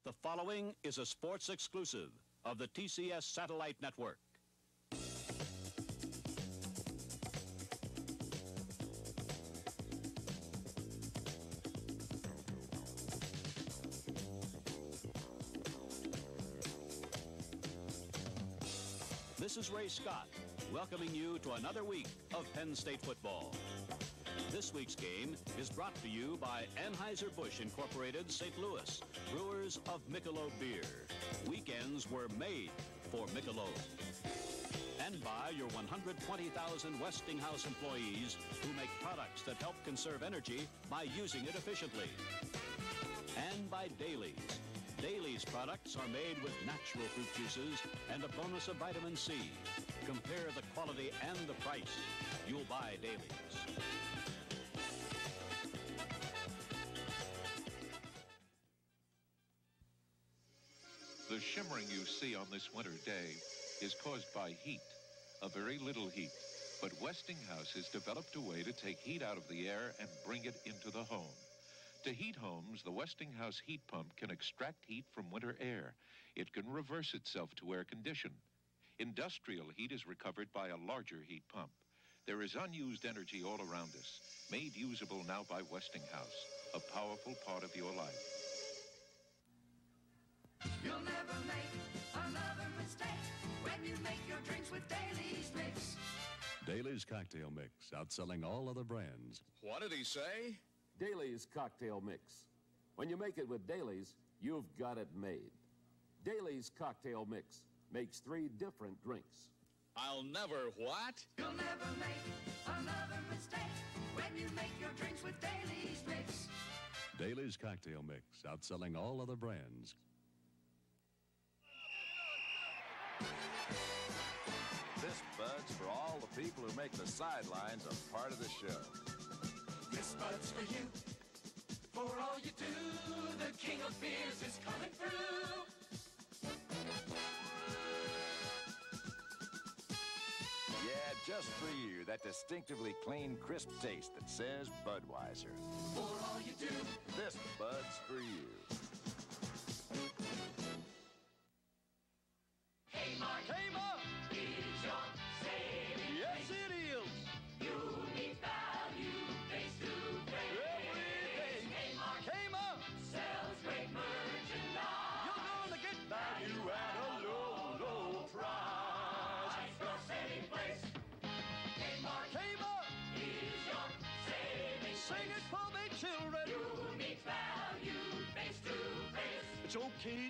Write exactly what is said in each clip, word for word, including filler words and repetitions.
The following is a sports exclusive of the T C S Satellite Network. This is Ray Scott, welcoming you to another week of Penn State football. This week's game is brought to you by Anheuser-Busch Incorporated, Saint Louis, brewers of Michelob beer. Weekends were made for Michelob. And by your one hundred twenty thousand Westinghouse employees who make products that help conserve energy by using it efficiently. And by Dailies. Dailies products are made with natural fruit juices and a bonus of vitamin C. Compare the quality and the price. You'll buy Dailies. The shimmering you see on this winter day is caused by heat, a very little heat. But Westinghouse has developed a way to take heat out of the air and bring it into the home. To heat homes, the Westinghouse heat pump can extract heat from winter air. It can reverse itself to air condition. Industrial heat is recovered by a larger heat pump. There is unused energy all around us, made usable now by Westinghouse, a powerful part of your life. You'll never make another mistake when you make your drinks with Dailies Mix. Dailies Cocktail Mix, outselling all other brands. What did he say? Dailies Cocktail Mix. When you make it with Dailies, you've got it made. Dailies Cocktail Mix makes three different drinks. I'll never what? You'll never make another mistake when you make your drinks with Dailies Mix. Dailies Cocktail Mix, outselling all other brands. This Bud's for all the people who make the sidelines a part of the show. This Bud's for you, for all you do. The king of beers is coming through. Yeah, just for you, that distinctively clean, crisp taste that says Budweiser. For all you do. This Bud's for you. Kmart. Kmart. Is your saving Yes, place. it is. You need value face to face. Every day. Kmart. Kmart. Sells great merchandise. You're going to get value at a low, low price. It's your saving place. Kmart. Kmart. Is your saving Sing it place. for me, children. You need value face to face. It's okay.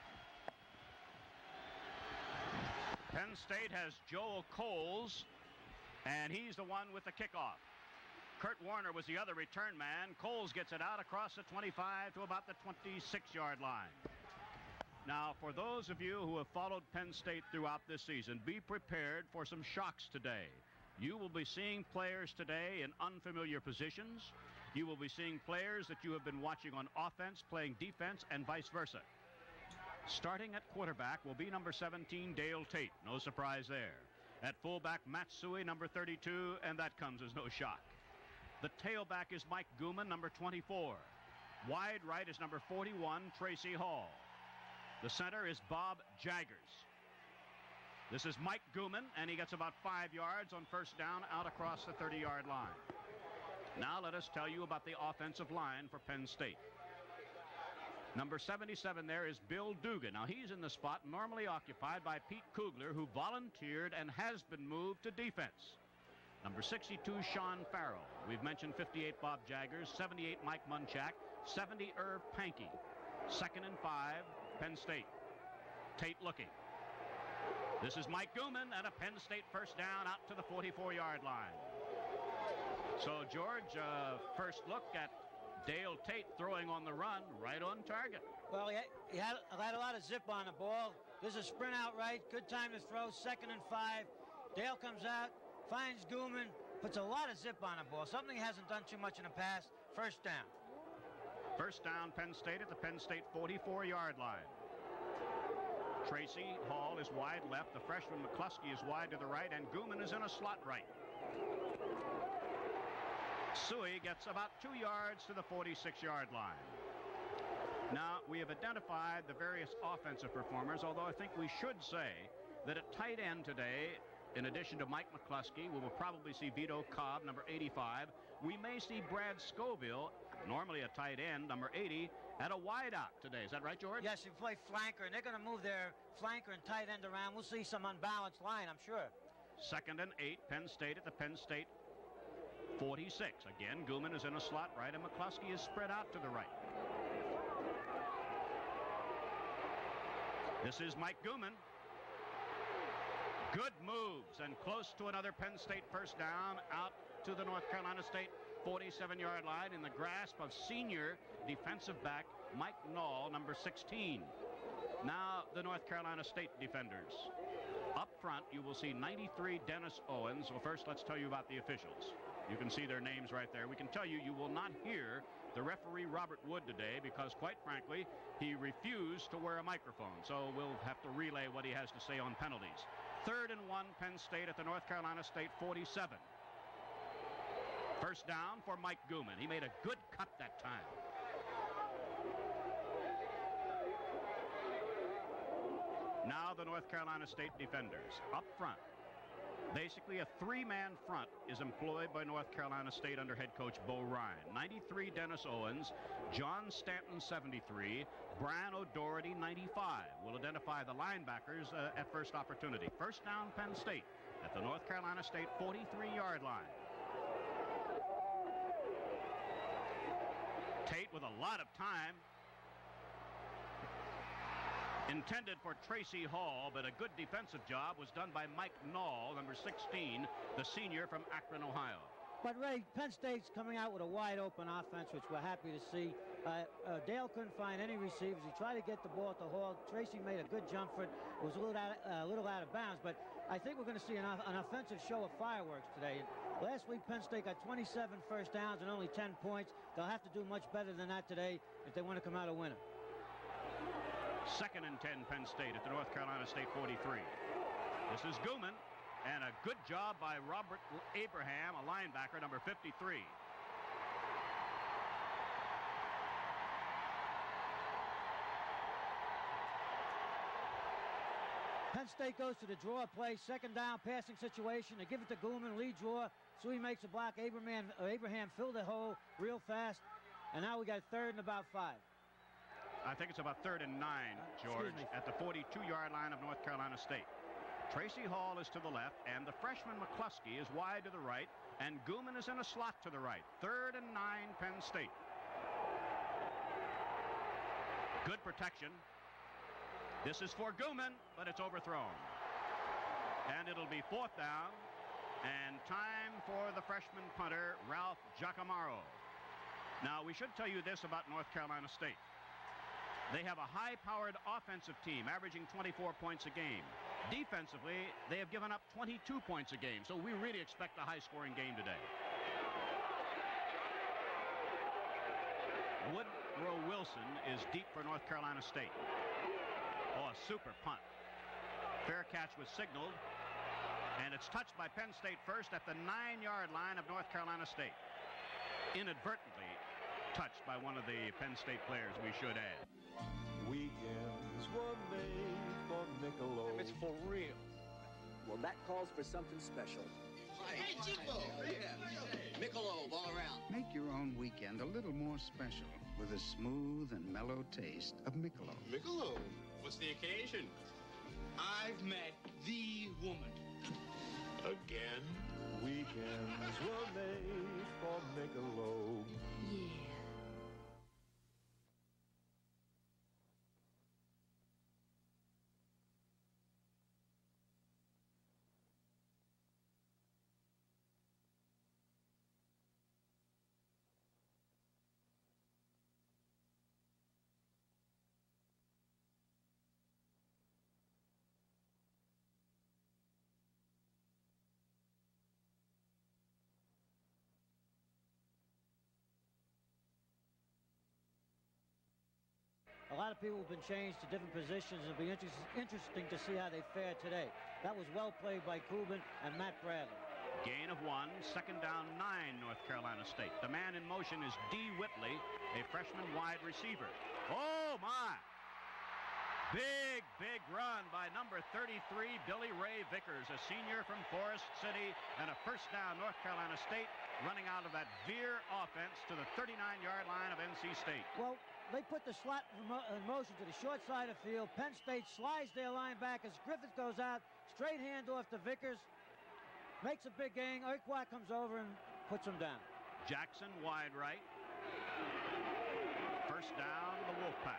Penn State has Joel Coles, and he's the one with the kickoff. Kurt Warner was the other return man. Coles gets it out across the twenty-five to about the twenty-six-yard line. Now, for those of you who have followed Penn State throughout this season, be prepared for some shocks today. You will be seeing players today in unfamiliar positions. You will be seeing players that you have been watching on offense playing defense and vice versa. Starting at quarterback will be number seventeen, Dale Tate. No surprise there. At fullback, Matsui, number thirty-two, and that comes as no shock. The tailback is Mike Gooman, number twenty-four. Wide right is number forty-one, Tracy Hall. The center is Bob Jaggers. This is Mike Gooman, and he gets about five yards on first down out across the thirty-yard line. Now let us tell you about the offensive line for Penn State. Number seventy-seven there is Bill Dugan. Now, he's in the spot normally occupied by Pete Kugler, who volunteered and has been moved to defense. Number sixty-two, Sean Farrell. We've mentioned fifty-eight, Bob Jaggers, seventy-eight, Mike Munchak, seventy, Irv Pankey. Second and five, Penn State. Tate looking. This is Mike Gooman, and a Penn State first down out to the forty-four-yard line. So, George, uh, first look at Dale Tate throwing on the run, right on target. Well, he had, he had, had a lot of zip on the ball. There's a sprint out right, good time to throw, second and five. Dale comes out, finds Gooman, puts a lot of zip on the ball, something he hasn't done too much in the past. First down. First down, Penn State at the Penn State forty-four-yard line. Tracy Hall is wide left, the freshman McCluskey is wide to the right, and Gooman is in a slot right. Suey gets about two yards to the forty-six-yard line. Now, we have identified the various offensive performers, although I think we should say that at tight end today, in addition to Mike McCluskey, we will probably see Vito Cobb, number eighty-five. We may see Brad Scoville, normally a tight end, number eighty, at a wideout today. Is that right, George? Yes, you play flanker, and they're going to move their flanker and tight end around. We'll see some unbalanced line, I'm sure. Second and eight, Penn State at the Penn State forty-six. Again, Gooman is in a slot right, and McCluskey is spread out to the right. This is Mike Gooman. Good moves and close to another Penn State first down out to the North Carolina State forty-seven yard line in the grasp of senior defensive back Mike Knoll, number sixteen. Now the North Carolina State defenders. Up front, you will see ninety-three Dennis Owens. Well, first, let's tell you about the officials. You can see their names right there. We can tell you you will not hear the referee Robert Wood today because, quite frankly, he refused to wear a microphone. So we'll have to relay what he has to say on penalties. Third and one, Penn State at the North Carolina State forty-seven. First down for Mike Gooman. He made a good cut that time. Now the North Carolina State defenders up front. Basically a three-man front is employed by North Carolina State under head coach Bo Ryan. ninety-three Dennis Owens, John Stanton seventy-three, Brian O'Doherty ninety-five. We'll identify the linebackers uh, at first opportunity. First down Penn State at the North Carolina State forty-three yard line. Tate with a lot of time. Intended for Tracy Hall, but a good defensive job was done by Mike Knoll, number sixteen, the senior from Akron, Ohio. But, Ray, Penn State's coming out with a wide-open offense, which we're happy to see. Uh, uh, Dale couldn't find any receivers. He tried to get the ball at the Hall. Tracy made a good jump for it. It was a little out, uh, little out of bounds, but I think we're going to see an, an offensive show of fireworks today. And last week, Penn State got twenty-seven first downs and only ten points. They'll have to do much better than that today if they want to come out a winner. Second and ten, Penn State at the North Carolina State forty-three. This is Gooman, and a good job by Robert Abraham, a linebacker, number fifty-three. Penn State goes to the draw play, second down passing situation. They give it to Gooman, lead draw. So he makes a block. Abraham, uh, Abraham filled the hole real fast. And now we got third and about five. I think it's about third and nine, George, at the forty-two yard line of North Carolina State. Tracy Hall is to the left, and the freshman McCluskey is wide to the right, and Gooman is in a slot to the right. Third and nine, Penn State. Good protection. This is for Gooman, but it's overthrown. And it'll be fourth down, and time for the freshman punter, Ralph Giacomaro. Now, we should tell you this about North Carolina State. They have a high-powered offensive team, averaging twenty-four points a game. Defensively, they have given up twenty-two points a game, so we really expect a high-scoring game today. Woodrow Wilson is deep for North Carolina State. Oh, a super punt. Fair catch was signaled, and it's touched by Penn State first at the nine yard line of North Carolina State. Inadvertently touched by one of the Penn State players, we should add. Weekends were made for Michelob. It's for real. Well, that calls for something special. Hey, Chico! Yeah. Michelob all around. Make your own weekend a little more special with a smooth and mellow taste of Michelob. Michelob? What's the occasion? I've met the woman. Again? Weekends were made for Michelob. Yeah. A lot of people have been changed to different positions. It'll be inter interesting to see how they fare today. That was well played by Kubin and Matt Bradley. Gain of one, second down nine, North Carolina State. The man in motion is D. Whitley, a freshman wide receiver. Oh, my. Big, big run by number thirty-three, Billy Ray Vickers, a senior from Forest City, and a first down, North Carolina State, running out of that veer offense to the thirty-nine-yard line of N C State. Well, they put the slot in motion to the short side of the field. Penn State slides their linebackers. Griffith goes out, straight handoff to Vickers, makes a big gain. Urquhart comes over and puts him down. Jackson wide right. First down, the Wolfpack.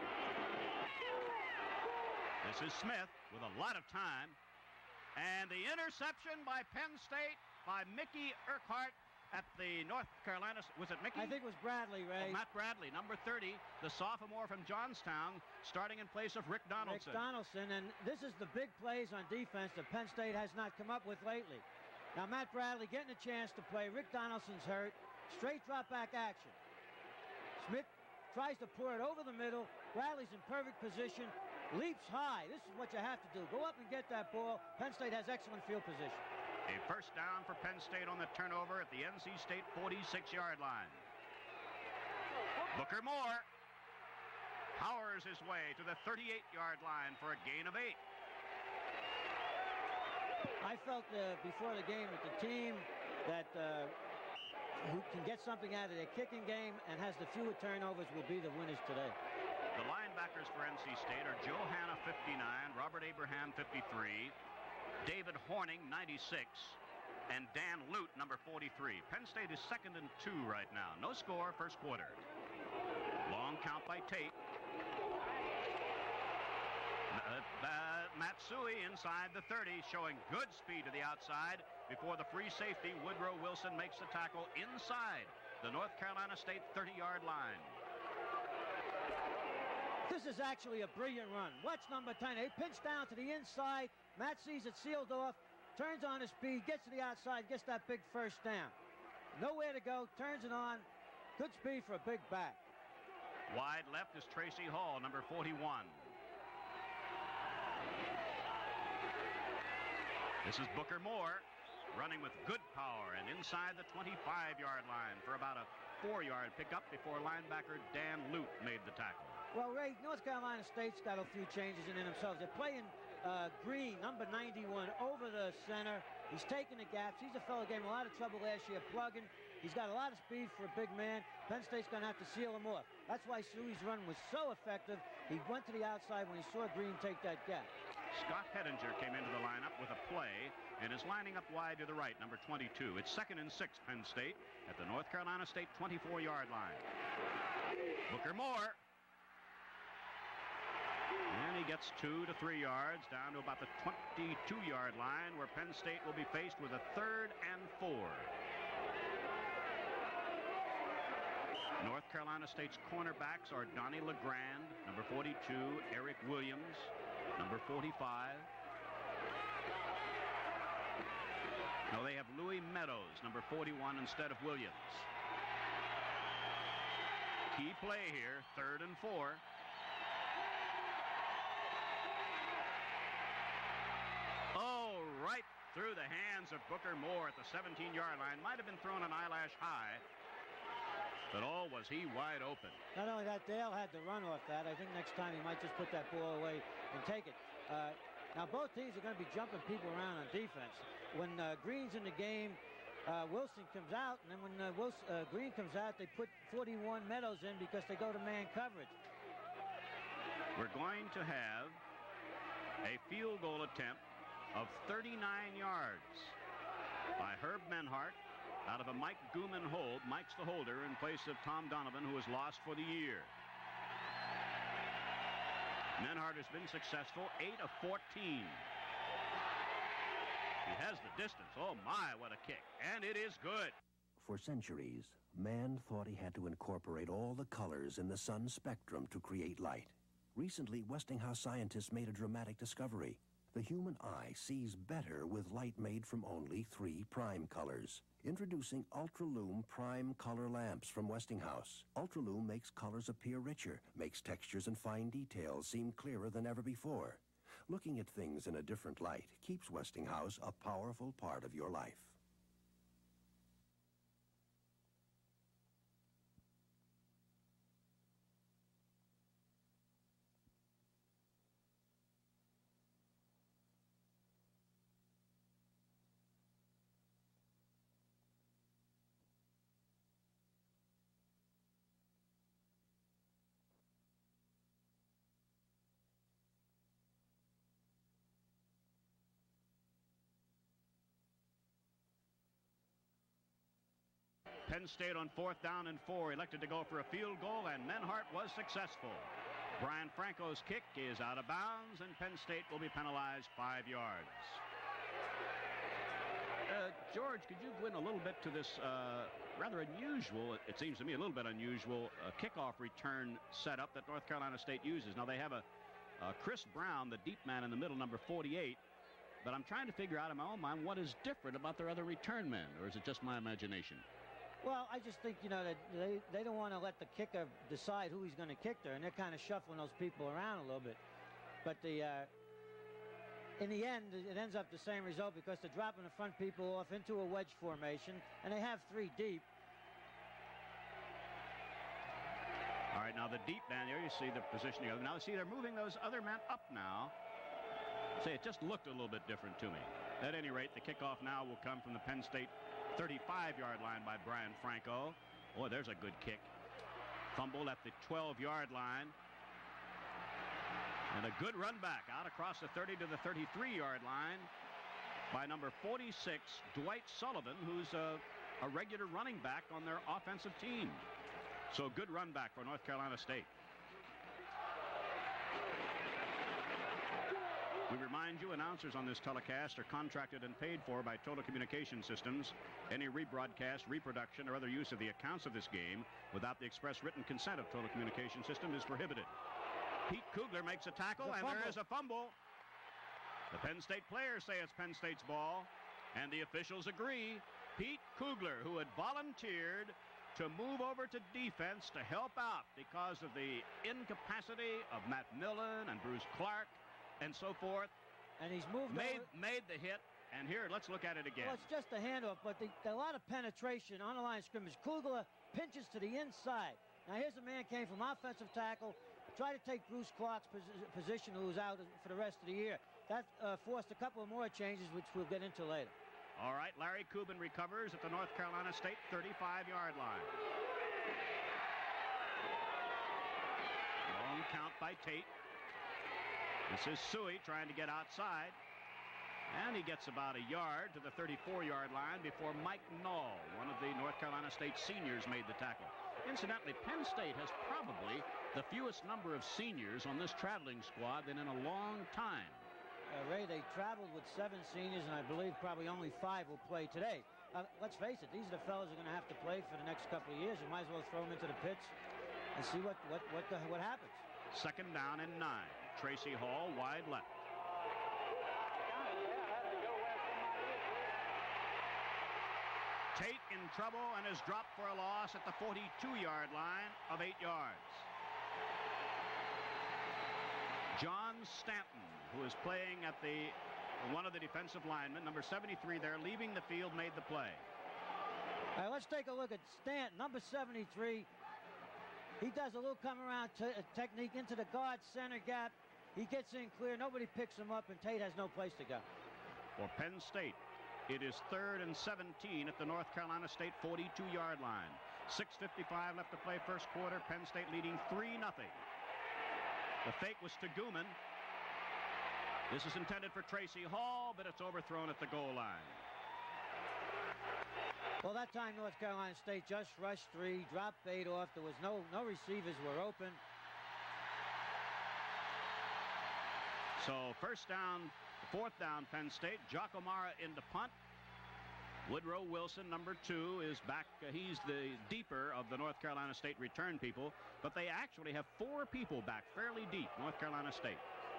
This is Smith with a lot of time. And the interception by Penn State by Mickey Urquhart at the North Carolina. Was it Mickey? I think it was Bradley, Ray. Oh, Matt Bradley, number thirty, the sophomore from Johnstown, starting in place of Rick Donaldson. Rick Donaldson, and this is the big plays on defense that Penn State has not come up with lately. Now, Matt Bradley getting a chance to play. Rick Donaldson's hurt. Straight drop back action. Smith tries to pour it over the middle. Bradley's in perfect position. Leaps high. This is what you have to do. Go up and get that ball. Penn State has excellent field position. A first down for Penn State on the turnover at the N C State forty-six-yard line. Booker Moore powers his way to the thirty-eight-yard line for a gain of eight. I felt uh, before the game with the team that uh, who can get something out of their kicking game and has the fewer turnovers will be the winners today. The linebackers for N C State are Joe Hanna, fifty-nine, Robert Abraham, fifty-three, David Horning, ninety-six, and Dan Lute, number forty-three. Penn State is second and two right now. No score, first quarter. Long count by Tate. Uh, uh, Matsui inside the thirty, showing good speed to the outside before the free safety, Woodrow Wilson, makes the tackle inside the North Carolina State thirty-yard line. This is actually a brilliant run. Watch number ten. They pinch down to the inside. Matt sees it sealed off, turns on his speed, gets to the outside, gets that big first down. Nowhere to go, turns it on. Good speed for a big back. Wide left is Tracy Hall, number forty-one. This is Booker Moore, running with good power and inside the twenty-five-yard line for about a four-yard pickup before linebacker Dan Lute made the tackle. Well, Ray, North Carolina State's got a few changes in it themselves. They're playing uh, Green, number ninety-one, over the center. He's taking the gaps. He's a fellow gave him a lot of trouble last year plugging. He's got a lot of speed for a big man. Penn State's going to have to seal him off. That's why Suey's run was so effective. He went to the outside when he saw Green take that gap. Scott Hettinger came into the lineup with a play and is lining up wide to the right, number twenty-two. It's second and six, Penn State, at the North Carolina State twenty-four-yard line. Booker Moore. And he gets two to three yards down to about the twenty-two-yard line, where Penn State will be faced with a third and four. North Carolina State's cornerbacks are Donnie LeGrand, number forty-two, Eric Williams, number forty-five. No, they have Louis Meadows, number forty-one, instead of Williams. Key play here, third and four. Oh, right through the hands of Booker Moore at the seventeen-yard line. Might have been thrown an eyelash high, but all was he wide open. Not only that, Dale had to run off that. I think next time he might just put that ball away and take it. Uh, now, both teams are going to be jumping people around on defense. When uh, Green's in the game, uh, Wilson comes out, and then when uh, Wilson, uh, Green comes out, they put forty-one Meadows in because they go to man coverage. We're going to have a field goal attempt of thirty-nine yards by Herb Menhart out of a Mike Gooman hold. Mike's the holder in place of Tom Donovan, who is lost for the year. Menhart has been successful, eight of fourteen. He has the distance. Oh my, what a kick. And it is good. For centuries, man thought he had to incorporate all the colors in the sun's spectrum to create light. Recently, Westinghouse scientists made a dramatic discovery. The human eye sees better with light made from only three prime colors. Introducing Ultralume Prime Color Lamps from Westinghouse. Ultralume makes colors appear richer, makes textures and fine details seem clearer than ever before. Looking at things in a different light keeps Westinghouse a powerful part of your life. Penn State on fourth down and four elected to go for a field goal, and Menhart was successful. Brian Franco's kick is out of bounds, and Penn State will be penalized five yards. Uh, George, could you go in a little bit to this uh, rather unusual, it seems to me a little bit unusual, uh, kickoff return setup that North Carolina State uses? Now, they have a uh, Chris Brown, the deep man in the middle, number forty-eight, but I'm trying to figure out in my own mind what is different about their other return men, or is it just my imagination? Well, I just think, you know, that they, they don't want to let the kicker decide who he's going to kick there, and they're kind of shuffling those people around a little bit. But the... Uh, In the end, it ends up the same result because they're dropping the front people off into a wedge formation, and they have three deep. All right, now the deep man, there you see the positioning of them. Now, see, they're moving those other men up now. Say, it just looked a little bit different to me. At any rate, the kickoff now will come from the Penn State thirty-five yard line by Brian Franco. Boy, there's a good kick. Fumble at the twelve yard line. And a good run back out across the thirty to the thirty-three yard line by number forty-six, Dwight Sullivan, who's a, a regular running back on their offensive team. So good run back for North Carolina State. We remind you, announcers on this telecast are contracted and paid for by Total Communication Systems. Any rebroadcast, reproduction, or other use of the accounts of this game without the express written consent of Total Communication System is prohibited. Pete Kugler makes a tackle, and there is a fumble. The Penn State players say it's Penn State's ball, and the officials agree. Pete Kugler, who had volunteered to move over to defense to help out because of the incapacity of Matt Millen and Bruce Clark and so forth, and he's moved made over. made the hit. And here, let's look at it again. Well, it's just a handoff, but the, the, a lot of penetration on the line of scrimmage. Kugler pinches to the inside. Now here's a man came from offensive tackle, tried to take Bruce Clark's pos position, who was out for the rest of the year. That uh, forced a couple of more changes, which we'll get into later. All right, Larry Cuban recovers at the North Carolina State thirty-five yard line. Long count by Tate. This is Suey trying to get outside. And he gets about a yard to the thirty-four yard line before Mike Knoll, one of the North Carolina State seniors, made the tackle. Incidentally, Penn State has probably the fewest number of seniors on this traveling squad than in a long time. Uh, Ray, they traveled with seven seniors, and I believe probably only five will play today. Uh, let's face it, these are the fellas who are going to have to play for the next couple of years. You might as well throw them into the pits and see what, what, what, the, what happens. Second down and nine. Tracy Hall, wide left. Tate in trouble and is dropped for a loss at the forty-two yard line of eight yards. John Stanton, who is playing at the one of the defensive linemen, number seventy-three there, leaving the field, made the play. All right, let's take a look at Stanton, number seventy-three. He does a little come around technique into the guard center gap. He gets in clear. Nobody picks him up, and Tate has no place to go. For Penn State, it is third and seventeen at the North Carolina State forty-two yard line. six fifty-five left to play first quarter. Penn State leading three nothing. The fake was to Gooman. This is intended for Tracy Hall, but it's overthrown at the goal line. Well, that time North Carolina State just rushed three, dropped eight off. There was no, no receivers were open. So first down, fourth down, Penn State. Jock O'Mara in the punt. Woodrow Wilson, number two, is back. Uh, he's the deeper of the North Carolina State return people, but they actually have four people back fairly deep, North Carolina State.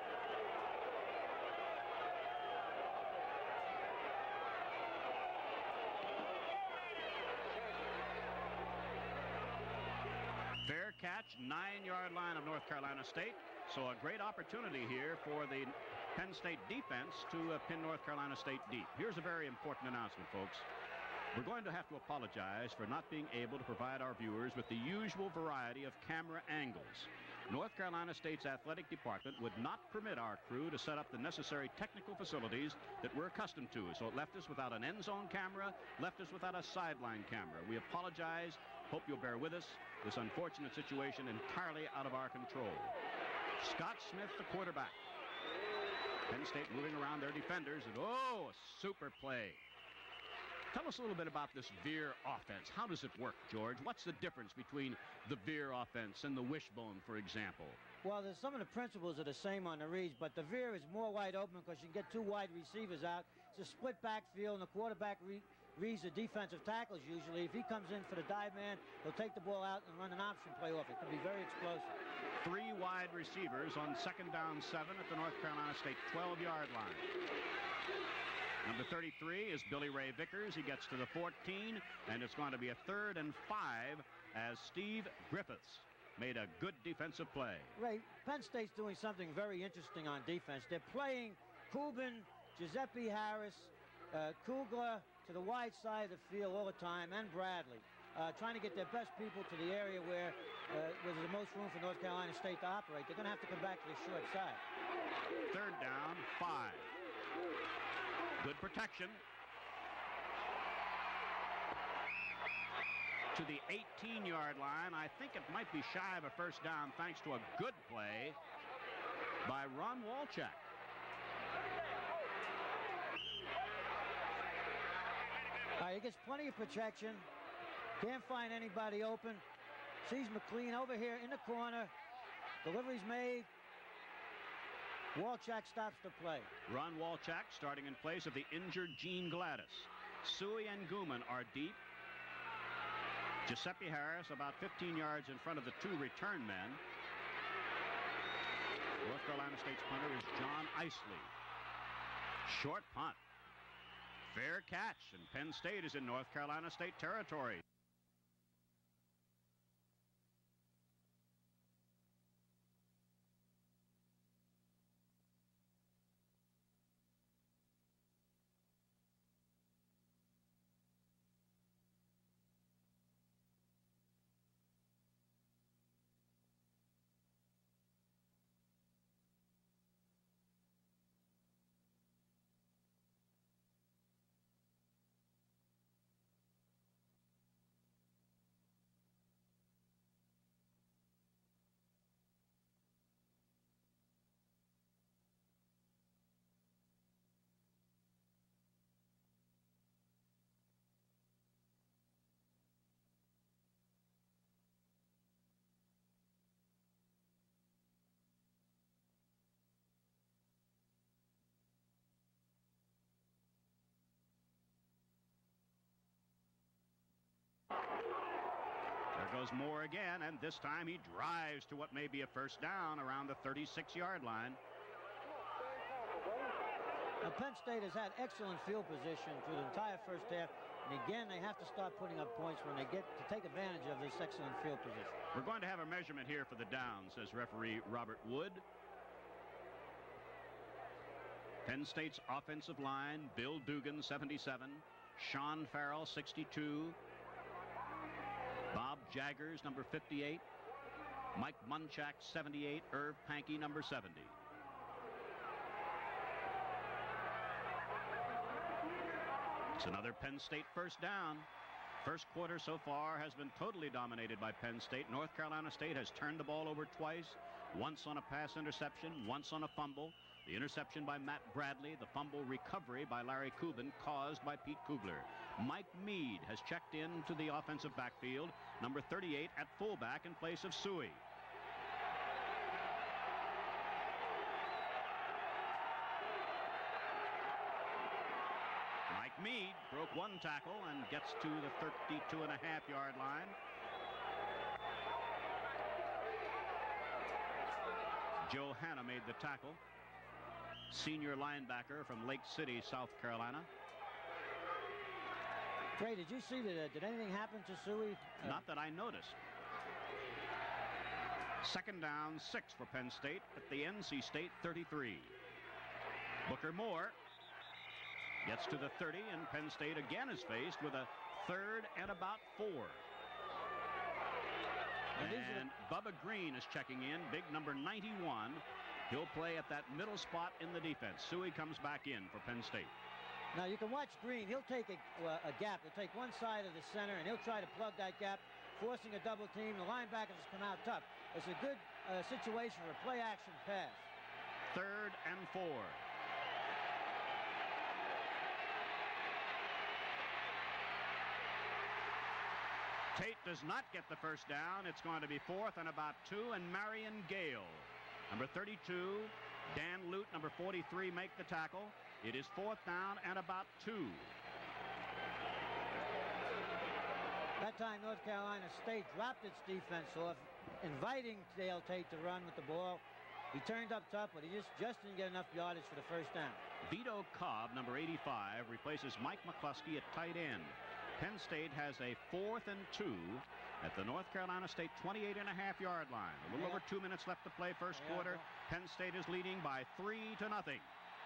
Fair catch, nine yard line of North Carolina State. So a great opportunity here for the Penn State defense to uh, pin North Carolina State deep. Here's a very important announcement, folks. We're going to have to apologize for not being able to provide our viewers with the usual variety of camera angles. North Carolina State's athletic department would not permit our crew to set up the necessary technical facilities that we're accustomed to. So it left us without an end zone camera, left us without a sideline camera. We apologize. Hope you'll bear with us. This unfortunate situation entirely out of our control. Scott Smith, the quarterback. Penn State moving around their defenders, and oh, a super play. Tell us a little bit about this veer offense. How does it work, George? What's the difference between the veer offense and the wishbone, for example? Well, there's some of the principles are the same on the reads, but the veer is more wide open because you can get two wide receivers out. It's a split backfield, and the quarterback re reads the defensive tackles usually. If he comes in for the dive man, he'll take the ball out and run an option play off. It can be very explosive. Three wide receivers on second down seven at the North Carolina State twelve-yard line. Number thirty-three is Billy Ray Vickers. He gets to the fourteen, and it's going to be a third and five as Steve Griffiths made a good defensive play. Ray, Penn State's doing something very interesting on defense. They're playing Kubin, Giuseppe Harris, uh, Kugler to the wide side of the field all the time, and Bradley, uh, trying to get their best people to the area where, uh, where there's the most room for North Carolina State to operate. They're going to have to come back to the short side. Third down, five. Good protection. To the eighteen-yard line. I think it might be shy of a first down thanks to a good play by Ron Walchuk. All right, he gets plenty of protection. Can't find anybody open. Sees McLean over here in the corner. Delivery's made. Walchuk stops the play. Ron Walchuk starting in place of the injured Gene Gladys. Suey and Gooman are deep. Giuseppe Harris about fifteen yards in front of the two return men. North Carolina State's punter is John Isley. Short punt. Fair catch, and Penn State is in North Carolina State territory. There goes Moore again, and this time he drives to what may be a first down around the thirty-six-yard line. Now, Penn State has had excellent field position through the entire first half, and again, they have to start putting up points when they get to take advantage of this excellent field position. We're going to have a measurement here for the down, says referee Robert Wood. Penn State's offensive line, Bill Dugan, seventy-seven, Sean Farrell, sixty-two, Bob Jaggers, number fifty-eight, Mike Munchak, seventy-eight, Irv Pankey, number seventy. It's another Penn State first down. First quarter so far has been totally dominated by Penn State. North Carolina State has turned the ball over twice, once on a pass interception, once on a fumble. The interception by Matt Bradley, the fumble recovery by Larry Kubin, caused by Pete Kugler. Mike Mead has checked into the offensive backfield, number thirty-eight at fullback in place of Suey. Mike Mead broke one tackle and gets to the thirty-two and a half yard line. Joe Hanna made the tackle. Senior linebacker from Lake City, South Carolina. Ray, did you see that? Uh, did anything happen to Suey? Uh, Not that I noticed. Second down, six for Penn State at the N C State thirty-three. Booker Moore gets to the thirty, and Penn State again is faced with a third and about four. And, and Bubba Green is checking in, big number ninety-one. He'll play at that middle spot in the defense. Suey comes back in for Penn State. Now you can watch Green. He'll take a, uh, a gap. He'll take one side of the center, and he'll try to plug that gap, forcing a double team. The linebackers come out tough. It's a good uh, situation for a play-action pass. Third and four. Tate does not get the first down. It's going to be fourth and about two, and Marion Gale, number thirty-two, Dan Lute, number forty-three, make the tackle. It is fourth down and about two. That time, North Carolina State dropped its defense off, inviting Dale Tate to run with the ball. He turned up tough, but he just, just didn't get enough yardage for the first down. Vito Cobb, number eighty-five, replaces Mike McCluskey at tight end. Penn State has a fourth and two at the North Carolina State twenty-eight and a half yard line. A little yeah. over two minutes left to play first yeah, quarter. Yeah. Penn State is leading by three to nothing.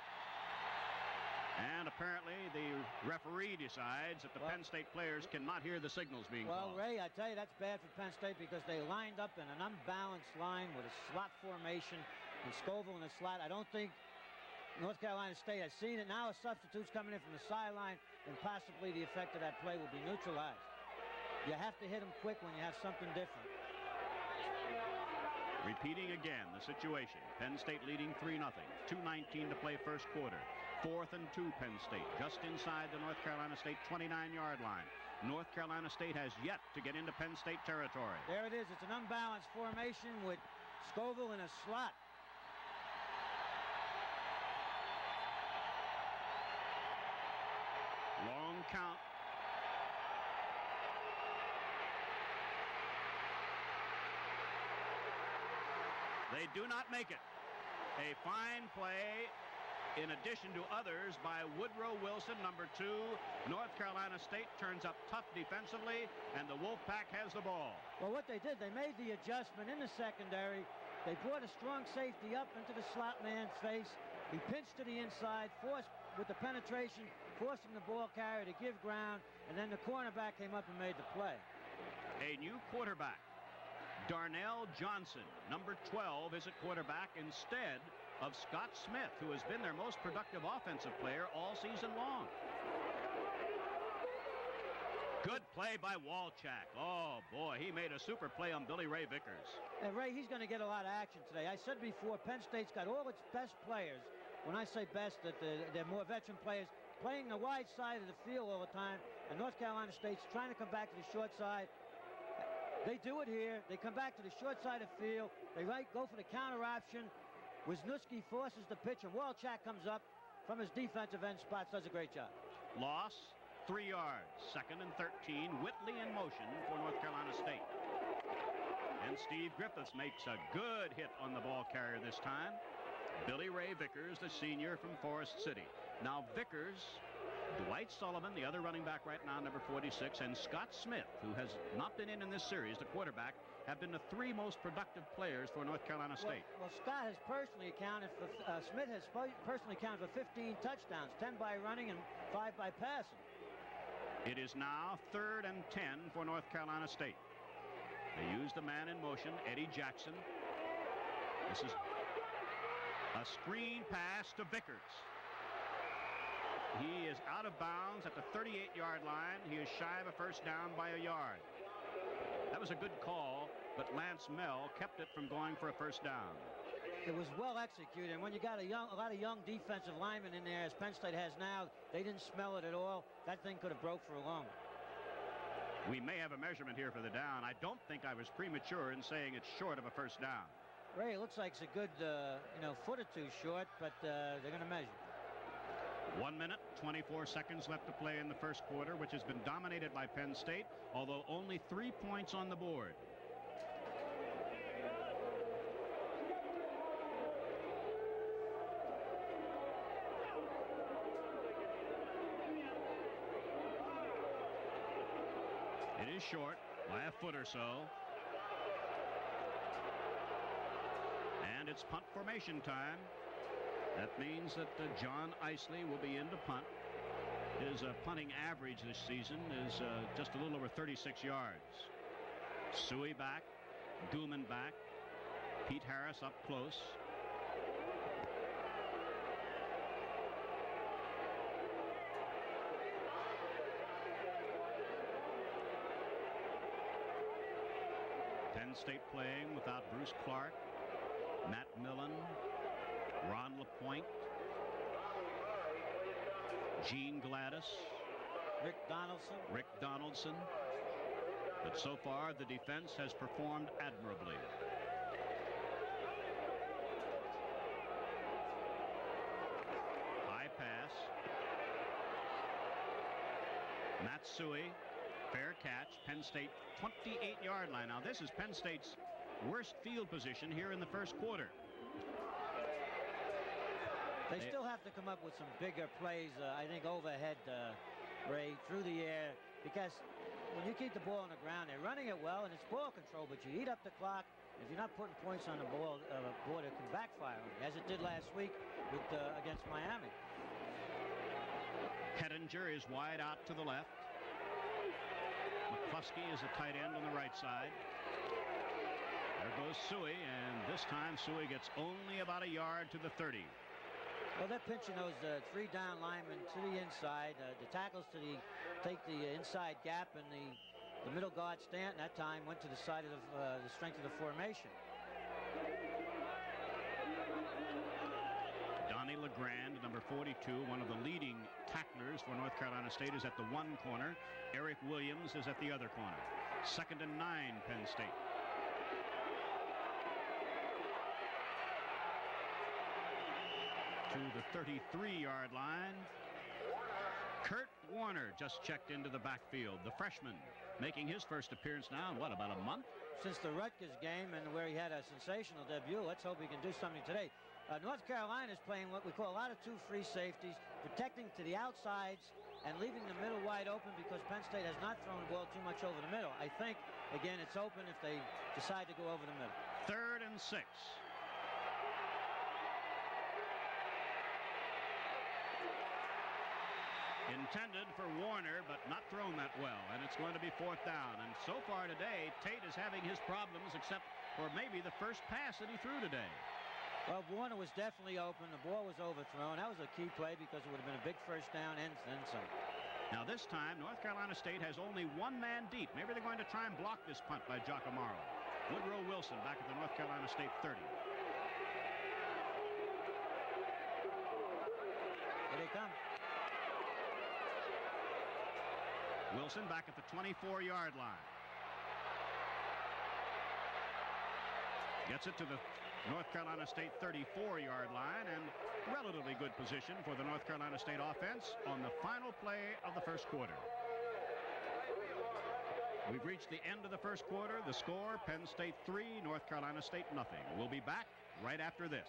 And apparently the referee decides that the well, Penn State players cannot hear the signals being well, called. Well, Ray, I tell you, that's bad for Penn State because they lined up in an unbalanced line with a slot formation, and Scoville in the slot. I don't think North Carolina State has seen it. Now a substitute's coming in from the sideline, and possibly the effect of that play will be neutralized. You have to hit them quick when you have something different. Repeating again the situation. Penn State leading three nothing. two nineteen to play first quarter. Fourth and two, Penn State, just inside the North Carolina State twenty-nine yard line. North Carolina State has yet to get into Penn State territory. There it is. It's an unbalanced formation with Scoville in a slot. Long count. They do not make it. A fine play in addition to others by Woodrow Wilson, number two. North Carolina State turns up tough defensively, and the Wolfpack has the ball. Well, what they did, they made the adjustment in the secondary. They brought a strong safety up into the slot man's face. He pinched to the inside, forced with the penetration, forcing the ball carrier to give ground, and then the cornerback came up and made the play. A new quarterback, Darnell Johnson, number twelve, is at quarterback instead of Scott Smith, who has been their most productive offensive player all season long. Good play by Walchak. Oh, boy, he made a super play on Billy Ray Vickers. And Ray, he's going to get a lot of action today. I said before, Penn State's got all its best players. When I say best, that they're, they're more veteran players, playing the wide side of the field all the time, and North Carolina State's trying to come back to the short side. They do it here. They come back to the short side of the field. They right, go for the counter option. Wisniewski forces the pitch, and Walchak comes up from his defensive end spots, does a great job. Loss, three yards. Second and thirteen. Whitley in motion for North Carolina State. And Steve Griffiths makes a good hit on the ball carrier this time. Billy Ray Vickers, the senior from Forest City. Now Vickers, Dwight Sullivan, the other running back right now, number forty-six, and Scott Smith, who has not been in in this series, the quarterback, have been the three most productive players for North Carolina State. Well, well Scott has personally accounted for, uh, Smith has personally accounted for fifteen touchdowns, ten by running and five by passing. It is now third and ten for North Carolina State. They use the man in motion, Eddie Jackson. This is a screen pass to Vickers. He is out of bounds at the thirty-eight yard line. He is shy of a first down by a yard. That was a good call, but Lance Mell kept it from going for a first down. It was well executed, and when you got a young, a lot of young defensive linemen in there, as Penn State has now, they didn't smell it at all. That thing could have broke for a long. We may have a measurement here for the down. I don't think I was premature in saying it's short of a first down. Ray, it looks like it's a good, uh, you know, foot or two short, but uh, they're going to measure. One minute, twenty-four seconds left to play in the first quarter, which has been dominated by Penn State, although only three points on the board. It is short by a foot or so. And it's punt formation time. That means that uh, John Isley will be in to punt. His uh, punting average this season is uh, just a little over thirty-six yards. Suey back, Gooman back, Pete Harris up close. Penn State playing without Bruce Clark, Matt Millen, Ron LaPointe, Gene Gladys, Rick Donaldson. Rick Donaldson. But so far, the defense has performed admirably. High pass. Matsui, fair catch. Penn State twenty-eight yard line. Now this is Penn State's worst field position here in the first quarter. They still have to come up with some bigger plays, uh, I think, overhead, uh, Ray, through the air, because when you keep the ball on the ground, they're running it well, and it's ball control, but you eat up the clock. If you're not putting points on the ball, uh, board, it can backfire on you, as it did last week with, uh, against Miami. Hettinger is wide out to the left. McCluskey is a tight end on the right side. There goes Suey, and this time Suey gets only about a yard to the thirty. Well, they're pinching those uh, three down linemen to the inside. Uh, the tackles to the take the inside gap, and the the middle guard Stanton that time went to the side of the, uh, the strength of the formation. Donnie LeGrand, number forty-two, one of the leading tacklers for North Carolina State, is at the one corner. Eric Williams is at the other corner. Second and nine, Penn State. To the thirty-three yard line. Kurt Warner just checked into the backfield, the freshman, making his first appearance now in what, about a month? Since the Rutgers game, and where he had a sensational debut. Let's hope he can do something today. Uh, North Carolina is playing what we call a lot of two free safeties, protecting to the outsides and leaving the middle wide open, because Penn State has not thrown the ball too much over the middle. I think, again, it's open if they decide to go over the middle. Third and six. Intended for Warner, but not thrown that well, and it's going to be fourth down. And so far today, Tate is having his problems, except for maybe the first pass that he threw today. Well, Warner was definitely open. The ball was overthrown. That was a key play because it would have been a big first down and then some. Now this time, North Carolina State has only one man deep. Maybe they're going to try and block this punt by Giacomo. Woodrow Wilson back at the North Carolina State thirty. Here they come. Wilson back at the twenty-four yard line. Gets it to the North Carolina State thirty-four yard line, and relatively good position for the North Carolina State offense on the final play of the first quarter. We've reached the end of the first quarter. The score, Penn State three, North Carolina State nothing. We'll be back right after this.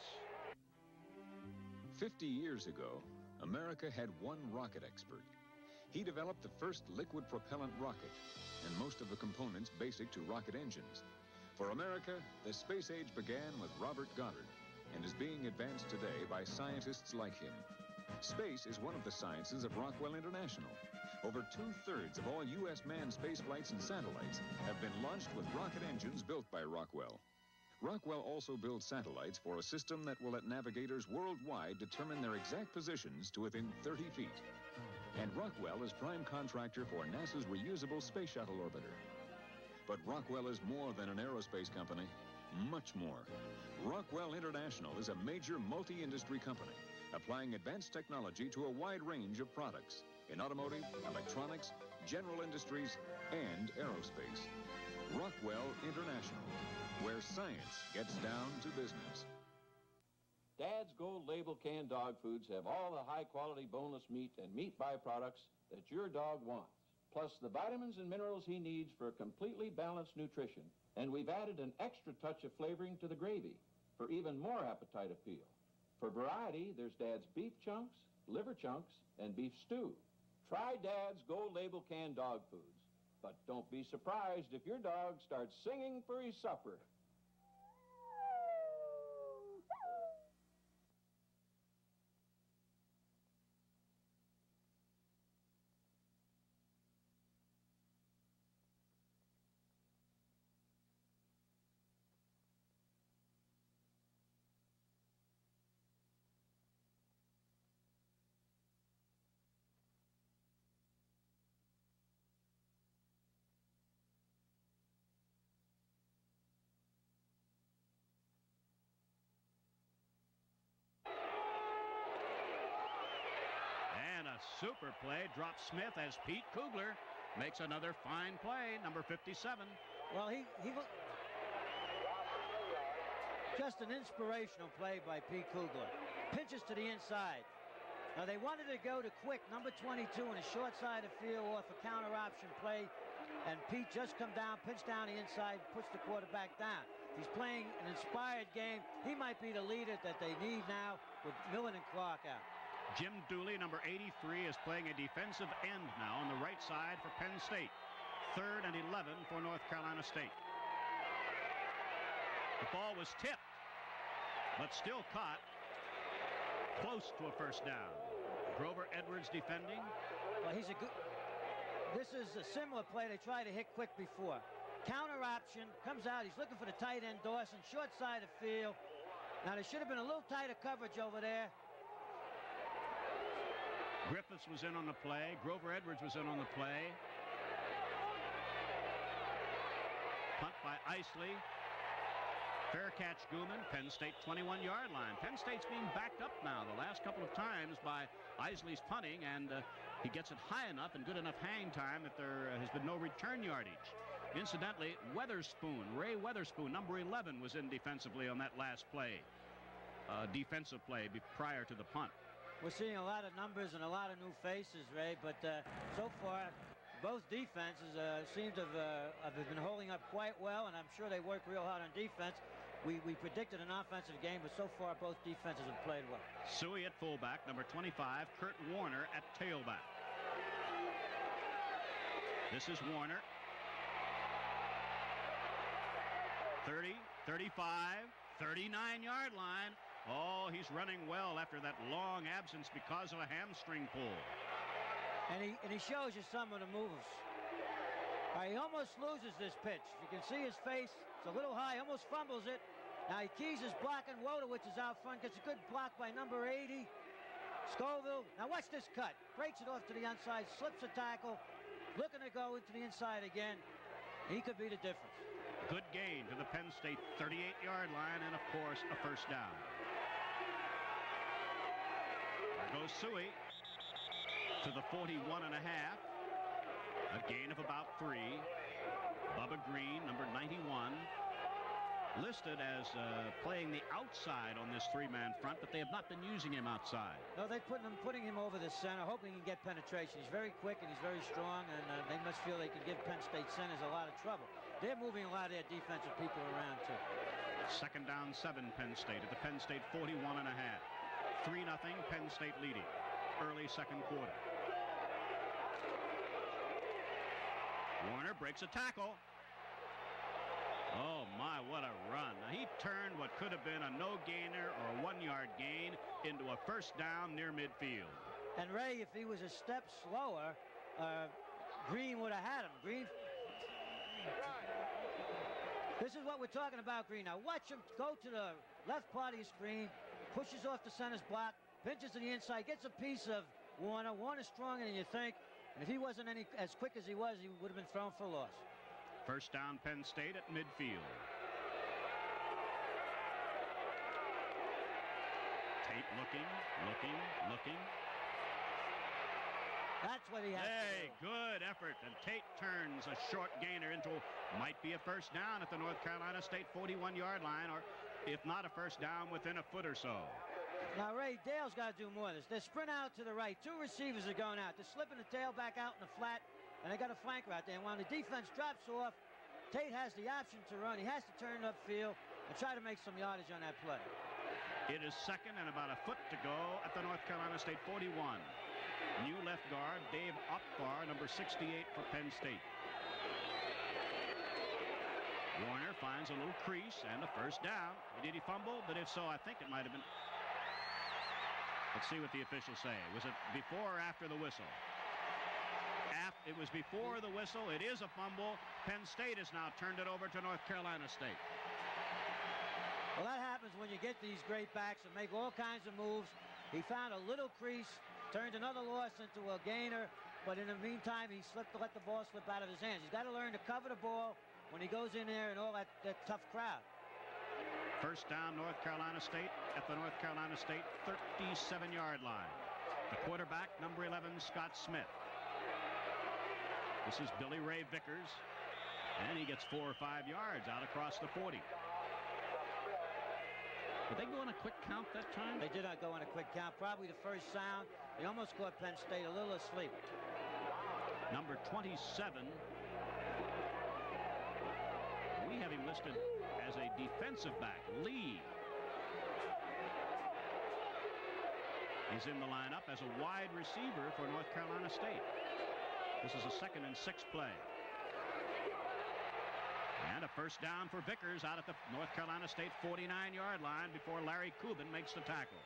Fifty years ago, America had one rocket expert. He developed the first liquid propellant rocket, and most of the components basic to rocket engines. For America, the space age began with Robert Goddard and is being advanced today by scientists like him. Space is one of the sciences of Rockwell International. Over two-thirds of all U S manned space flights and satellites have been launched with rocket engines built by Rockwell. Rockwell also builds satellites for a system that will let navigators worldwide determine their exact positions to within thirty feet. And Rockwell is prime contractor for NASA's reusable space shuttle orbiter. But Rockwell is more than an aerospace company, much more. Rockwell International is a major multi-industry company, applying advanced technology to a wide range of products in automotive, electronics, general industries, and aerospace. Rockwell International, where science gets down to business. Dad's Gold Label canned dog foods have all the high-quality boneless meat and meat byproducts that your dog wants, plus the vitamins and minerals he needs for completely balanced nutrition. And we've added an extra touch of flavoring to the gravy for even more appetite appeal. For variety, there's Dad's beef chunks, liver chunks, and beef stew. Try Dad's Gold Label canned dog foods, but don't be surprised if your dog starts singing for his supper. Super play, drops Smith as Pete Kugler makes another fine play, number fifty-seven. Well, he, he just an inspirational play by Pete Kugler. Pitches to the inside. Now, they wanted to go to Quick, number twenty-two, in a short side of field off a counter option play. And Pete just come down, pinched down the inside, puts the quarterback down. He's playing an inspired game. He might be the leader that they need now with Millen and Clark out. Jim Dooley, number eighty-three, is playing a defensive end now on the right side for Penn State. Third and eleven for North Carolina State. The ball was tipped, but still caught. Close to a first down. Grover Edwards defending. Well, he's a good... This is a similar play they tried to hit Quick before. Counter option, comes out, he's looking for the tight end Dawson, short side of field. Now, there should have been a little tighter coverage over there. Griffiths was in on the play. Grover Edwards was in on the play. Punt by Isley. Fair catch, Gooman. Penn State twenty-one-yard line. Penn State's being backed up now the last couple of times by Isley's punting, and uh, he gets it high enough and good enough hang time that there uh, has been no return yardage. Incidentally, Weatherspoon, Ray Weatherspoon, number eleven, was in defensively on that last play. Uh, defensive play prior to the punt. We're seeing a lot of numbers and a lot of new faces, Ray, but uh, so far both defenses uh, seem to have, uh, have been holding up quite well, and I'm sure they work real hard on defense. We, we predicted an offensive game, but so far both defenses have played well. Suey at fullback, number twenty-five, Kurt Warner at tailback. This is Warner. thirty, thirty-five, thirty-nine-yard line. Oh, he's running well after that long absence because of a hamstring pull. And he, and he shows you some of the moves. All right, he almost loses this pitch. You can see his face. It's a little high, almost fumbles it. Now he keys his block, and Wodowicz is out front. Gets a good block by number eighty. Scoville. Now watch this cut. Breaks it off to the outside, slips a tackle. Looking to go into the inside again. He could be the difference. Good gain to the Penn State thirty-eight-yard line, and of course, a first down. There goes Suey to the forty-one and a half. A gain of about three. Bubba Green, number ninety-one, listed as uh, playing the outside on this three-man front, but they have not been using him outside. No, they're putting him, putting him over the center, hoping he can get penetration. He's very quick and he's very strong, and uh, they must feel they can give Penn State centers a lot of trouble. They're moving a lot of their defensive people around, too. Second down, seven, Penn State at the Penn State forty-one and a half. three nothing, Penn State leading. Early second quarter. Warner breaks a tackle. Oh, my, what a run. Now, he turned what could have been a no-gainer or a one-yard gain into a first down near midfield. And, Ray, if he was a step slower, uh, Green would have had him. Green. This is what we're talking about, Green. Now, watch him go to the left part of your screen, pushes off the center's block, pinches to the inside, gets a piece of Warner. Warner's stronger than you think. And if he wasn't any as quick as he was, he would have been thrown for a loss. First down, Penn State at midfield. Tate looking, looking, looking. That's what he has Hey, to do. Good effort. And Tate turns a short gainer into might be a first down at the North Carolina State forty-one-yard line, or if not a first down, within a foot or so. Now, Ray, Dale's got to do more of this. They sprint out to the right. Two receivers are going out. They're slipping the tail back out in the flat, and they got a flanker out there. And when the defense drops off, Tate has the option to run. He has to turn upfield and try to make some yardage on that play. It is second and about a foot to go at the North Carolina State forty-one. New left guard, Dave Opvar, number sixty-eight for Penn State. Warner finds a little crease and a first down. Did he fumble? But if so, I think it might have been. Let's see what the officials say. Was it before or after the whistle? After, it was before the whistle. It is a fumble. Penn State has now turned it over to North Carolina State. Well, that happens when you get these great backs and make all kinds of moves. He found a little crease, turned another loss into a gainer, but in the meantime, he slipped to let the ball slip out of his hands. He's got to learn to cover the ball when he goes in there and all that, that tough crowd. First down, North Carolina State at the North Carolina State thirty-seven-yard line. The quarterback, number eleven, Scott Smith. This is Billy Ray Vickers, and he gets four or five yards out across the forty. Did they go on a quick count that time? They did not go on a quick count. Probably the first sound. They almost caught Penn State a little asleep. Number twenty-seven. We have him listed as a defensive back. Lee is in the lineup as a wide receiver for North Carolina State. This is a second and six play. And a first down for Vickers out at the North Carolina State forty-nine yard line before Larry Kubin makes the tackle.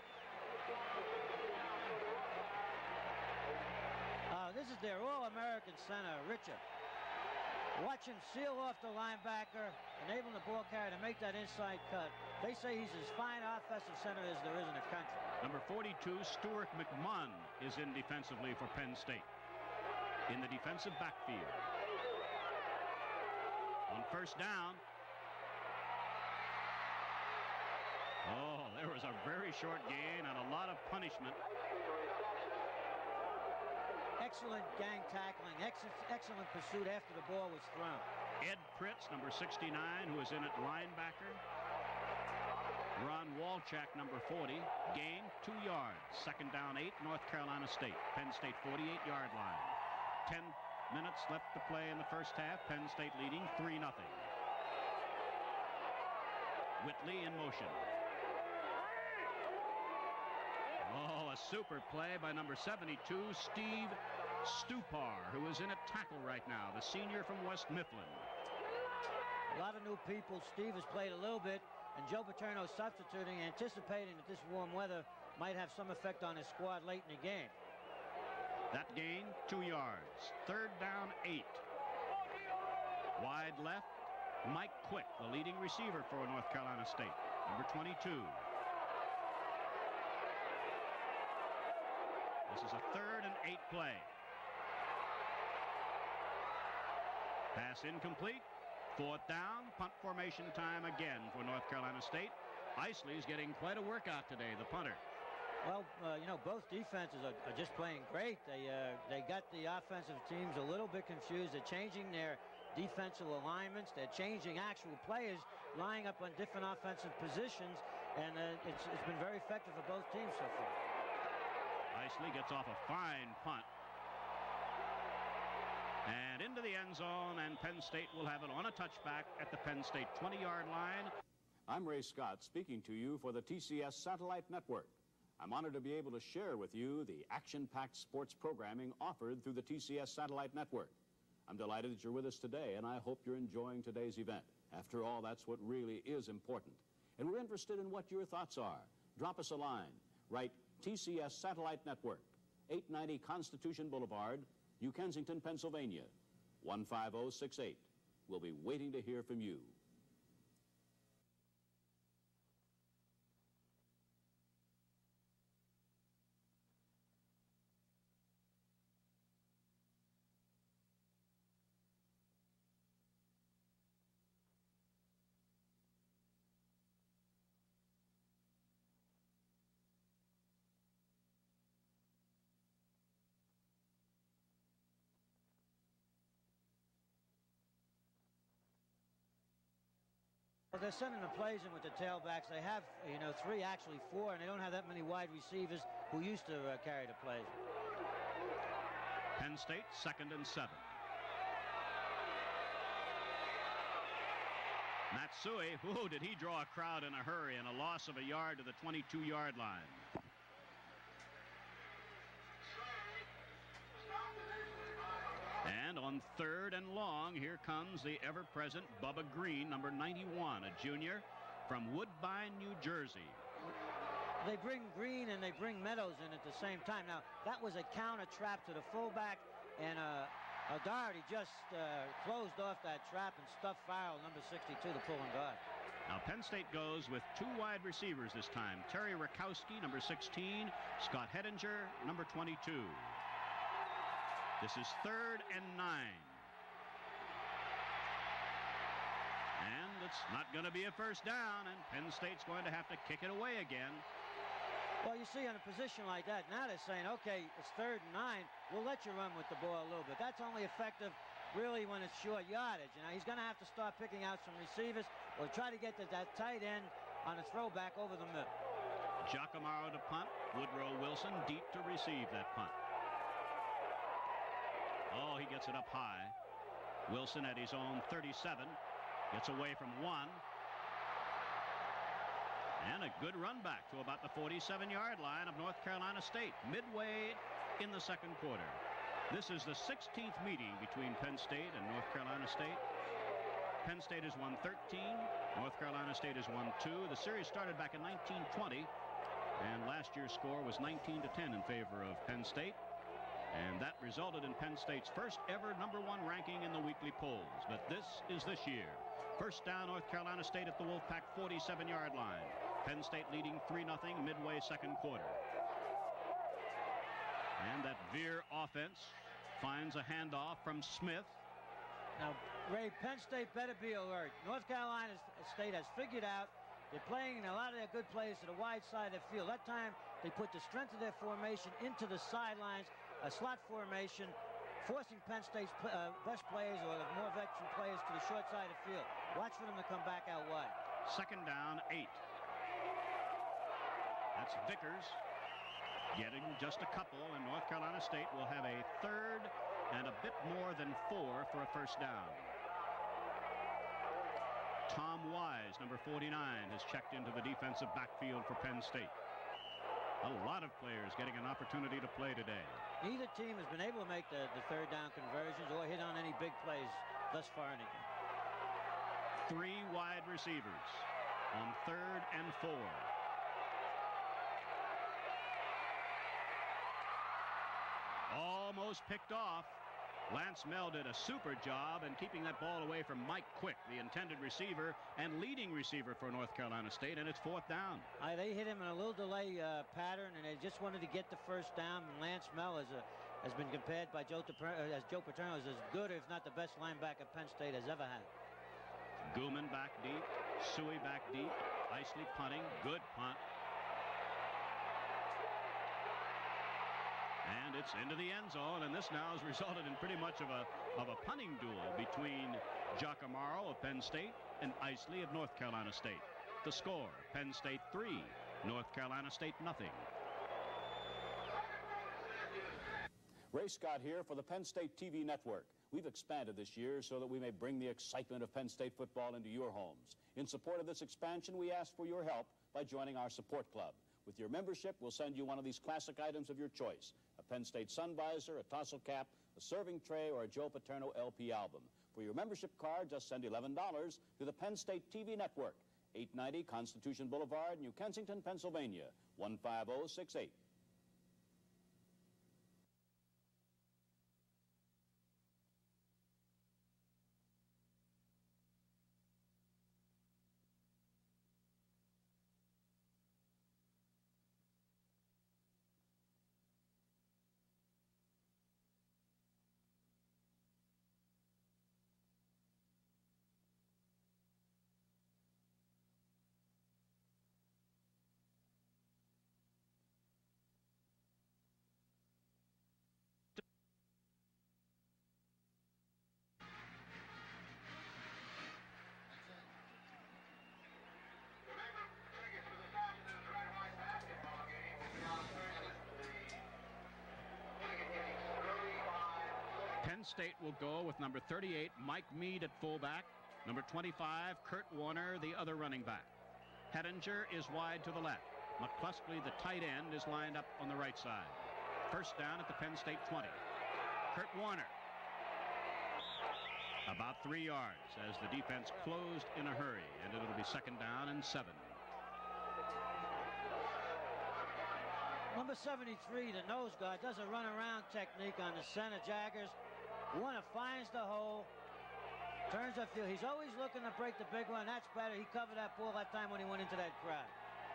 Uh, this is their All-American center, Richard. Watch him seal off the linebacker, enabling the ball carrier to make that inside cut. They say he's as fine offensive center as there is in the country. Number forty-two, Stuart McMunn, is in defensively for Penn State. In the defensive backfield. On first down. Oh, there was a very short gain and a lot of punishment. Excellent gang tackling, excellent, excellent pursuit after the ball was thrown. Ed Pritz, number sixty-nine, who is in at linebacker. Ron Walchak, number forty, gain two yards. Second down, eight, North Carolina State. Penn State forty-eight yard line. Ten minutes left to play in the first half. Penn State leading three nothing. Whitley in motion. Oh, a super play by number seventy-two, Steve Stupar, who is in at tackle right now, the senior from West Mifflin. A lot of new people. Steve has played a little bit, and Joe Paterno substituting, anticipating that this warm weather might have some effect on his squad late in the game. That gain, two yards. Third down, eight. Wide left, Mike Quick, the leading receiver for North Carolina State, number twenty-two. This is a third and eight play. Pass incomplete. Fourth down, punt formation time again for North Carolina State. Isley's getting quite a workout today, the punter. Well, uh, you know, both defenses are, are just playing great. They uh, they got the offensive teams a little bit confused. They're changing their defensive alignments. They're changing actual players, lining up on different offensive positions, and uh, it's, it's been very effective for both teams so far. Isley gets off a fine punt. And into the end zone, and Penn State will have it on a touchback at the Penn State twenty yard line. I'm Ray Scott, speaking to you for the T C S Satellite Network. I'm honored to be able to share with you the action-packed sports programming offered through the T C S Satellite Network. I'm delighted that you're with us today, and I hope you're enjoying today's event. After all, that's what really is important. And we're interested in what your thoughts are. Drop us a line. Write T C S Satellite Network, eight ninety Constitution Boulevard, New Kensington, Pennsylvania, one five zero six eight. We'll be waiting to hear from you. Well, they're sending the plays in with the tailbacks. They have, you know, three, actually four, and they don't have that many wide receivers who used to uh, carry the plays. Penn State, second and seven. Matsui, whoa, did he draw a crowd in a hurry, and a loss of a yard to the twenty-two yard line. And on third and long, here comes the ever-present Bubba Green, number ninety-one, a junior from Woodbine, New Jersey. They bring Green and they bring Meadows in at the same time. Now, that was a counter trap to the fullback, and uh, O'Doherty just uh, closed off that trap and stuffed Farrell, number sixty-two, the pulling guard. Now, Penn State goes with two wide receivers this time. Terry Rakowski, number sixteen, Scott Hedinger, number twenty-two. This is third and nine. And it's not going to be a first down, and Penn State's going to have to kick it away again. Well, you see, in a position like that, now they're saying, okay, it's third and nine. We'll let you run with the ball a little bit. That's only effective really when it's short yardage. You know, he's going to have to start picking out some receivers or try to get to that tight end on a throwback over the middle. Giacomo to punt. Woodrow Wilson deep to receive that punt. Oh, he gets it up high. Wilson at his own thirty-seven. Gets away from one. And a good run back to about the forty-seven-yard line of North Carolina State, midway in the second quarter. This is the sixteenth meeting between Penn State and North Carolina State. Penn State has won thirteen. North Carolina State has won two. The series started back in nineteen twenty, and last year's score was nineteen to ten in favor of Penn State. And that resulted in Penn State's first ever number one ranking in the weekly polls. But this is this year. First down, North Carolina State at the Wolfpack forty-seven-yard line. Penn State leading three nothing midway second quarter. And that veer offense finds a handoff from Smith. Now, Ray, Penn State better be alert. North Carolina State has figured out they're playing a lot of their good plays to the wide side of the field. That time, they put the strength of their formation into the sidelines, a slot formation, forcing Penn State's uh, best players or the more veteran players to the short side of the field. Watch for them to come back out wide. Second down, eight. That's Vickers getting just a couple, and North Carolina State will have a third and a bit more than four for a first down. Tom Wise, number forty-nine, has checked into the defensive backfield for Penn State. A lot of players getting an opportunity to play today. Neither team has been able to make the, the third down conversions or hit on any big plays thus far in the game. Three wide receivers on third and four. Almost picked off. Lance Mel did a super job in keeping that ball away from Mike Quick, the intended receiver and leading receiver for North Carolina State, and it's fourth down. Uh, they hit him in a little delay uh, pattern, and they just wanted to get the first down. And Lance Mel is a, has been compared by Joe Paterno, as Joe Paterno is as good, if not the best linebacker Penn State has ever had. Gooman back deep, Suey back deep, Isley punting, good punt. And it's into the end zone, and this now has resulted in pretty much of a of a punting duel between Giacomo of Penn State and Isley of North Carolina State. The score, Penn State three, North Carolina State nothing. Ray Scott here for the Penn State T V network. We've expanded this year so that we may bring the excitement of Penn State football into your homes. In support of this expansion, we ask for your help by joining our support club. With your membership, we'll send you one of these classic items of your choice: a Penn State sun visor, a tassel cap, a serving tray, or a Joe Paterno L P album. For your membership card, just send eleven dollars to the Penn State T V network, eight ninety Constitution Boulevard, New Kensington, Pennsylvania, one five zero six eight. Penn State will go with number thirty-eight, Mike Mead at fullback. Number twenty-five, Kurt Warner, the other running back. Hettinger is wide to the left. McCluskey, the tight end, is lined up on the right side. First down at the Penn State twenty. Kurt Warner. About three yards as the defense closed in a hurry, and it'll be second down and seven. Number seventy-three, the nose guard, does a run-around technique on the center Jaggers. Warner finds the hole, turns upfield. He's always looking to break the big one. That's better. He covered that ball that time when he went into that crowd.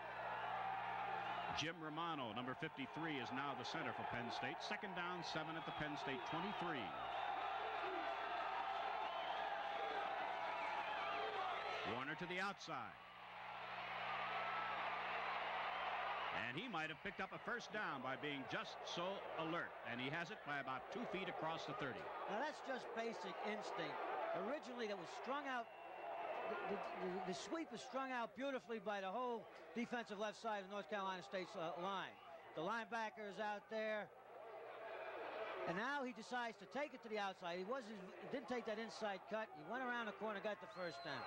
Jim Romano, number fifty-three, is now the center for Penn State. Second down, seven at the Penn State twenty-three. Warner to the outside. And And he might have picked up a first down by being just so alert. And he has it by about two feet across the thirty. Now, that's just basic instinct. Originally, that was strung out. The, the, the sweep is strung out beautifully by the whole defensive left side of North Carolina State's uh, line. The linebacker is out there. And now he decides to take it to the outside. He wasn't, he didn't take that inside cut. He went around the corner, got the first down.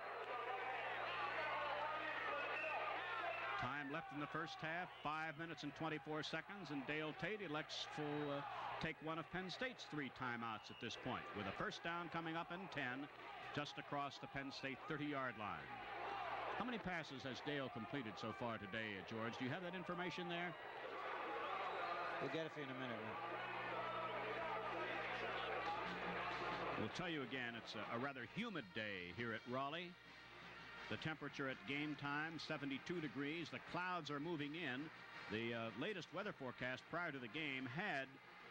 Time left in the first half, five minutes and twenty-four seconds, and Dale Tate elects to uh, take one of Penn State's three timeouts at this point, with a first down coming up in ten, just across the Penn State thirty-yard line. How many passes has Dale completed so far today, George? Do you have that information there? We'll get it for you in a minute, man. We'll tell you again, it's a, a rather humid day here at Raleigh. The temperature at game time, seventy-two degrees. The clouds are moving in. The uh, latest weather forecast prior to the game had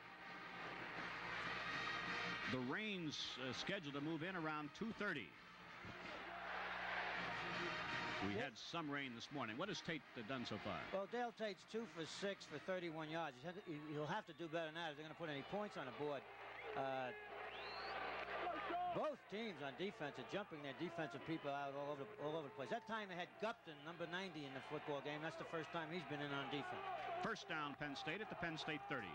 the rains uh, scheduled to move in around two thirty. We had some rain this morning. What has Tate uh, done so far? Well, Dale Tate's two for six for thirty-one yards. He's had to, he'll have to do better than that if they're going to put any points on the board. Uh, Both teams on defense are jumping their defensive people out all over, all over the place. That time they had Gupton, number ninety, in the football game. That's the first time he's been in on defense. First down, Penn State at the Penn State thirty.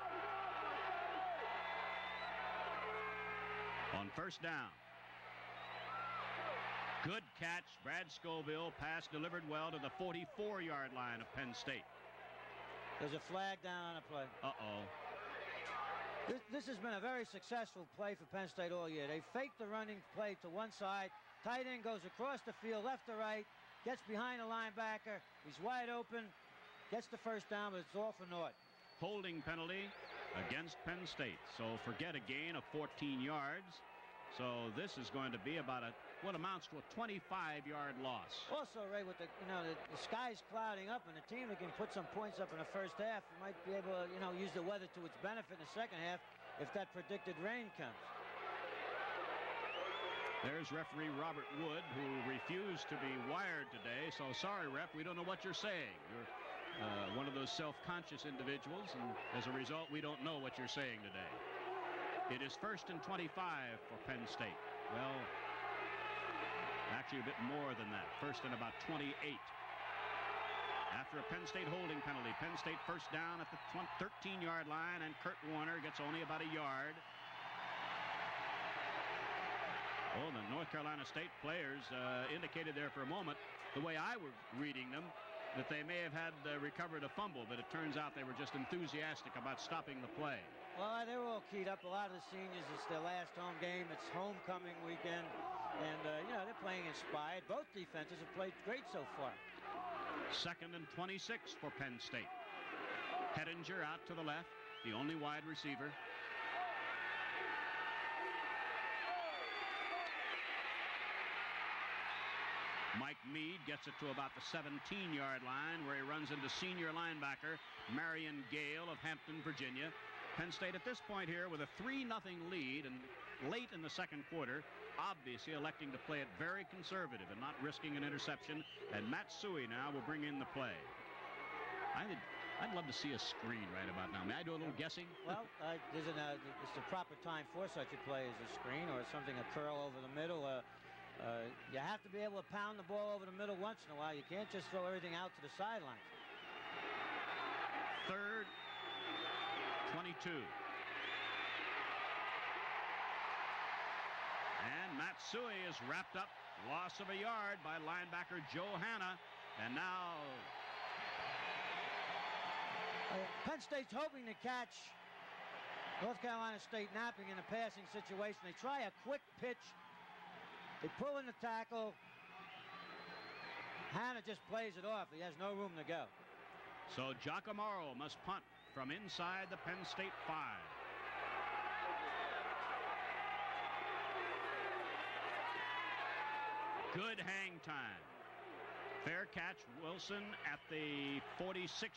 On first down. Good catch. Brad Scoville. Pass delivered well to the forty-four-yard line of Penn State. There's a flag down on the play. Uh-oh. This, this has been a very successful play for Penn State all year. They faked the running play to one side. Tight end goes across the field, left to right, gets behind the linebacker. He's wide open, gets the first down, but it's all for naught. Holding penalty against Penn State. So forget a gain of fourteen yards. So this is going to be about a what amounts to a twenty-five-yard loss. Also, Ray, with the you know the, the sky's clouding up, and the team that can put some points up in the first half might be able to you know use the weather to its benefit in the second half if that predicted rain comes. There's referee Robert Wood, who refused to be wired today. So sorry, ref, we don't know what you're saying. You're uh, one of those self-conscious individuals, and as a result, we don't know what you're saying today. It is first and twenty-five for Penn State. Well, actually a bit more than that. First and about twenty-eight. After a Penn State holding penalty, Penn State first down at the thirteen-yard line, and Kurt Warner gets only about a yard. Oh, the North Carolina State players uh, indicated there for a moment, the way I was reading them, that they may have had uh, recovered a fumble, but it turns out they were just enthusiastic about stopping the play. Well, they were all keyed up. A lot of the seniors, it's their last home game. It's homecoming weekend. And, uh, you know, they're playing inspired. Both defenses have played great so far. Second and twenty-six for Penn State. Hettinger out to the left, the only wide receiver. Mike Meade gets it to about the seventeen-yard line, where he runs into senior linebacker Marion Gale of Hampton, Virginia. Penn State at this point here with a three nothing lead, and late in the second quarter, obviously electing to play it very conservative and not risking an interception. And Matt Suey now will bring in the play. I would, I'd love to see a screen right about now. May I do a little guessing? Well, uh, there's an, uh, it's the proper time for such a play as a screen or something, a curl over the middle. Uh, uh, you have to be able to pound the ball over the middle once in a while. You can't just throw everything out to the sidelines. Third, twenty-two. And Matsui is wrapped up. Loss of a yard by linebacker Joe Hanna. And now uh, Penn State's hoping to catch North Carolina State napping in a passing situation. They try a quick pitch. They pull in the tackle. Hanna just plays it off. He has no room to go. So Giacomaro must punt from inside the Penn State five. Good hang time. Fair catch, Wilson at the forty-six.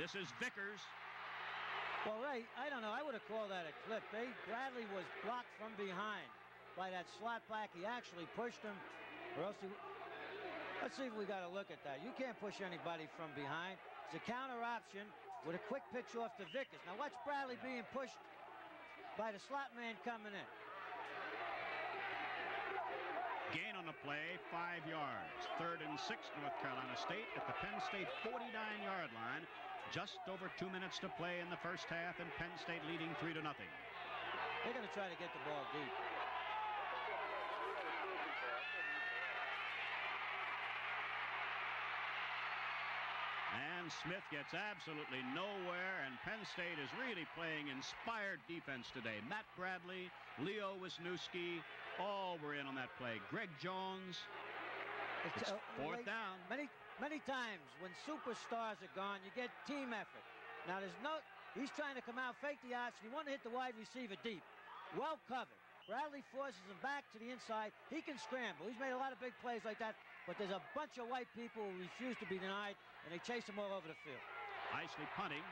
This is Vickers. Well, Ray, I don't know. I would have called that a clip. Eh? Bradley was blocked from behind by that slot back. He actually pushed him, or else he... Let's see if we got a look at that. You can't push anybody from behind. It's a counter option with a quick pitch off to Vickers. Now watch Bradley being pushed by the slot man coming in. Gain on the play, five yards. Third and six, North Carolina State at the Penn State forty-nine yard line. Just over two minutes to play in the first half, and Penn State leading three to nothing. They're going to try to get the ball deep. And Smith gets absolutely nowhere, and Penn State is really playing inspired defense today. Matt Bradley, Leo Wisniewski, all were in on that play. Greg Jones. It's, it's uh, fourth like, down. Many, many times when superstars are gone, you get team effort. Now there's no, he's trying to come out, fake the option. He wanted to hit the wide receiver deep. Well covered. Bradley forces him back to the inside. He can scramble. He's made a lot of big plays like that, but there's a bunch of white people who refuse to be denied, and they chase him all over the field. Isley punting.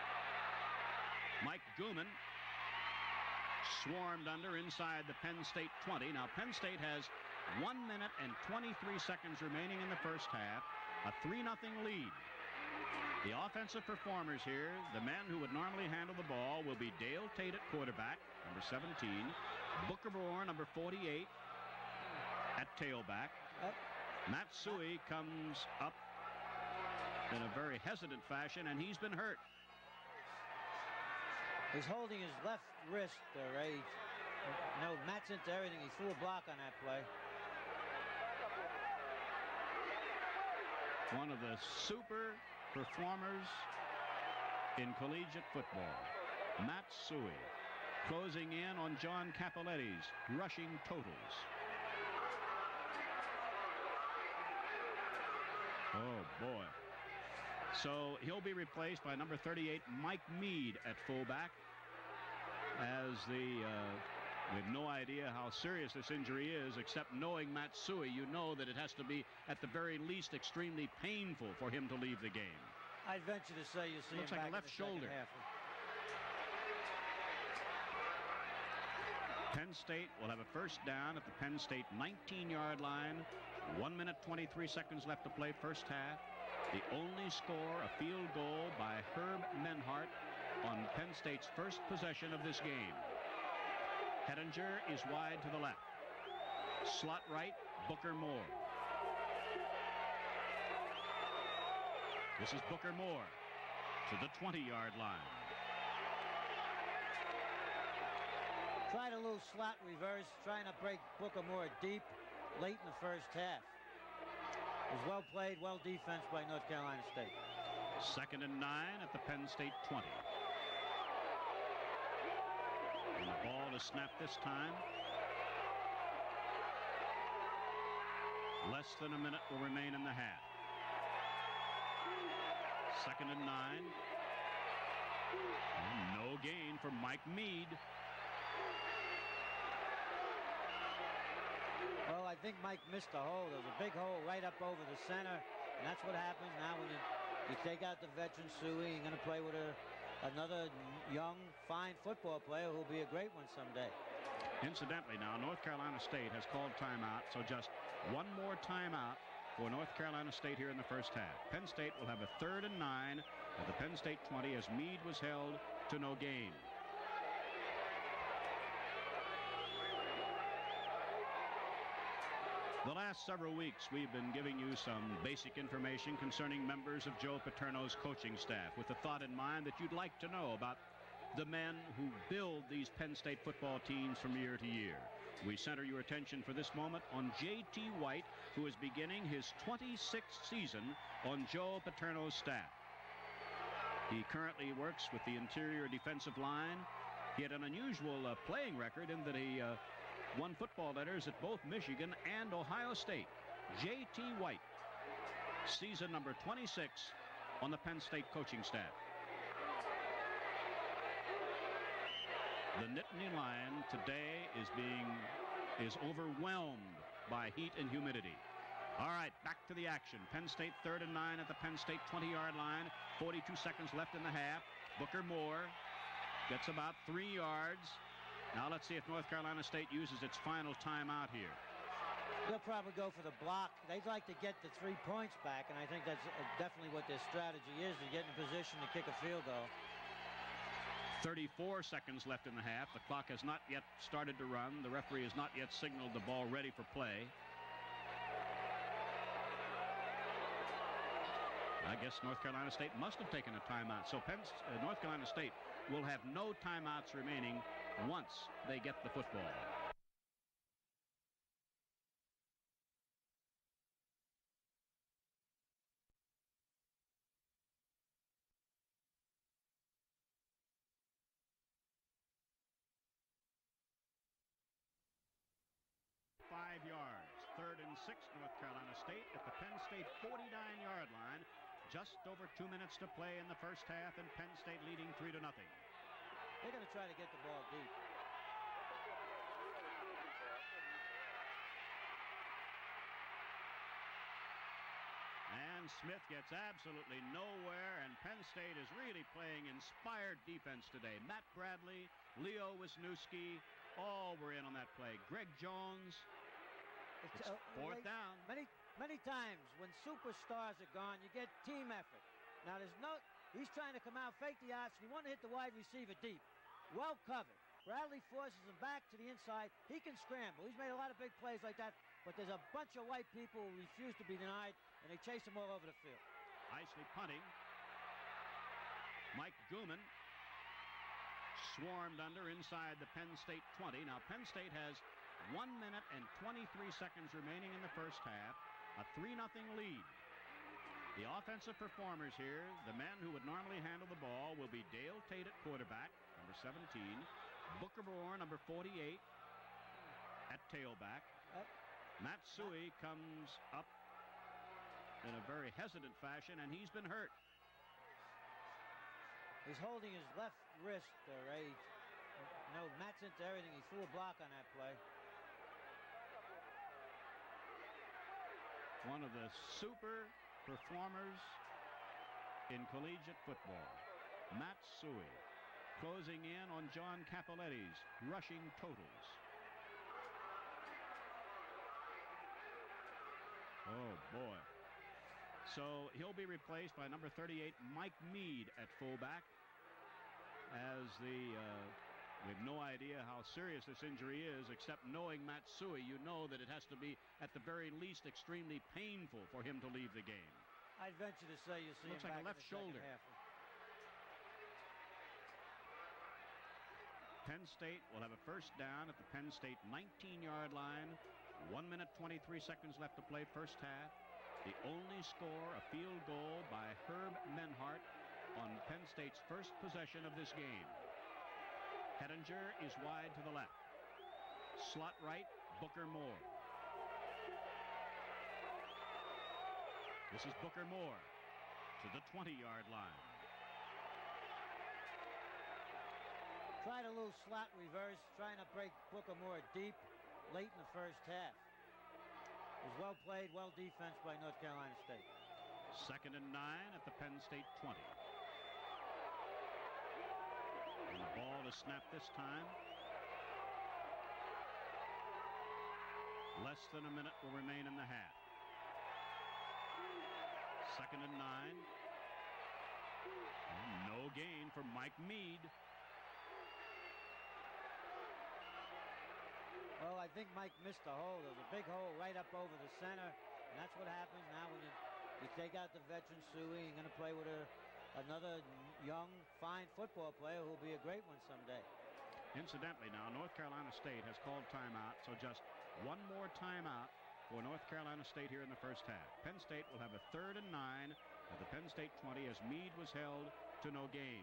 Mike Gooman swarmed under inside the Penn State twenty. Now Penn State has one minute and twenty-three seconds remaining in the first half. A three nothing lead. The offensive performers here, the men who would normally handle the ball, will be Dale Tate at quarterback, number seventeen. Booker Moore, number forty-eight, at tailback. Matt Suey comes up in a very hesitant fashion, and he's been hurt. He's holding his left wrist, uh, Ray. No, Matt's into everything. He threw a block on that play. One of the super performers in collegiate football, Matt Suey, closing in on John Capoletti's rushing totals. Oh, boy. So he'll be replaced by number thirty-eight, Mike Mead at fullback. As the, uh, we have no idea how serious this injury is, except knowing Matt Suey, you know that it has to be, at the very least, extremely painful for him to leave the game. I'd venture to say you see Looks him like back a left in the shoulder. second half. Penn State will have a first down at the Penn State nineteen yard line. One minute, twenty-three seconds left to play first half. The only score, a field goal by Herb Menhart on Penn State's first possession of this game. Hettinger is wide to the left. Slot right, Booker Moore. This is Booker Moore to the twenty yard line. Tried a little slot reverse, trying to break Booker Moore deep late in the first half. It was well played, well defense by North Carolina State. Second and nine at the Penn State twenty. And the ball is snapped this time. Less than a minute will remain in the half. Second and nine. And no gain for Mike Mead. Well, I think Mike missed a hole. There was a big hole right up over the center, and that's what happens now when you, you take out the veteran Suey. You're going to play with a, another young, fine football player who'll be a great one someday. Incidentally, now, North Carolina State has called timeout, so just one more timeout for North Carolina State here in the first half. Penn State will have a third and nine at the Penn State twenty as Meade was held to no gain. The last several weeks, we've been giving you some basic information concerning members of Joe Paterno's coaching staff with the thought in mind that you'd like to know about the men who build these Penn State football teams from year to year. We center your attention for this moment on J T White, who is beginning his twenty-sixth season on Joe Paterno's staff. He currently works with the interior defensive line. He had an unusual uh, playing record in that he uh, won football letters at both Michigan and Ohio State. J T White, season number twenty-six on the Penn State coaching staff. The Nittany Lion today is being is overwhelmed by heat and humidity. All right, back to the action. Penn State third and nine at the Penn State twenty-yard line. forty-two seconds left in the half. Booker Moore gets about three yards. Now let's see if North Carolina State uses its final timeout here. They'll probably go for the block. They'd like to get the three points back, and I think that's definitely what their strategy is, to get in position to kick a field goal. thirty-four seconds left in the half. The clock has not yet started to run. The referee has not yet signaled the ball ready for play. I guess North Carolina State must have taken a timeout. So Penn, uh, North Carolina State will have no timeouts remaining once they get the football. Five yards. Third and six, North Carolina State at the Penn State forty-nine-yard line. Just over two minutes to play in the first half, and Penn State leading three to nothing. They're going to try to get the ball deep. And Smith gets absolutely nowhere, and Penn State is really playing inspired defense today. Matt Bradley, Leo Wisniewski, all were in on that play. Greg Jones. It's, it's uh, fourth wait, down. Many, many times when superstars are gone, you get team effort. Now there's no, he's trying to come out, fake the outs, and he wanted to hit the wide receiver deep. Well covered. Bradley forces him back to the inside. He can scramble. He's made a lot of big plays like that, but there's a bunch of white people who refuse to be denied, and they chase him all over the field. Isley punting. Mike Gooman swarmed under inside the Penn State twenty. Now Penn State has one minute and twenty-three seconds remaining in the first half. A three nothing lead. The offensive performers here, the men who would normally handle the ball, will be Dale Tate at quarterback, number seventeen. Booker Moore, number forty-eight, at tailback. Uh, Matt Suey comes up in a very hesitant fashion, and he's been hurt. He's holding his left wrist, uh, Ray. You know, Matt's into everything. He threw a block on that play. One of the super performers in collegiate football, Matt Suey, closing in on John Capoletti's rushing totals. Oh, boy. So he'll be replaced by number thirty-eight, Mike Mead, at fullback. As the, uh, we have no idea how serious this injury is, except knowing Matt Suey, you know that it has to be, at the very least, extremely painful for him to leave the game. I'd venture to say you see Looks him like back a left in the shoulder. Half. Penn State will have a first down at the Penn State nineteen-yard line. One minute, twenty-three seconds left to play first half. The only score, a field goal by Herb Menhart on Penn State's first possession of this game. Hettinger is wide to the left. Slot right, Booker Moore. This is Booker Moore to the twenty-yard line. Tried a little slot reverse, trying to break Booker Moore deep late in the first half. It was well played, well defense by North Carolina State. Second and nine at the Penn State twenty. And the ball is snapped this time. Less than a minute will remain in the half. Second and nine. And no gain for Mike Mead. Well, I think Mike missed the hole. There was a big hole right up over the center, and that's what happens now when you, you take out the veteran Suey. You're going to play with a, another young, fine football player who will be a great one someday. Incidentally, now, North Carolina State has called timeout, so just one more timeout for North Carolina State here in the first half. Penn State will have a third and nine at the Penn State twenty as Meade was held to no gain.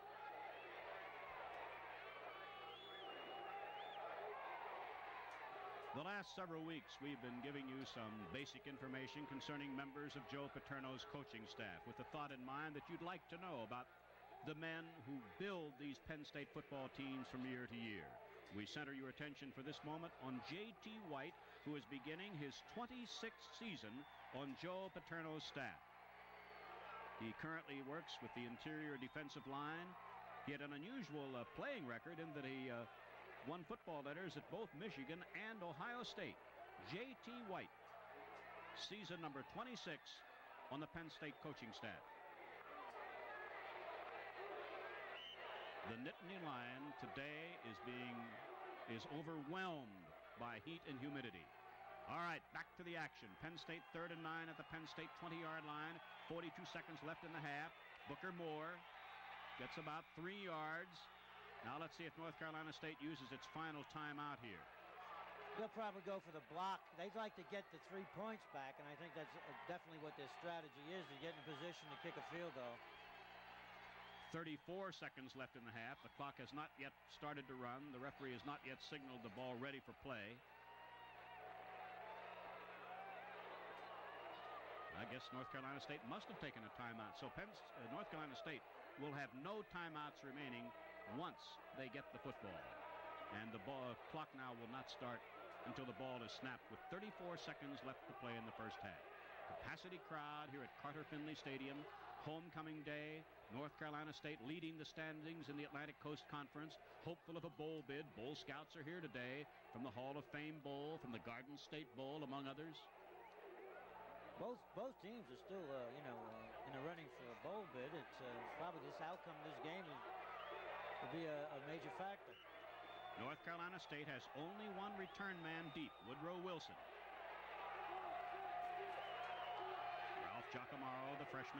The last several weeks, we've been giving you some basic information concerning members of Joe Paterno's coaching staff, with the thought in mind that you'd like to know about the men who build these Penn State football teams from year to year. We center your attention for this moment on J T White, who is beginning his twenty-sixth season on Joe Paterno's staff. He currently works with the interior defensive line. He had an unusual uh, playing record in that he uh, won football letters at both Michigan and Ohio State. J T White, season number twenty-six on the Penn State coaching staff. The Nittany Lion today is being is overwhelmed by heat and humidity. All right, back to the action. Penn State third and nine at the Penn State twenty-yard line. forty-two seconds left in the half. Booker Moore gets about three yards. Now let's see if North Carolina State uses its final timeout here. They'll probably go for the block. They'd like to get the three points back, and I think that's definitely what their strategy is, to get in a position to kick a field goal. thirty-four seconds left in the half. The clock has not yet started to run. The referee has not yet signaled the ball ready for play. I guess North Carolina State must have taken a timeout. So Penn, uh, North Carolina State will have no timeouts remaining once they get the football. And the ball clock now will not start until the ball is snapped with thirty-four seconds left to play in the first half. Capacity crowd here at Carter Finley Stadium. Homecoming day. North Carolina State leading the standings in the Atlantic Coast Conference. Hopeful of a bowl bid. Bowl scouts are here today from the Hall of Fame Bowl, from the Garden State Bowl, among others. Both both teams are still, uh, you know, uh, in the running for a bowl bid. It's uh, probably this outcome of this game is, will be a, a major factor. North Carolina State has only one return man deep, Woodrow Wilson. Ralph Giacomo, the freshman.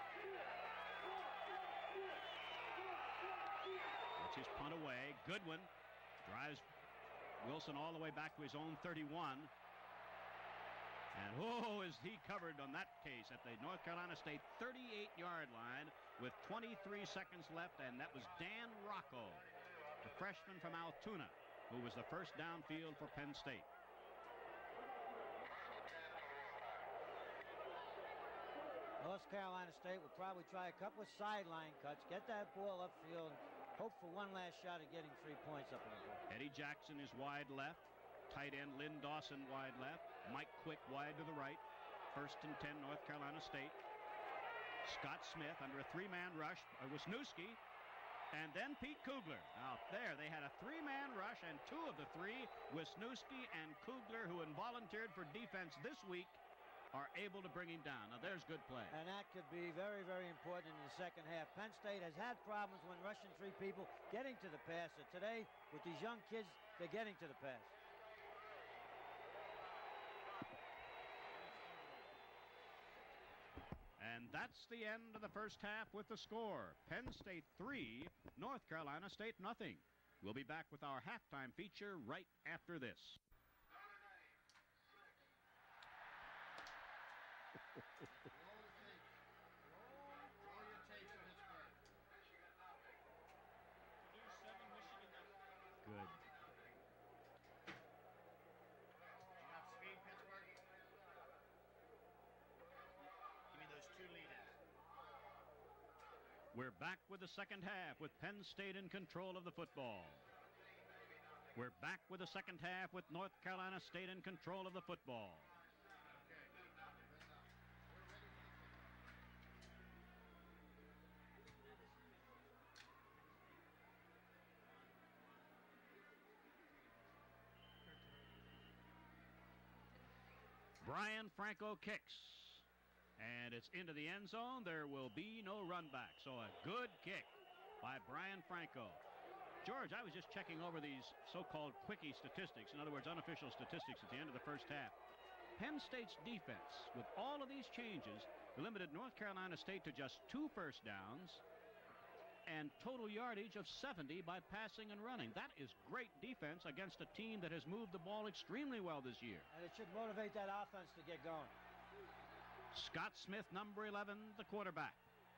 That's his punt away. Goodwin drives Wilson all the way back to his own thirty-one. And oh, is he covered on that case at the North Carolina State thirty-eight-yard line with twenty-three seconds left, and that was Dan Rocco, the freshman from Altoona, who was the first downfield for Penn State. North Carolina State will probably try a couple of sideline cuts, get that ball upfield, and hope for one last shot at getting three points up in the ball. Eddie Jackson is wide left. Tight end Lynn Dawson wide left. Mike Quick wide to the right. First and ten, North Carolina State. Scott Smith under a three-man rush. Uh, Wisniewski. And then Pete Kugler. Now there, they had a three-man rush, and two of the three, Wisniewski and Kugler, who involunteered for defense this week, are able to bring him down. Now there's good play. And that could be very, very important in the second half. Penn State has had problems when rushing three people, getting to the passer. Today, with these young kids, they're getting to the pass. And that's the end of the first half with the score. Penn State three, North Carolina State nothing. We'll be back with our halftime feature right after this. Good. We're back with the second half with Penn State in control of the football. We're back with the second half with North Carolina State in control of the football. Brian Franco kicks. And it's into the end zone. There will be no run back. So a good kick by Brian Franco. George, I was just checking over these so-called quickie statistics, in other words, unofficial statistics at the end of the first half. Penn State's defense, with all of these changes, limited North Carolina State to just two first downs and total yardage of seventy by passing and running. That is great defense against a team that has moved the ball extremely well this year. And it should motivate that offense to get going. Scott Smith, number eleven, the quarterback.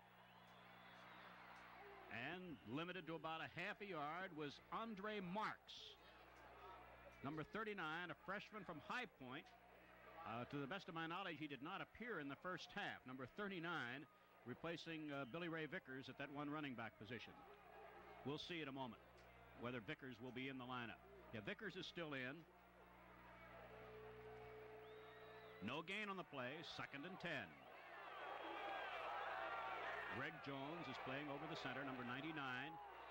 And limited to about a half a yard was Andre Marks. Number thirty-nine, a freshman from High Point. Uh, to the best of my knowledge, he did not appear in the first half. Number thirty-nine, replacing uh, Billy Ray Vickers at that one running back position. We'll see in a moment. whether Vickers will be in the lineup. Yeah, Vickers is still in. No gain on the play, second and ten. Greg Jones is playing over the center, number ninety-nine.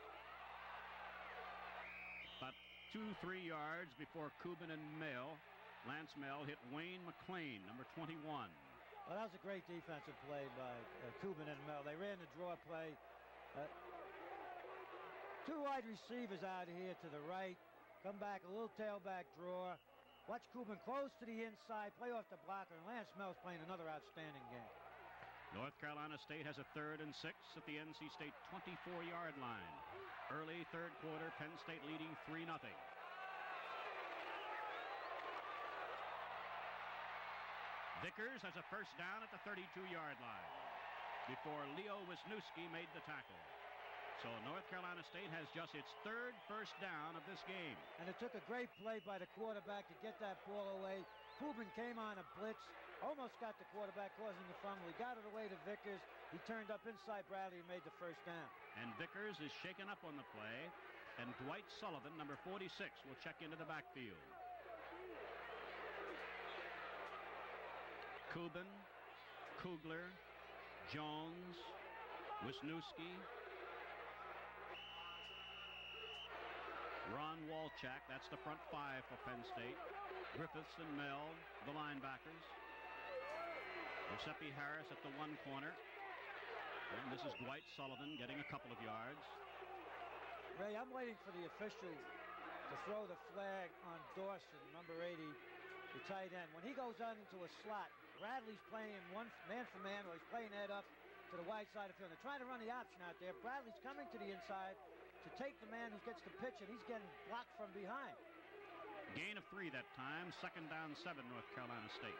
About two, three yards before Cuban and Mel. Lance Mel hit Wayne McLean, number twenty-one. Well, that was a great defensive play by uh, Cuban and Mel. They ran the draw play. Uh, two wide receivers out here to the right. Come back, a little tailback draw. Watch Cuban close to the inside, play off the blocker, and Lance Mel's playing another outstanding game. North Carolina State has a third and six at the N C State twenty-four yard line. Early third quarter, Penn State leading three nothing. Vickers has a first down at the thirty-two yard line before Leo Wisniewski made the tackle. So North Carolina State has just its third first down of this game. And it took a great play by the quarterback to get that ball away. Cuban came on a blitz, almost got the quarterback causing the fumble. He got it away to Vickers. He turned up inside Bradley and made the first down. And Vickers is shaken up on the play. And Dwight Sullivan, number forty-six, will check into the backfield. Cuban, Kugler, Jones, Wisniewski, Ron Walchak, that's the front five for Penn State. Griffiths and Mel, the linebackers. Giuseppe Harris at the one corner. And this is Dwight Sullivan getting a couple of yards. Ray, I'm waiting for the official to throw the flag on Dawson, number eighty, the tight end. When he goes on into a slot, Bradley's playing one man for man, or he's playing head up to the wide side of the field. They're trying to run the option out there. Bradley's coming to the inside to take the man who gets the pitch, and he's getting blocked from behind. Gain of three that time. Second down, seven, North Carolina State.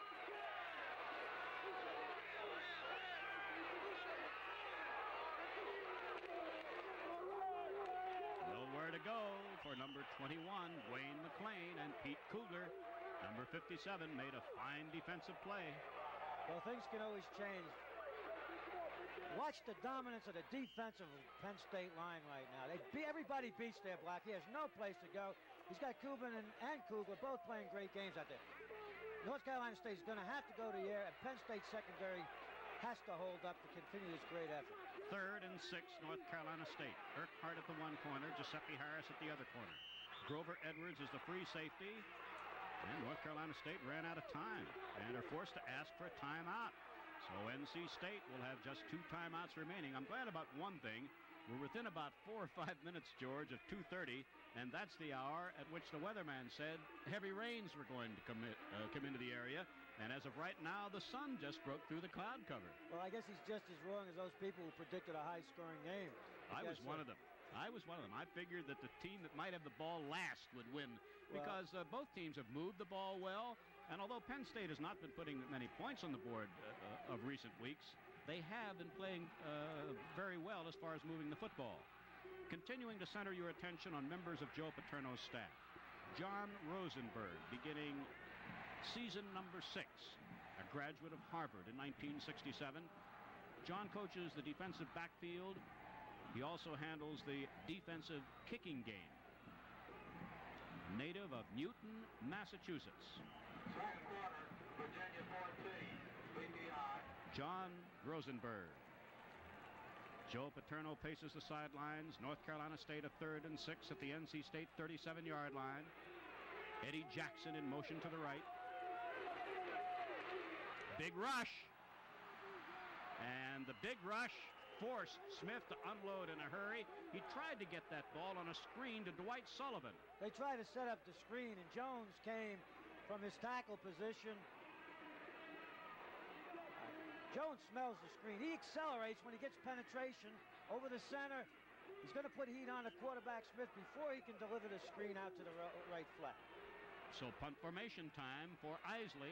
Nowhere to go for number twenty-one, Wayne McLean, and Pete Kugler, number fifty-seven, made a fine defensive play. Well, things can always change. Watch the dominance of the defensive Penn State line right now. They be, everybody beats their block. He has no place to go. He's got Cuban and, and Kugler both playing great games out there. North Carolina State is going to have to go to the air, and Penn State secondary has to hold up to continue this great effort. Third and six, North Carolina State. Urquhart at the one corner, Giuseppe Harris at the other corner. Grover Edwards is the free safety, and North Carolina State ran out of time and are forced to ask for a timeout. So N C State will have just two timeouts remaining. I'm glad about one thing. We're within about four or five minutes, George, of two thirty, and that's the hour at which the weatherman said heavy rains were going to come, uh, come into the area. And as of right now, the sun just broke through the cloud cover. Well, I guess he's just as wrong as those people who predicted a high-scoring game. I, I was one of them. I was one of them. I figured that the team that might have the ball last would win because uh, both teams have moved the ball well. And although Penn State has not been putting many points on the board uh, of recent weeks, they have been playing uh, very well as far as moving the football. Continuing to center your attention on members of Joe Paterno's staff. John Rosenberg, beginning season number six, a graduate of Harvard in nineteen sixty-seven. John coaches the defensive backfield. He also handles the defensive kicking game. Native of Newton, Massachusetts. Second quarter, Virginia fourteen, B P I. John Rosenberg. Joe Paterno paces the sidelines. North Carolina State a third and six at the N C State thirty-seven yard line. Eddie Jackson in motion to the right. Big rush. And the big rush forced Smith to unload in a hurry. He tried to get that ball on a screen to Dwight Sullivan. They tried to set up the screen, and Jones came from his tackle position. Jones smells the screen. He accelerates when he gets penetration over the center. He's going to put heat on the quarterback, Smith, before he can deliver the screen out to the right flat. So punt formation time for Isley.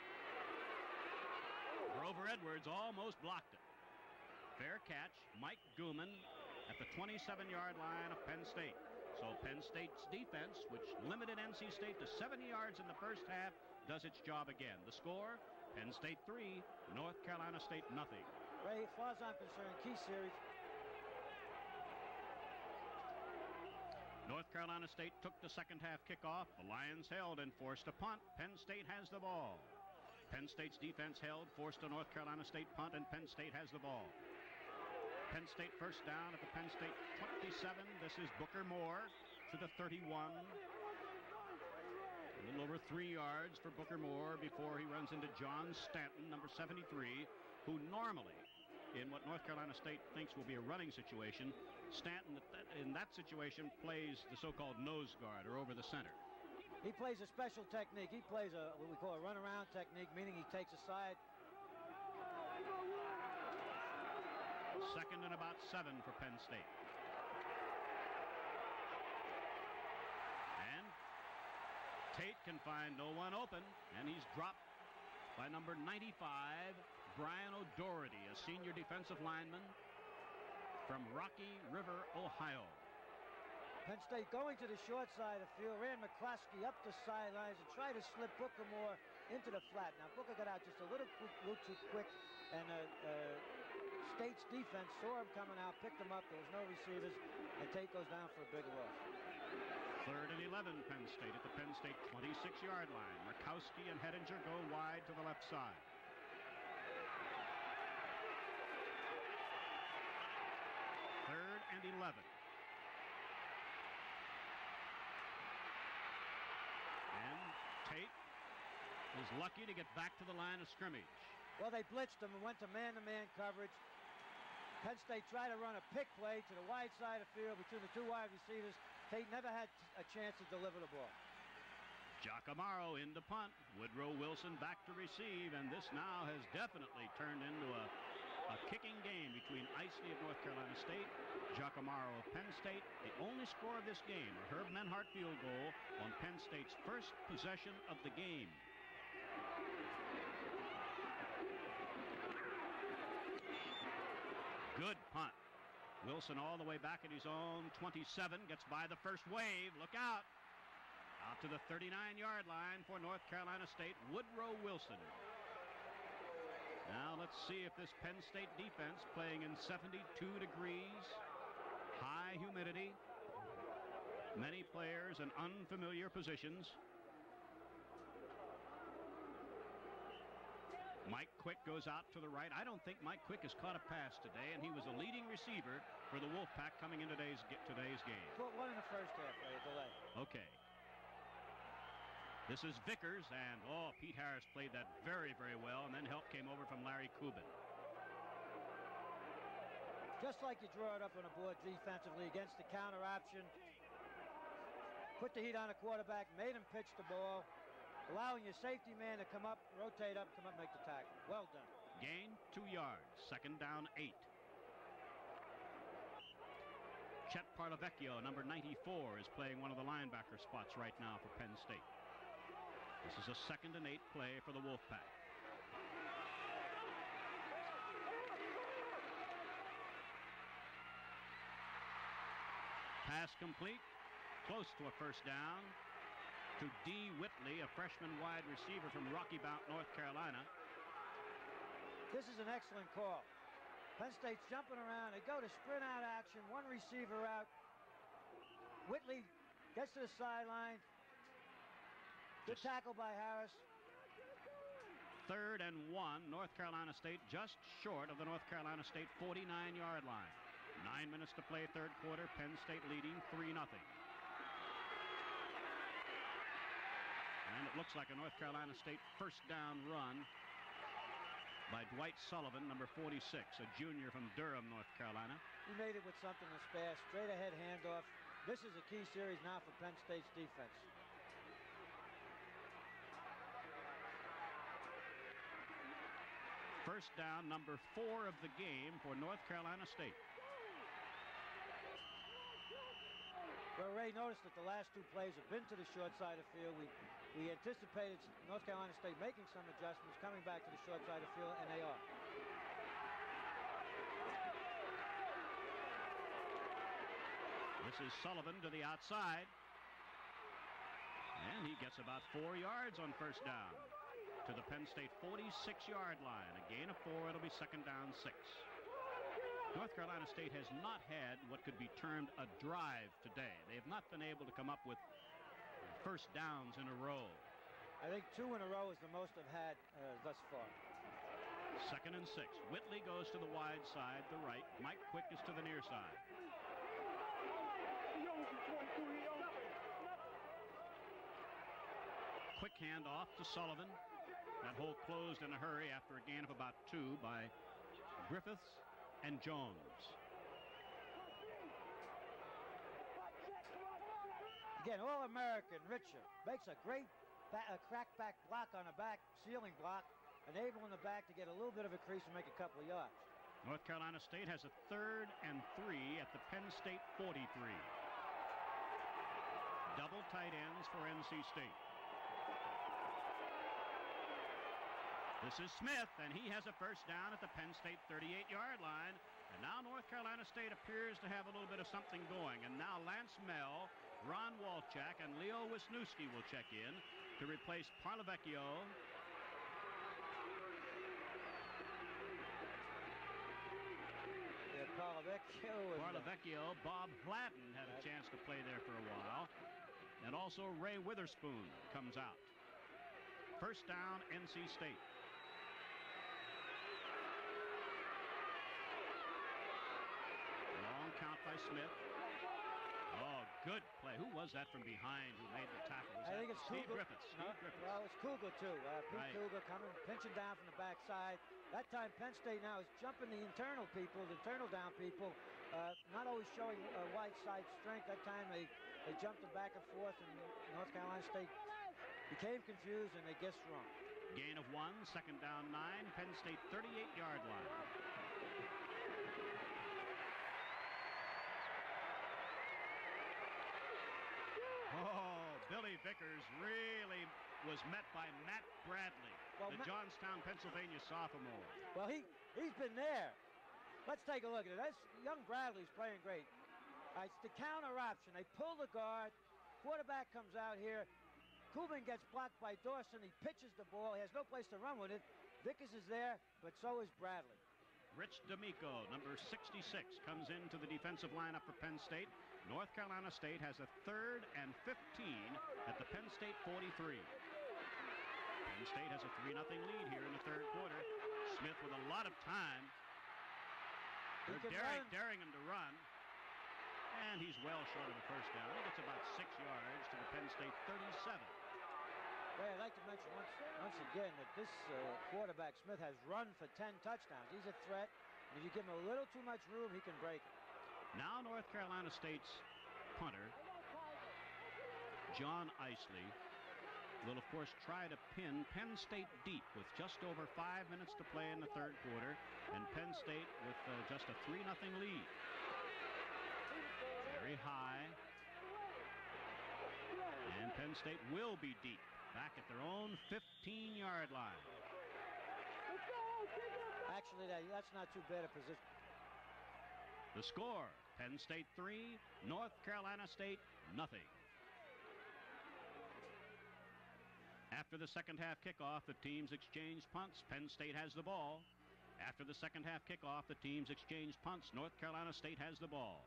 Grover Edwards almost blocked it. Fair catch, Mike Gooman at the twenty-seven yard line of Penn State. So Penn State's defense, which limited N C State to seventy yards in the first half, does its job again. The score, Penn State three, North Carolina State nothing. Ray, as far as I'm concerned, key series. North Carolina State took the second half kickoff. The Lions held and forced a punt. Penn State has the ball. Penn State's defense held, forced a North Carolina State punt, and Penn State has the ball. Penn State first down at the Penn State twenty-seven. This is Booker Moore to the thirty-one. A little over three yards for Booker Moore before he runs into John Stanton, number seventy-three, who normally, in what North Carolina State thinks will be a running situation, Stanton in that situation plays the so-called nose guard, or over the center. He plays a special technique. He plays a what we call a run-around technique, meaning he takes a side. Second and about seven for Penn State. And Tate can find no one open, and he's dropped by number ninety-five, Brian O'Doherty, a senior defensive lineman from Rocky River, Ohio. Penn State going to the short side of the field, ran McCloskey up the sidelines and tried to slip Booker Moore into the flat. Now, Booker got out just a little, quick, little too quick, and uh, uh, State's defense saw him coming out, picked him up. There was no receivers, and Tate goes down for a big loss. Third and eleven, Penn State at the Penn State twenty-six-yard line. Murkowski and Hettinger go wide to the left side. Third and eleven. And Tate is lucky to get back to the line of scrimmage. Well, they blitzed him and went to man-to-man coverage. Penn State tried to run a pick play to the wide side of the field between the two wide receivers. Tate never had a chance to deliver the ball. Giacomaro in the punt. Woodrow Wilson back to receive, and this now has definitely turned into a, a kicking game between Isley of North Carolina State, Giacomaro of Penn State. The only score of this game, a Herb Menhart field goal on Penn State's first possession of the game. Good punt. Wilson all the way back at his own twenty-seven, gets by the first wave. Look out. Out to the thirty-nine-yard line for North Carolina State, Woodrow Wilson. Now let's see if this Penn State defense, playing in seventy-two degrees, high humidity, many players in unfamiliar positions. Mike Quick goes out to the right. I don't think Mike Quick has caught a pass today, and he was a leading receiver for the Wolfpack coming into today's, today's game. Put one in the first half, right? Delay. Okay. This is Vickers, and oh, Pete Harris played that very, very well, and then help came over from Larry Kubin. Just like you draw it up on a board defensively against the counter option. Put the heat on a quarterback, made him pitch the ball, allowing your safety man to come up, rotate up, come up, make the tackle. Well done. Gain two yards. Second down, eight. Chet Parlavecchio, number ninety-four, is playing one of the linebacker spots right now for Penn State. This is a second and eight play for the Wolfpack. Pass complete, close to a first down, to D. Whitley, a freshman wide receiver from Rocky Mount, North Carolina. This is an excellent call. Penn State's jumping around. They go to sprint out action, one receiver out. Whitley gets to the sideline. Good tackle by Harris. Third and one, North Carolina State just short of the North Carolina State forty-nine-yard line. Nine minutes to play third quarter. Penn State leading three nothing. And it looks like a North Carolina State first down run by Dwight Sullivan, number forty-six, a junior from Durham, North Carolina. He made it with something that's fast, straight ahead handoff. This is a key series now for Penn State's defense. First down, number four of the game for North Carolina State. Well, Ray, noticed that the last two plays have been to the short side of the field. We, we anticipated North Carolina State making some adjustments, coming back to the short side of the field, and they are. This is Sullivan to the outside. And he gets about four yards on first down to the Penn State forty-six-yard line. A gain of four, it'll be second down six. North Carolina State has not had what could be termed a drive today. They have not been able to come up with first downs in a row. I think two in a row is the most they've had uh, thus far. Second and six. Whitley goes to the wide side, the right. Mike Quick is to the near side. Quick handoff to Sullivan. That hole closed in a hurry after a gain of about two by Griffiths and Jones. Again, All-American Richard makes a great ba a crack-back block on a back ceiling block, enabling the back to get a little bit of a crease and make a couple of yards. North Carolina State has a third and three at the Penn State forty-three. Double tight ends for N C State. This is Smith, and he has a first down at the Penn State thirty-eight yard line. And now North Carolina State appears to have a little bit of something going. And now Lance Mell, Ron Walchak, and Leo Wisniewski will check in to replace Parlavecchio. Yeah, Parlavecchio. Parlavecchio. Bob Gladden had a chance to play there for a while. And also Ray Witherspoon comes out. First down, N C State. Long count by Smith. Oh, good play. Who was that from behind who made the tackle? Was I that think it's Steve Cougar. Griffiths. No, Steve Griffiths. well, it's Cougar, too. Uh, Pete Right. Cougar coming, pinching down from the backside. That time, Penn State now is jumping the internal people, the internal down people, uh, not always showing uh, wide side strength. That time, they, they jumped it back and forth, and North Carolina State became confused, and they guessed wrong. Gain of one, second down nine, Penn State thirty-eight yard line. Oh, Billy Vickers really was met by Matt Bradley, Well, the Ma- Johnstown, Pennsylvania sophomore. Well, he, he's been there. Let's take a look at it. That's, young Bradley's playing great. All right, it's the counter option. They pull the guard. Quarterback comes out here. Kubin gets blocked by Dawson. He pitches the ball. He has no place to run with it. Vickers is there, but so is Bradley. Rich D'Amico, number sixty-six, comes into the defensive lineup for Penn State. North Carolina State has a third and fifteen at the Penn State forty-three. Penn State has a three nothing lead here in the third quarter. Smith with a lot of time. He They're can daring, run. daring him to run. And he's well short of the first down. He gets about six yards to the Penn State thirty-seven. Well, I'd like to mention once, once again that this uh, quarterback, Smith, has run for ten touchdowns. He's a threat. And if you give him a little too much room, he can break it. Now North Carolina State's punter, John Isley, will of course try to pin Penn State deep with just over five minutes to play in the third quarter, and Penn State with uh, just a three nothing lead. Very high. And Penn State will be deep, back at their own fifteen yard line. Actually, that, that's not too bad a position. The score, Penn State three, North Carolina State nothing. After the second half kickoff, the teams exchanged punts. Penn State has the ball. After the second half kickoff, the teams exchanged punts. North Carolina State has the ball.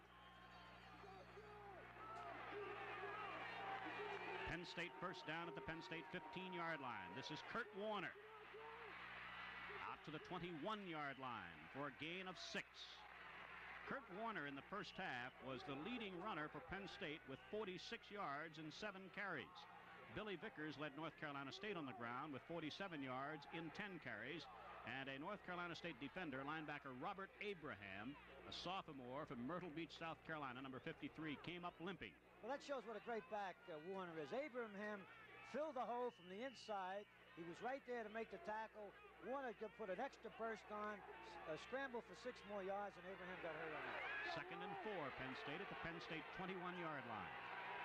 Penn State first down at the Penn State fifteen yard line. This is Kurt Warner. Out to the twenty-one yard line for a gain of six. Kurt Warner in the first half was the leading runner for Penn State with forty-six yards and seven carries. Billy Vickers led North Carolina State on the ground with forty-seven yards in ten carries. And a North Carolina State defender, linebacker Robert Abraham, a sophomore from Myrtle Beach, South Carolina, number fifty-three, came up limping. Well, that shows what a great back uh, Warner is. Abraham filled the hole from the inside. He was right there to make the tackle. Warner could put an extra burst on, uh, scramble for six more yards, and Abraham got hurt on that. Second and four, Penn State at the Penn State twenty-one yard line.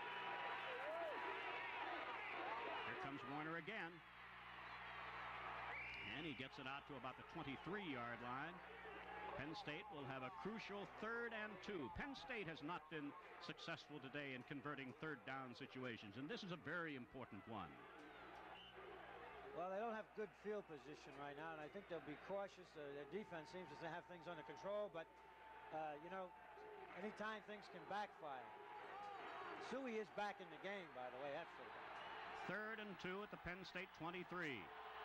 Here comes Warner again. And he gets it out to about the twenty-three yard line. Penn State will have a crucial third and two. Penn State has not been successful today in converting third down situations, and this is a very important one. Well, they don't have good field position right now, and I think they'll be cautious. Uh, their defense seems to have things under control, but, uh, you know, anytime things can backfire. Suey is back in the game, by the way. That's for Third and two at the Penn State twenty-three.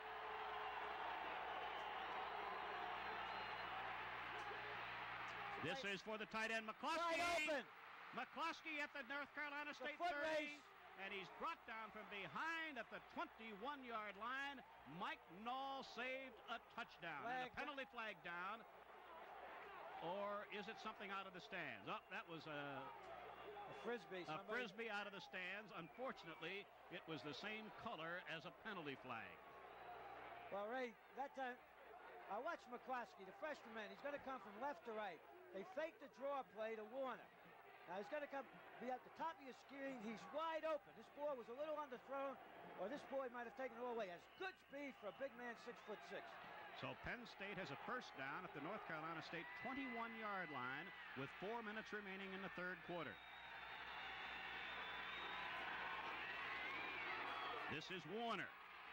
This is for the tight end, McCluskey. Wide open. McCluskey at the North Carolina State foot thirty. race. And he's brought down from behind at the twenty-one-yard line. Mike Knoll saved a touchdown. Flag. And a penalty flag down. Or is it something out of the stands? Oh, that was a, a frisbee. A somebody... frisbee out of the stands. Unfortunately, it was the same color as a penalty flag. Well, Ray, that time, I watched McCluskey, the freshman man. He's going to come from left to right. They faked the draw play to Warner. Now he's going to come be at the top of your screen. He's wide open. This ball was a little underthrown, or this boy might have taken it all away. Has good speed for a big man, six foot six. So Penn State has a first down at the North Carolina State twenty-one-yard line with four minutes remaining in the third quarter. This is Warner.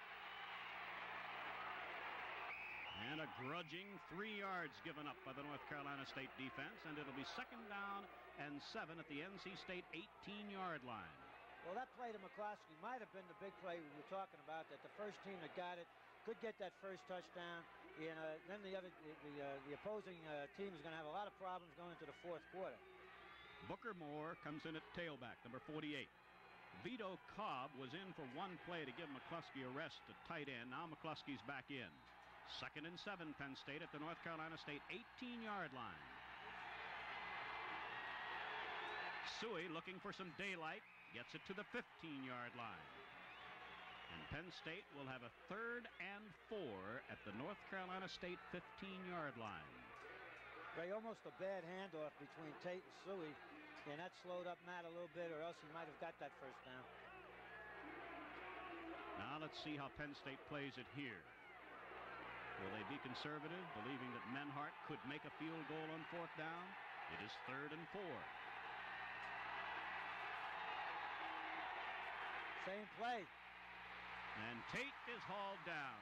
And a grudging three yards given up by the North Carolina State defense, and it'll be second down and seven at the N C State eighteen-yard line. Well, that play to McCluskey might have been the big play we were talking about, that the first team that got it could get that first touchdown, and uh, then the other, the, the, uh, the opposing uh, team is going to have a lot of problems going into the fourth quarter. Booker Moore comes in at tailback, number forty-eight. Vito Cobb was in for one play to give McCluskey a rest at tight end. Now McCluskey's back in. Second and seven, Penn State at the North Carolina State eighteen-yard line. Suey looking for some daylight, gets it to the fifteen-yard line. And Penn State will have a third and four at the North Carolina State fifteen-yard line. Ray, almost a bad handoff between Tate and Suey, and that slowed up Matt a little bit, or else he might have got that first down. Now let's see how Penn State plays it here. Will they be conservative, believing that Menhart could make a field goal on fourth down? It is third and four. Same play. And Tate is hauled down.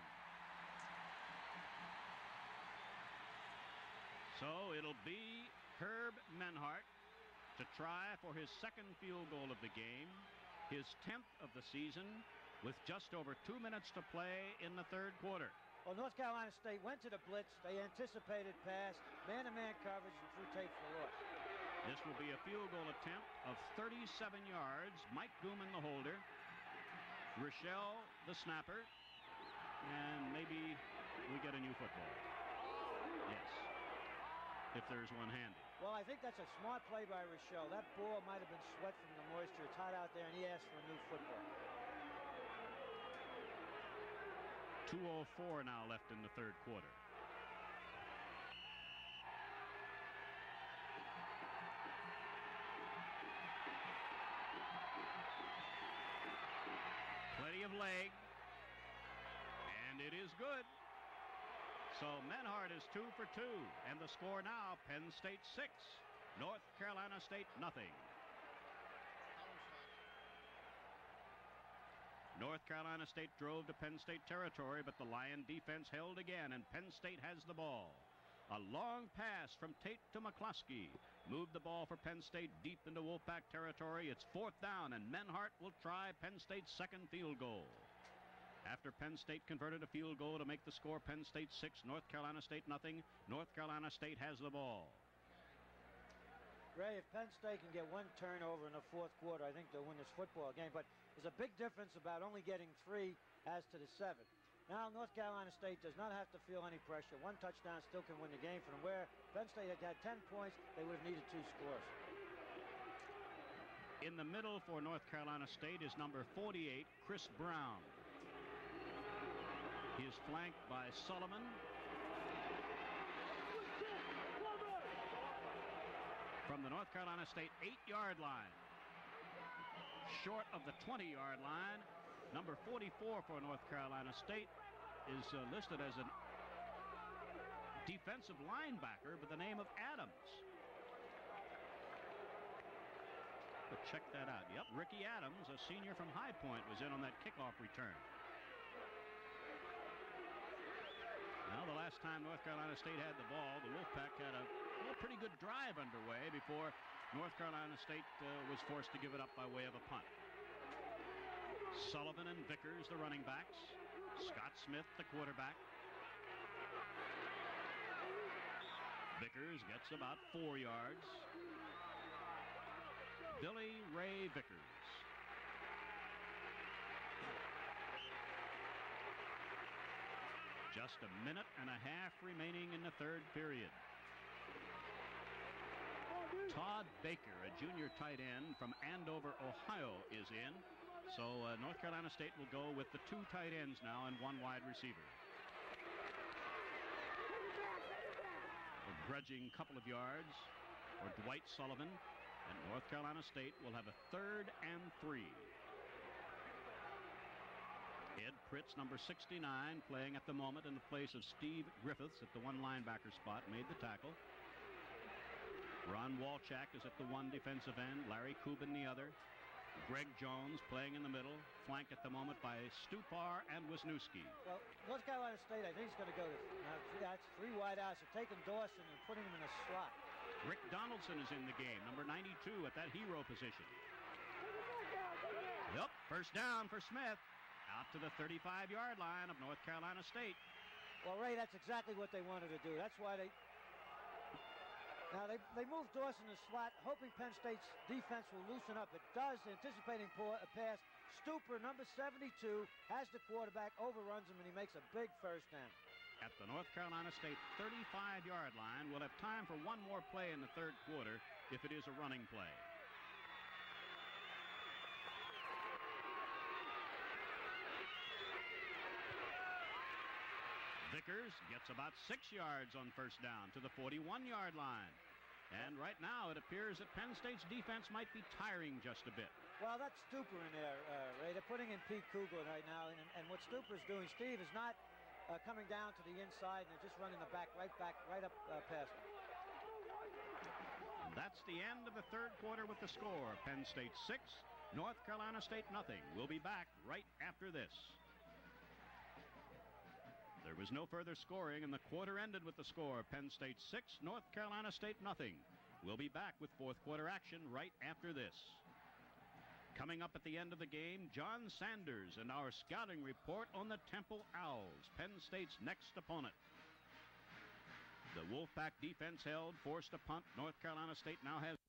So it'll be Herb Menhart to try for his second field goal of the game, his tenth of the season, with just over two minutes to play in the third quarter. Well, North Carolina State went to the blitz. They anticipated pass, man-to-man coverage, and threw Tate for the loss. This will be a field goal attempt of thirty-seven yards. Mike Gooman, the holder. Rochelle, the snapper. And maybe we get a new football. Yes. If there's one handy. Well, I think that's a smart play by Rochelle. That ball might have been sweat from the moisture. It's hot out there, and he asked for a new football. two oh four now left in the third quarter. Plenty of leg. And it is good. So Menhart is two for two. And the score now, Penn State six, North Carolina State nothing. North Carolina State drove to Penn State territory, but the Lion defense held again, and Penn State has the ball. A long pass from Tate to McCluskey moved the ball for Penn State deep into Wolfpack territory. It's fourth down, and Menhart will try Penn State's second field goal. After Penn State converted a field goal to make the score Penn State six, North Carolina State nothing, North Carolina State has the ball. Ray, if Penn State can get one turnover in the fourth quarter, I think they'll win this football game. But there's a big difference about only getting three as to the seven. Now North Carolina State does not have to feel any pressure. One touchdown still can win the game for them. Where Penn State had had ten points, they would have needed two scores. In the middle for North Carolina State is number forty-eight, Chris Brown. He is flanked by Sullivan. From the North Carolina State eight-yard line. Short of the twenty-yard line, number forty-four for North Carolina State is uh, listed as a defensive linebacker by the name of Adams. But check that out. Yep, Ricky Adams, a senior from High Point, was in on that kickoff return. Now, the last time North Carolina State had the ball, the Wolfpack had a well, pretty good drive underway before North Carolina State uh, was forced to give it up by way of a punt. Sullivan and Vickers, the running backs. Scott Smith, the quarterback. Vickers gets about four yards. Billy Ray Vickers. Just a minute and a half remaining in the third period. Todd Baker, a junior tight end from Andover, Ohio, is in. So uh, North Carolina State will go with the two tight ends now and one wide receiver. A grudging couple of yards for Dwight Sullivan, and North Carolina State will have a third and three. Ed Pritz, number sixty-nine, playing at the moment in the place of Steve Griffiths at the one linebacker spot, made the tackle. Ron Walchak is at the one defensive end, Larry Kubin the other. Greg Jones playing in the middle, flanked at the moment by Stupar and Wisniewski. Well, North Carolina State, I think, is going to go to now, that's three wide outs. They're taking Dawson and putting him in a slot. Rick Donaldson is in the game, number ninety-two at that hero position. Yep, first down for Smith. Out to the thirty-five-yard line of North Carolina State. Well, Ray, that's exactly what they wanted to do. That's why they... Now, they, they moved Dawson to slot, hoping Penn State's defense will loosen up. It does, anticipating a pass. Stuper, number seventy-two, has the quarterback, overruns him, and he makes a big first down. At the North Carolina State thirty-five-yard line, we'll have time for one more play in the third quarter if it is a running play. Vickers gets about six yards on first down to the forty-one-yard line. And right now, it appears that Penn State's defense might be tiring just a bit. Well, that's Stuper in there, uh, Ray. They're putting in Pete Kugler right now. And, and what Stuper's doing, Steve, is not uh, coming down to the inside, and they're just running the back, right back, right up uh, past him. And that's the end of the third quarter with the score. Penn State six, North Carolina State nothing. We'll be back right after this. There was no further scoring, and the quarter ended with the score. Penn State six, North Carolina State nothing. We'll be back with fourth quarter action right after this. Coming up at the end of the game, John Sanders and our scouting report on the Temple Owls, Penn State's next opponent. The Wolfpack defense held, forced a punt. North Carolina State now has...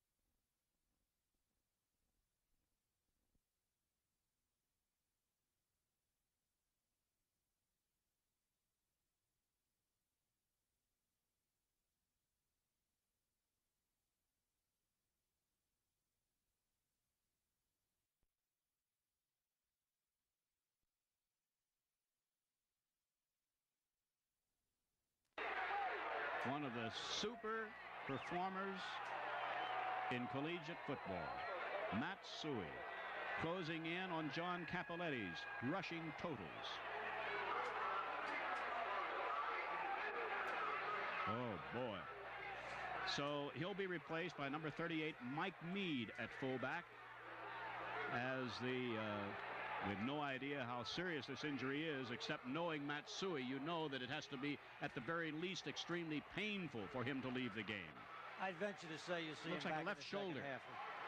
one of the super performers in collegiate football, Matt Suey, closing in on John Capoletti's rushing totals. Oh, boy. So he'll be replaced by number thirty-eight, Mike Mead at fullback, as the... Uh, We have no idea how serious this injury is, except knowing Matt Suey, you know that it has to be, at the very least, extremely painful for him to leave the game. I'd venture to say you see Looks him like back a left in the shoulder. second half.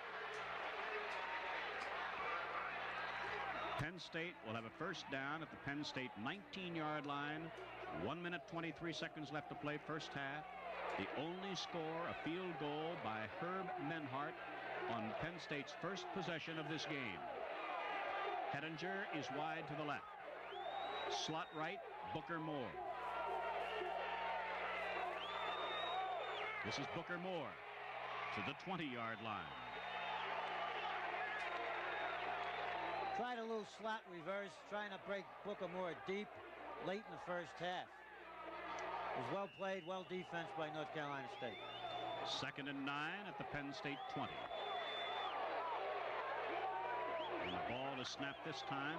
Penn State will have a first down at the Penn State nineteen-yard line. One minute, twenty-three seconds left to play first half. The only score, a field goal by Herb Menhart on Penn State's first possession of this game. Hettinger is wide to the left. Slot right, Booker Moore. This is Booker Moore to the twenty-yard line. Tried a little slot reverse, trying to break Booker Moore deep late in the first half. It was well played, well defense by North Carolina State. Second and nine at the Penn State twenty. And the ball is snapped this time.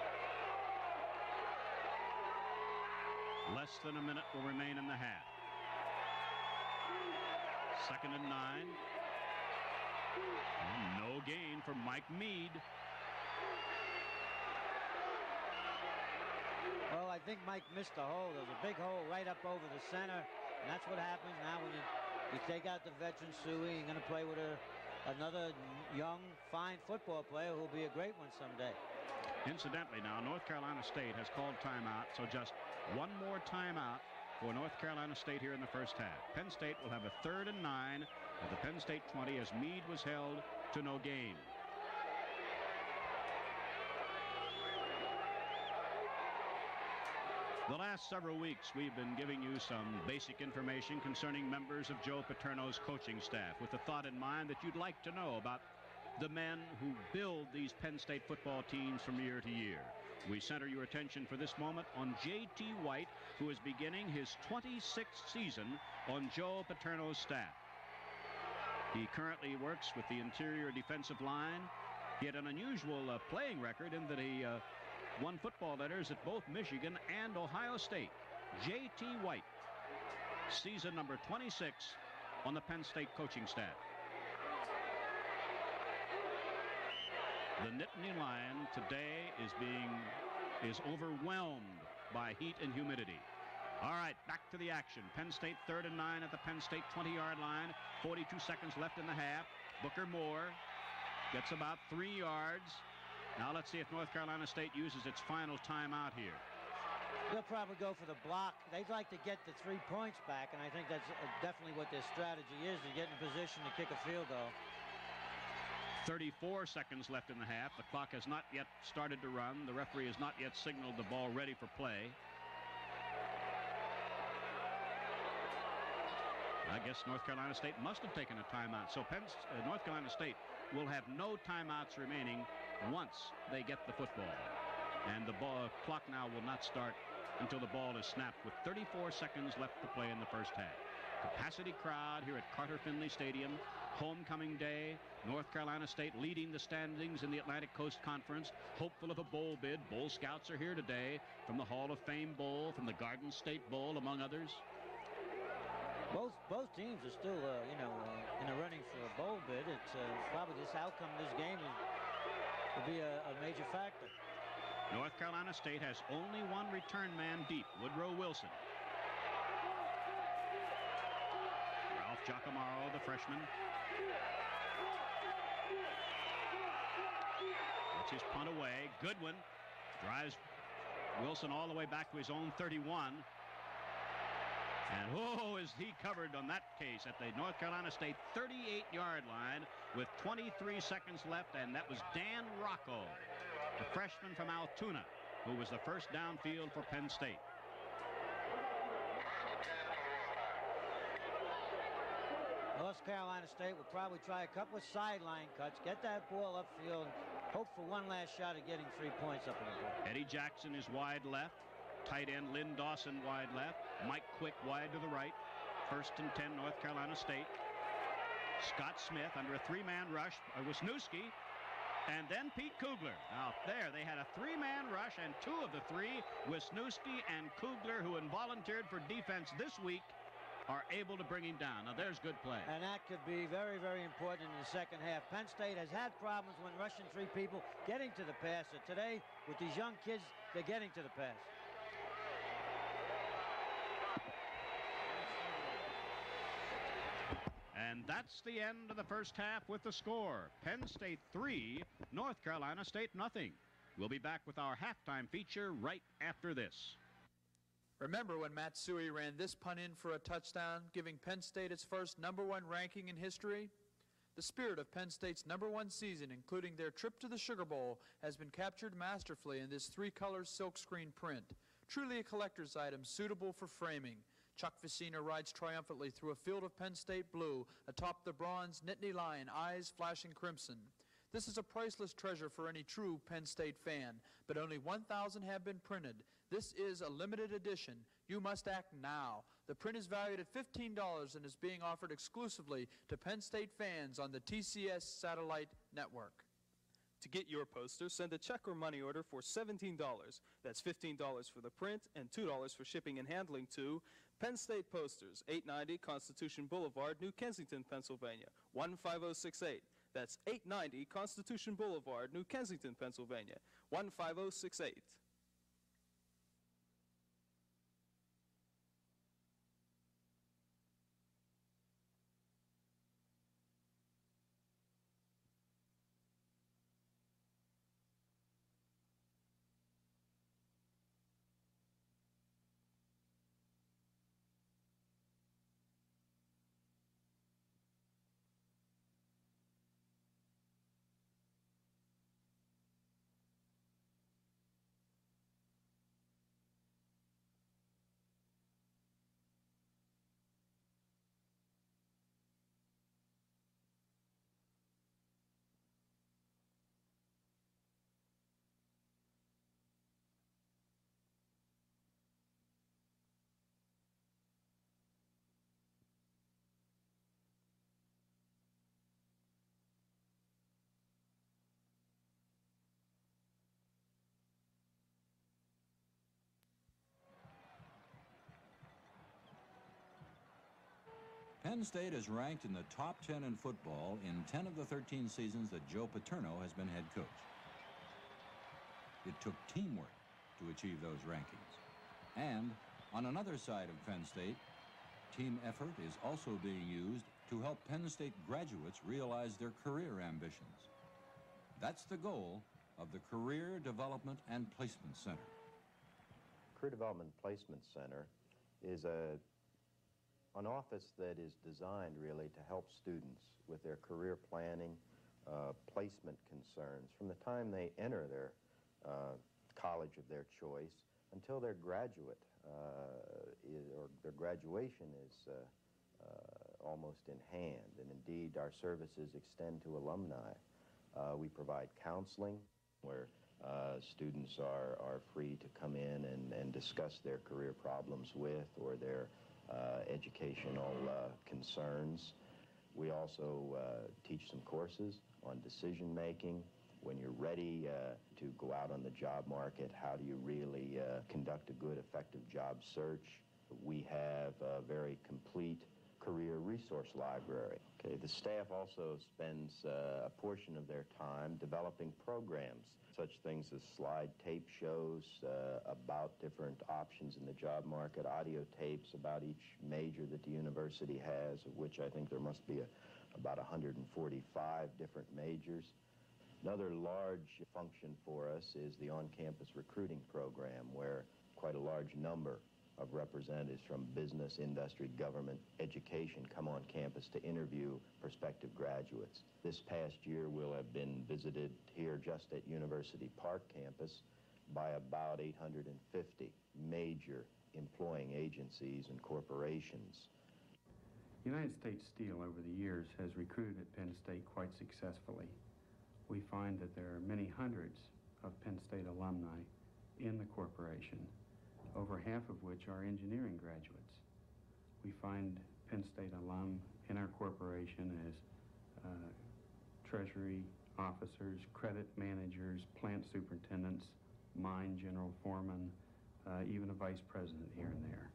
Less than a minute will remain in the half. Second and nine. And no gain for Mike Mead. Well, I think Mike missed the hole. There was a big hole right up over the center, and that's what happens now when you, you take out the veteran Suey. You're going to play with a, another young, fine football player who will be a great one someday. Incidentally, now, North Carolina State has called timeout, so just one more timeout for North Carolina State here in the first half. Penn State will have a third and nine at the Penn State twenty as Meade was held to no gain. The last several weeks, we've been giving you some basic information concerning members of Joe Paterno's coaching staff with the thought in mind that you'd like to know about the men who build these Penn State football teams from year to year. We center your attention for this moment on J T White, who is beginning his twenty-sixth season on Joe Paterno's staff. He currently works with the interior defensive line. He had an unusual uh, playing record in that he uh, won football letters at both Michigan and Ohio State. J T White, season number twenty-six on the Penn State coaching staff. The Nittany Lion today is being is overwhelmed by heat and humidity. All right, back to the action. Penn State third and nine at the Penn State twenty-yard line. forty-two seconds left in the half. Booker Moore gets about three yards. Now let's see if North Carolina State uses its final timeout here. They'll probably go for the block. They'd like to get the three points back, and I think that's definitely what their strategy is, to get in position to kick a field goal. thirty-four seconds left in the half. The clock has not yet started to run. The referee has not yet signaled the ball ready for play. I guess North Carolina State must have taken a timeout. So Penn, uh, North Carolina State will have no timeouts remaining once they get the football. And the ball clock now will not start until the ball is snapped with thirty-four seconds left to play in the first half. Capacity crowd here at Carter Finley Stadium. Homecoming day. North Carolina State leading the standings in the Atlantic Coast Conference, hopeful of a bowl bid. Bowl Scouts are here today from the Hall of Fame Bowl, from the Garden State Bowl, among others. Both both teams are still, uh, you know, uh, in the running for a bowl bid. It's uh, probably this outcome of this game is, will be a, a major factor. North Carolina State has only one return man deep, Woodrow Wilson. Ralph Giacomaro, the freshman. That's his punt away. Goodwin drives Wilson all the way back to his own thirty-one. And oh, is he covered on that case at the North Carolina State thirty-eight-yard line with twenty-three seconds left, and that was Dan Rocco, the freshman from Altoona, who was the first downfield for Penn State. North Carolina State will probably try a couple of sideline cuts, get that ball upfield, and hope for one last shot at getting three points up in the ball. Eddie Jackson is wide left. Tight end Lynn Dawson wide left. Mike Quick wide to the right. First and ten, North Carolina State. Scott Smith under a three-man rush. Uh, Wisniewski. And then Pete Kugler. Now, there, they had a three-man rush, and two of the three, Wisniewski and Kugler, who involunteered for defense this week, are able to bring him down. Now, there's good play. And that could be very, very important in the second half. Penn State has had problems when rushing three people, getting to the passer. Today, with these young kids, they're getting to the pass. And that's the end of the first half with the score. Penn State three, North Carolina State nothing. We'll be back with our halftime feature right after this. Remember when Matt Suey ran this punt in for a touchdown, giving Penn State its first number one ranking in history? The spirit of Penn State's number one season, including their trip to the Sugar Bowl, has been captured masterfully in this three-color silkscreen print. Truly a collector's item suitable for framing. Chuck Vicina rides triumphantly through a field of Penn State blue atop the bronze Nittany Lion, eyes flashing crimson. This is a priceless treasure for any true Penn State fan, but only one thousand have been printed. This is a limited edition. You must act now. The print is valued at fifteen dollars and is being offered exclusively to Penn State fans on the T C S Satellite Network. To get your poster, send a check or money order for seventeen dollars. That's fifteen dollars for the print and two dollars for shipping and handling to Penn State Posters, eight ninety Constitution Boulevard, New Kensington, Pennsylvania, one five zero six eight. That's eight ninety Constitution Boulevard, New Kensington, Pennsylvania, one five zero six eight. Penn State is ranked in the top ten in football in ten of the thirteen seasons that Joe Paterno has been head coach. It took teamwork to achieve those rankings. And on another side of Penn State, team effort is also being used to help Penn State graduates realize their career ambitions. That's the goal of the Career Development and Placement Center. Career Development Placement Center is a, an office that is designed really to help students with their career planning, uh, placement concerns from the time they enter their uh, college of their choice until their graduate uh, is, or their graduation is uh, uh, almost in hand. And indeed, our services extend to alumni. Uh, we provide counseling where uh, students are, are free to come in and, and discuss their career problems with or their uh, educational uh, concerns. We also uh, teach some courses on decision making. When you're ready uh, to go out on the job market, how do you really uh, conduct a good, effective job search? We have a very complete career resource library. Okay, the staff also spends uh, a portion of their time developing programs, such things as slide tape shows uh, about different options in the job market, audio tapes about each major that the university has, of which I think there must be a, about one hundred forty-five different majors. Another large function for us is the on-campus recruiting program, where quite a large number of representatives from business, industry, government, education come on campus to interview prospective graduates. This past year we'll have been visited here just at University Park campus by about eight hundred fifty major employing agencies and corporations. United States Steel over the years has recruited at Penn State quite successfully. We find that there are many hundreds of Penn State alumni in the corporation, over half of which are engineering graduates. We find Penn State alum in our corporation as uh, treasury officers, credit managers, plant superintendents, mine general foremen, uh, even a vice president here and there.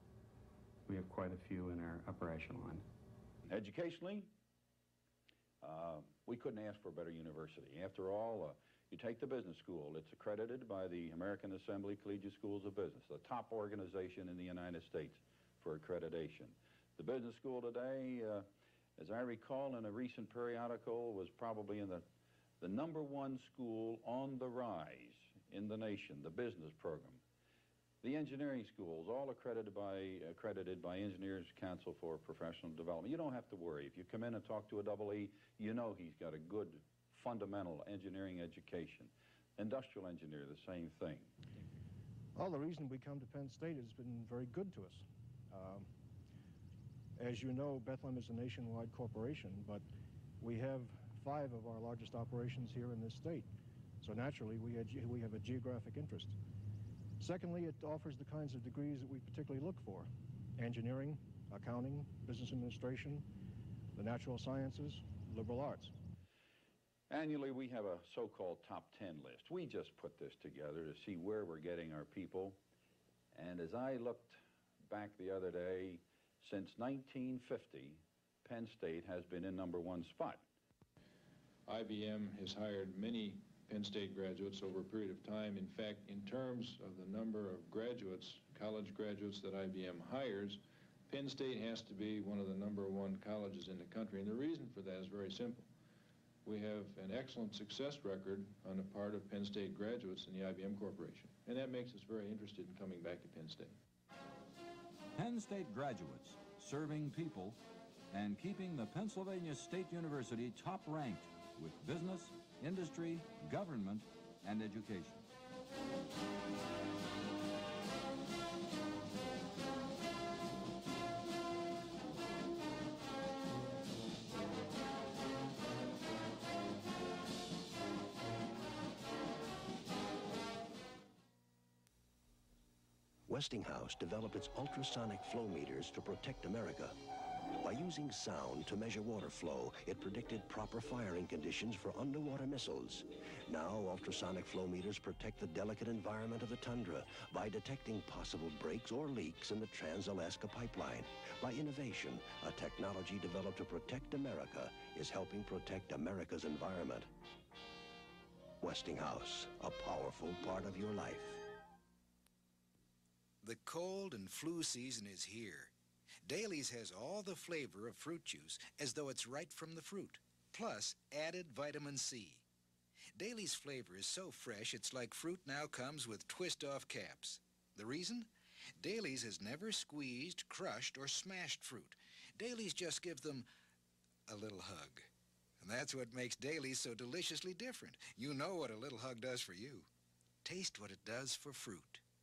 We have quite a few in our upper echelon. Educationally, uh, we couldn't ask for a better university. After all, uh, you take the business school. It's accredited by the American Assembly Collegiate Schools of Business, the top organization in the United States for accreditation. The business school today, uh, as I recall in a recent periodical, was probably in the, the number one school on the rise in the nation, the business program. The engineering schools, all accredited by, accredited by Engineers Council for Professional Development. You don't have to worry. If you come in and talk to a double E, you know he's got a good fundamental engineering education. Industrial engineer, the same thing. Well, the reason we come to Penn State has been very good to us. Um, as you know, Bethlehem is a nationwide corporation, but we have five of our largest operations here in this state. So naturally, we, had, we have a geographic interest. Secondly, it offers the kinds of degrees that we particularly look for: engineering, accounting, business administration, the natural sciences, liberal arts. Annually, we have a so-called top ten list. We just put this together to see where we're getting our people. And as I looked back the other day, since nineteen fifty, Penn State has been in number one spot. I B M has hired many Penn State graduates over a period of time. In fact, in terms of the number of graduates, college graduates that I B M hires, Penn State has to be one of the number one colleges in the country. And the reason for that is very simple. We have an excellent success record on the part of Penn State graduates in the I B M Corporation. And that makes us very interested in coming back to Penn State. Penn State graduates, serving people, and keeping the Pennsylvania State University top-ranked with business, industry, government, and education. Westinghouse developed its ultrasonic flow meters to protect America. Like using sound to measure water flow, it predicted proper firing conditions for underwater missiles. Now, ultrasonic flow meters protect the delicate environment of the tundra by detecting possible breaks or leaks in the Trans-Alaska Pipeline. By innovation, a technology developed to protect America is helping protect America's environment. Westinghouse, a powerful part of your life. The cold and flu season is here. Daly's has all the flavor of fruit juice as though it's right from the fruit, plus added vitamin C. Daly's flavor is so fresh it's like fruit now comes with twist-off caps. The reason? Daly's has never squeezed, crushed, or smashed fruit. Daly's just gives them a little hug. And that's what makes Daly's so deliciously different. You know what a little hug does for you. Taste what it does for fruit.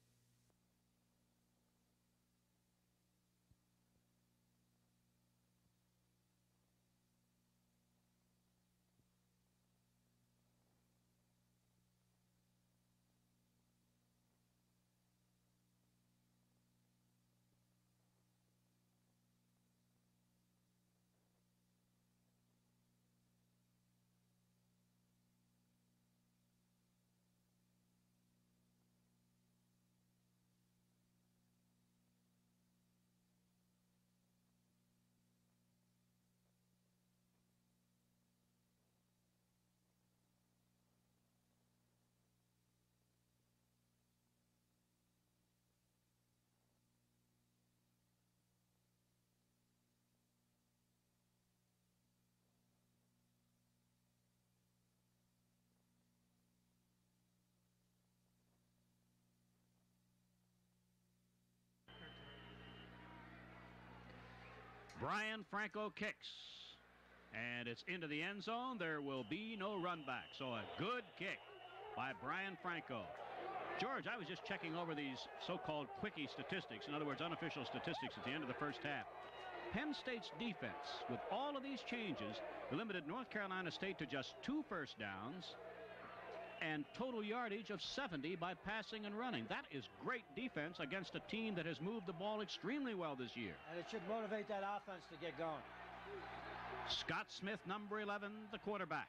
Brian Franco kicks, and it's into the end zone. There will be no run back, so a good kick by Brian Franco. George, I was just checking over these so-called quickie statistics, in other words, unofficial statistics at the end of the first half. Penn State's defense, with all of these changes, limited North Carolina State to just two first downs and total yardage of seventy by passing and running. That is great defense against a team that has moved the ball extremely well this year. And it should motivate that offense to get going. Scott Smith, number eleven, the quarterback.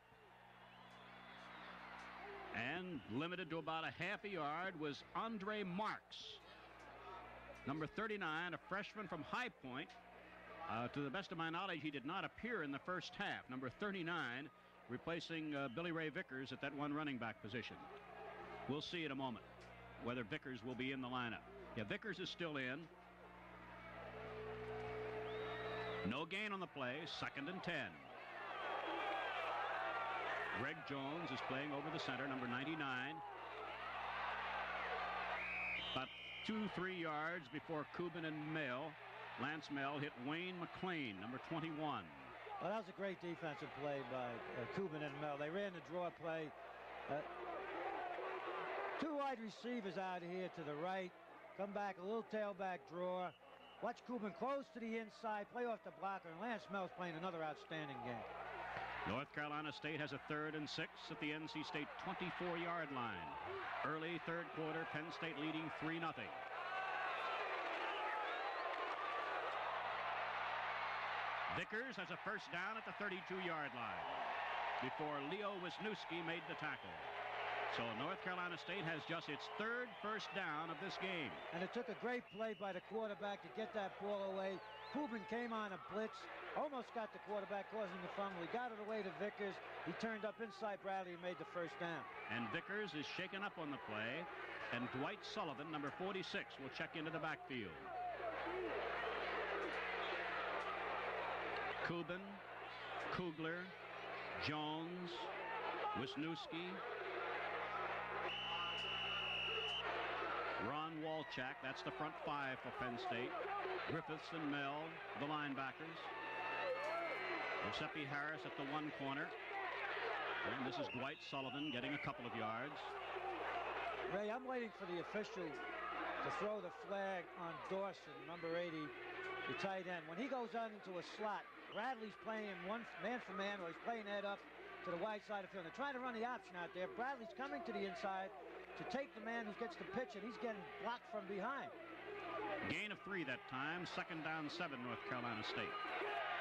And limited to about a half a yard was Andre Marks. Number thirty-nine, a freshman from High Point. Uh, to the best of my knowledge, he did not appear in the first half. Number thirty-nine, replacing uh, Billy Ray Vickers at that one running back position. We'll see in a moment whether Vickers will be in the lineup. Yeah, Vickers is still in. No gain on the play, second and ten. Greg Jones is playing over the center, number ninety-nine. About two, three yards before Cuban and Mel. Lance Mel hit Wayne McLean, number twenty-one. Well, that was a great defensive play by uh, Cuban and Mel. They ran the draw play. Uh, two wide receivers out here to the right. Come back, a little tailback draw. Watch Cuban close to the inside, play off the blocker, and Lance Mel's playing another outstanding game. North Carolina State has a third and six at the N C State twenty-four yard line. Early third quarter, Penn State leading three nothing. Vickers has a first down at the thirty-two yard line before Leo Wisniewski made the tackle. So North Carolina State has just its third first down of this game. And it took a great play by the quarterback to get that ball away. Cuban came on a blitz, almost got the quarterback, causing the fumble. He got it away to Vickers. He turned up inside Bradley and made the first down. And Vickers is shaken up on the play, and Dwight Sullivan, number forty-six, will check into the backfield. Cuban, Kugler, Jones, Wisniewski, Ron Walchak, that's the front five for Penn State. Griffiths and Mel, the linebackers. Giuseppe Harris at the one corner. And this is Dwight Sullivan getting a couple of yards. Ray, I'm waiting for the official to throw the flag on Dawson, number eighty, the tight end. When he goes out into a slot, Bradley's playing one man for man, or he's playing head up to the wide side of the field. They're trying to run the option out there. Bradley's coming to the inside to take the man who gets the pitch, and he's getting blocked from behind. Gain of three that time. Second down, seven, North Carolina State.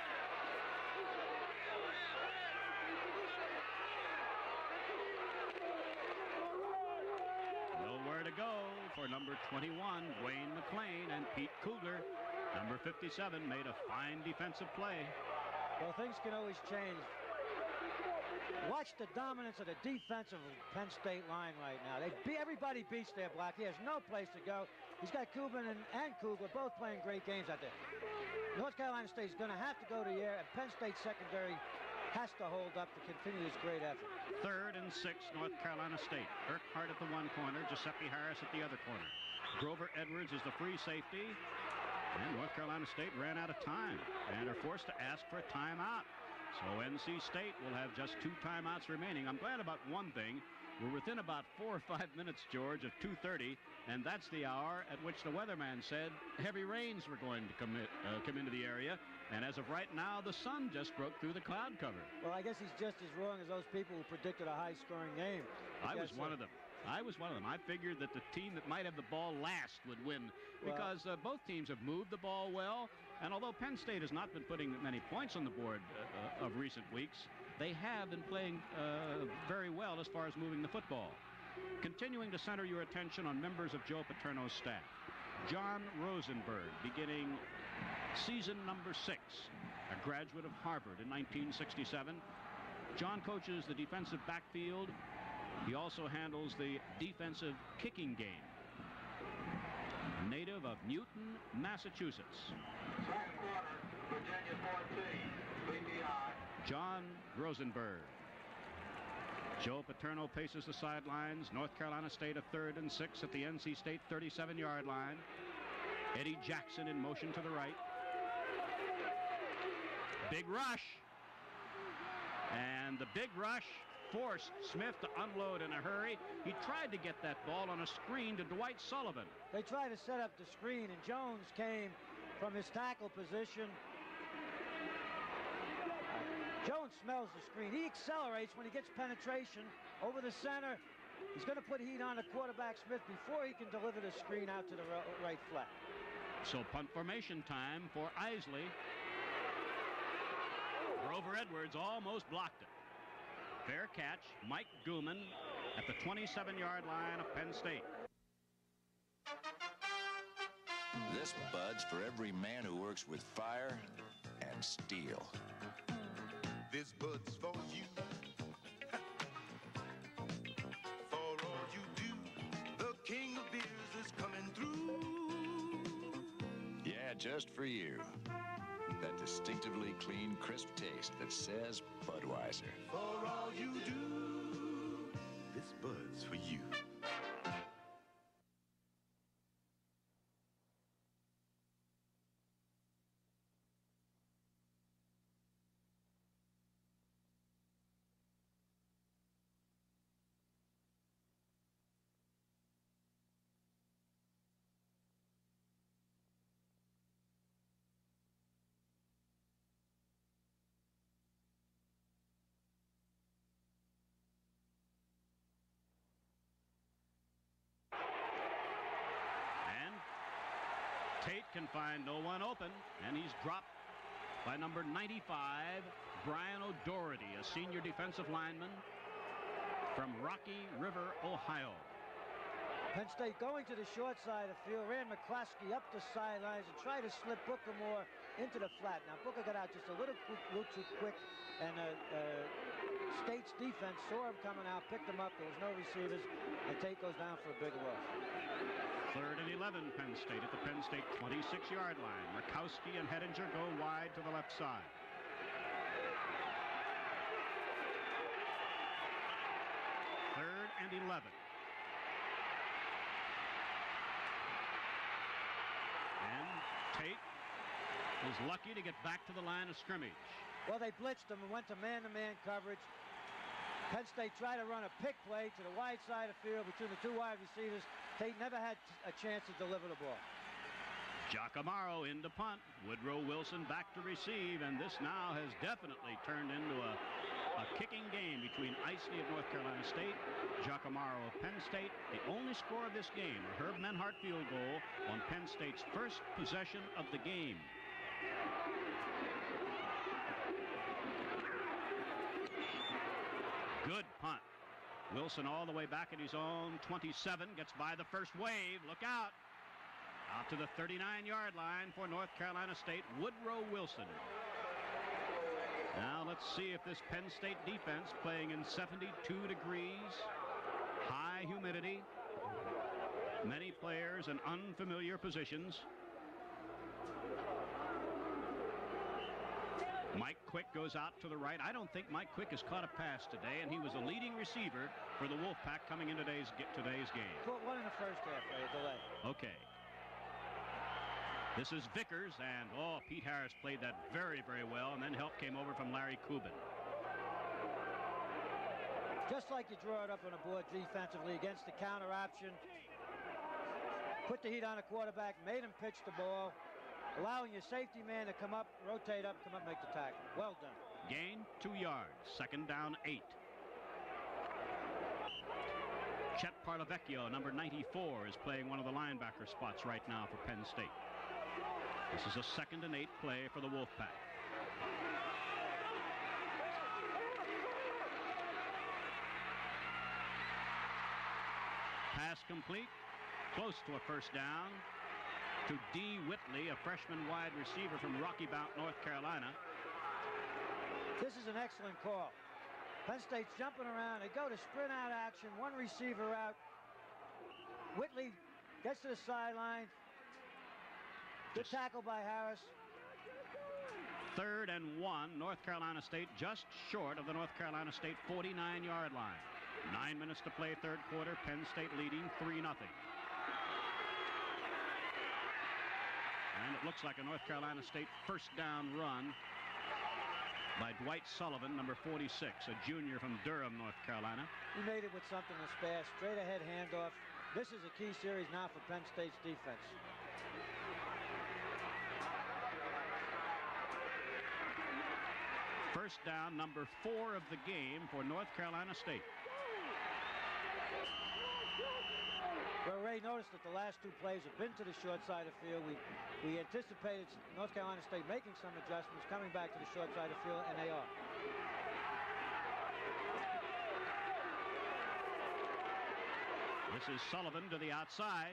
to go for number twenty-one, Wayne McLean, and Pete Kugler, number fifty-seven, made a fine defensive play. Well, things can always change. Watch the dominance of the defensive Penn State line right now. They be, everybody beats their block. He has no place to go. He's got Kubin and, and Kugler both playing great games out there. North Carolina State is going to have to go to the air, and Penn State secondary has to hold up to continue this great effort. Third and six, North Carolina State. Urquhart at the one corner, Giuseppe Harris at the other corner. Grover Edwards is the free safety, and North Carolina State ran out of time and are forced to ask for a timeout. So N C State will have just two timeouts remaining. I'm glad about one thing. We're within about four or five minutes, George, of two thirty, and that's the hour at which the weatherman said heavy rains were going to come, uh, come into the area. And as of right now, the sun just broke through the cloud cover. Well, I guess he's just as wrong as those people who predicted a high-scoring game. I was one uh, of them. I was one of them. I figured that the team that might have the ball last would win because uh, both teams have moved the ball well. And although Penn State has not been putting many points on the board uh, of recent weeks, they have been playing uh, very well as far as moving the football. Continuing to center your attention on members of Joe Paterno's staff. John Rosenberg, beginning season number six, a graduate of Harvard in nineteen sixty-seven. John coaches the defensive backfield. He also handles the defensive kicking game. Native of Newton, Massachusetts. Second quarter, Virginia fourteen, B B I. John Rosenberg. Joe Paterno paces the sidelines. North Carolina State a third and six at the N C State thirty-seven yard line. Eddie Jackson in motion to the right. Big rush. And the big rush forced Smith to unload in a hurry. He tried to get that ball on a screen to Dwight Sullivan. They tried to set up the screen, and Jones came from his tackle position. Jones smells the screen. He accelerates when he gets penetration over the center. He's going to put heat on the quarterback, Smith, before he can deliver the screen out to the right flat. So punt formation time for Isley. Grover Edwards almost blocked it. Fair catch, Mike Gooman at the twenty-seven yard line of Penn State. This bud's for every man who works with fire and steel. This bud's for you. For all you do, the king of beers is coming through. Yeah, just for you. That distinctively clean, crisp taste that says Budweiser. For all you do, this bud's for you. Tate can find no one open, and he's dropped by number ninety-five, Brian O'Doherty, a senior defensive lineman from Rocky River, Ohio. Penn State going to the short side of the field, ran McCloskey up the sidelines and tried to slip Booker Moore into the flat. Now, Booker got out just a little, little too quick, and uh, uh, State's defense saw him coming out, picked him up. There was no receivers, and Tate goes down for a big loss. Third and eleven, Penn State at the Penn State twenty-six yard line. Murkowski and Hedinger go wide to the left side. Third and eleven. And Tate is lucky to get back to the line of scrimmage. Well, they blitzed him and went to man-to-man coverage. Penn State tried to run a pick play to the wide side of the field between the two wide receivers. Tate never had a chance to deliver the ball. Giacomaro in to punt. Woodrow Wilson back to receive, and this now has definitely turned into a, a kicking game between Isley of North Carolina State, Giacomaro of Penn State. The only score of this game, a Herb Menhart field goal on Penn State's first possession of the game. Good punt. Wilson all the way back at his own twenty-seven, gets by the first wave. Look out. Out to the thirty-nine yard line for North Carolina State, Woodrow Wilson. Now let's see if this Penn State defense, playing in seventy-two degrees, high humidity, many players in unfamiliar positions. Mike Quick goes out to the right. I don't think Mike Quick has caught a pass today, and he was the leading receiver for the Wolfpack coming into today's, today's game. Caught one in the first half, a delay. Okay. This is Vickers, and oh, Pete Harris played that very, very well, and then help came over from Larry Kubin. Just like you draw it up on a board defensively against the counter option. Put the heat on a quarterback, made him pitch the ball, allowing your safety man to come up, rotate up, come up, make the tackle. Well done. Gain two yards, second down eight. Chet Parlavecchio, number ninety-four, is playing one of the linebacker spots right now for Penn State. This is a second and eight play for the Wolfpack. Pass complete, close to a first down to D. Whitley, a freshman wide receiver from Rocky Mount, North Carolina. This is an excellent call. Penn State's jumping around. They go to sprint out action, one receiver out. Whitley gets to the sideline. Good tackle by Harris. Third and one, North Carolina State just short of the North Carolina State forty-nine yard line. Nine minutes to play, third quarter. Penn State leading three nothing. And it looks like a North Carolina State first down run by Dwight Sullivan, number forty-six, a junior from Durham, North Carolina. He made it with something that's fast, straight ahead handoff. This is a key series now for Penn State's defense. First down, number four of the game for North Carolina State. Well, Ray, noticed that the last two plays have been to the short side of the field. We, we anticipated North Carolina State making some adjustments, coming back to the short side of the field, and they are. This is Sullivan to the outside.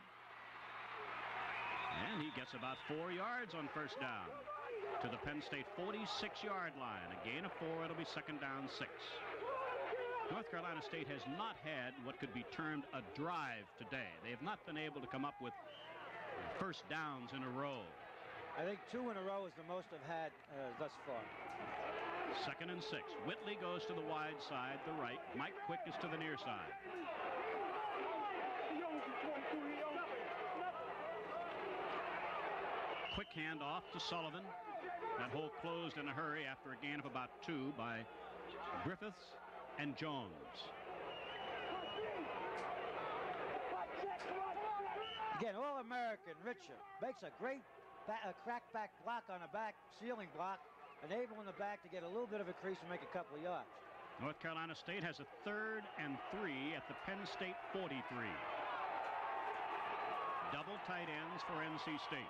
And he gets about four yards on first down to the Penn State forty-six yard line. A gain of four, it'll be second down six. North Carolina State has not had what could be termed a drive today. They have not been able to come up with first downs in a row. I think two in a row is the most they've had uh, thus far. Second and six. Whitley goes to the wide side, the right. Mike Quick is to the near side. Quick handoff to Sullivan. That hole closed in a hurry after a gain of about two by Griffiths and Jones. Again, All-American Richard makes a great a crackback block on a back ceiling block, enabling the back to get a little bit of a crease and make a couple of yards. North Carolina State has a third and three at the Penn State forty-three. Double tight ends for N C State.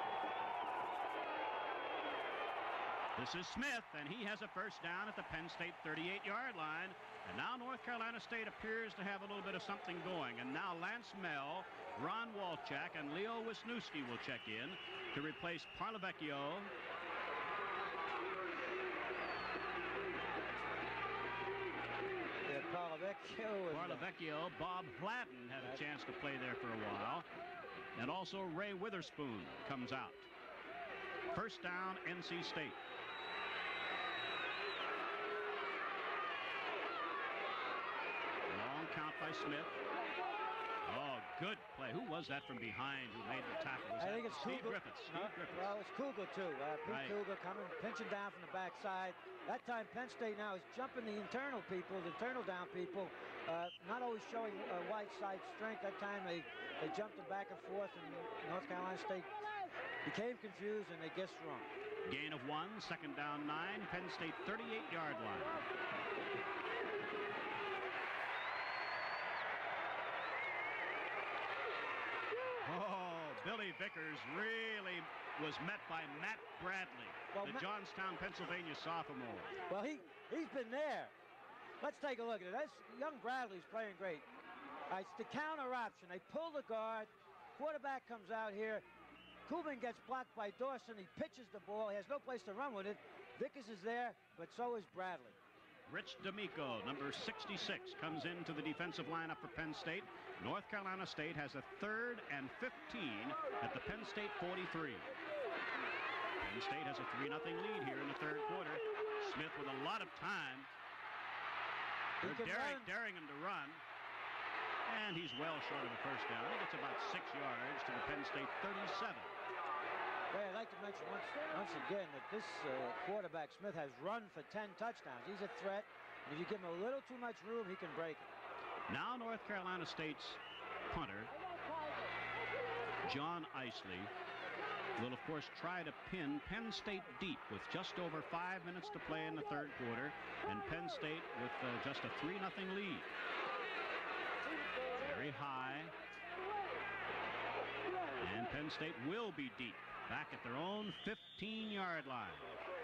This is Smith, and he has a first down at the Penn State thirty-eight yard line. And now North Carolina State appears to have a little bit of something going. And now Lance Mell, Ron Walchak, and Leo Wisniewski will check in to replace Parlavecchio. Yeah, Parlavecchio. Parlavecchio. Bob Bladden had a chance to play there for a while. And also Ray Witherspoon comes out. First down, N C State. Count by Smith. Oh, good play. Who was that from behind who made the tackle? Was I that think it's Steve Kugel. Griffiths. Steve No, Griffiths. Well, it's Kugel, too. Uh, Pete Right. Kugel coming, pinching down from the backside. That time, Penn State now is jumping the internal people, the internal down people, uh, not always showing uh, wide side strength. That time, they, they jumped it back and forth, and North Carolina State became confused, and they guessed wrong. Gain of one, second down nine, Penn State thirty-eight yard line. Oh, Billy Vickers really was met by Matt Bradley, well, the Matt, Johnstown, Pennsylvania sophomore. Well, he, he's been there. let's take a look at it. This young Bradley's playing great. All right, it's the counter option. They pull the guard. Quarterback comes out here. Kubin gets blocked by Dawson. He pitches the ball. He has no place to run with it. Vickers is there, but so is Bradley. Rich D'Amico, number sixty-six, comes into the defensive lineup for Penn State. North Carolina State has a third and fifteen at the Penn State forty-three. Penn State has a three nothing lead here in the third quarter. Smith with a lot of time. They're daring, daring him to run. And he's well short of the first down. He gets about six yards to the Penn State thirty-seven. Well, I'd like to mention once, once again that this uh, quarterback, Smith, has run for ten touchdowns. He's a threat. And if you give him a little too much room, he can break it. Now North Carolina State's punter, John Isley, will, of course, try to pin Penn State deep with just over five minutes to play in the third quarter, and Penn State with uh, just a three nothing lead. Very high. And Penn State will be deep, back at their own fifteen yard line.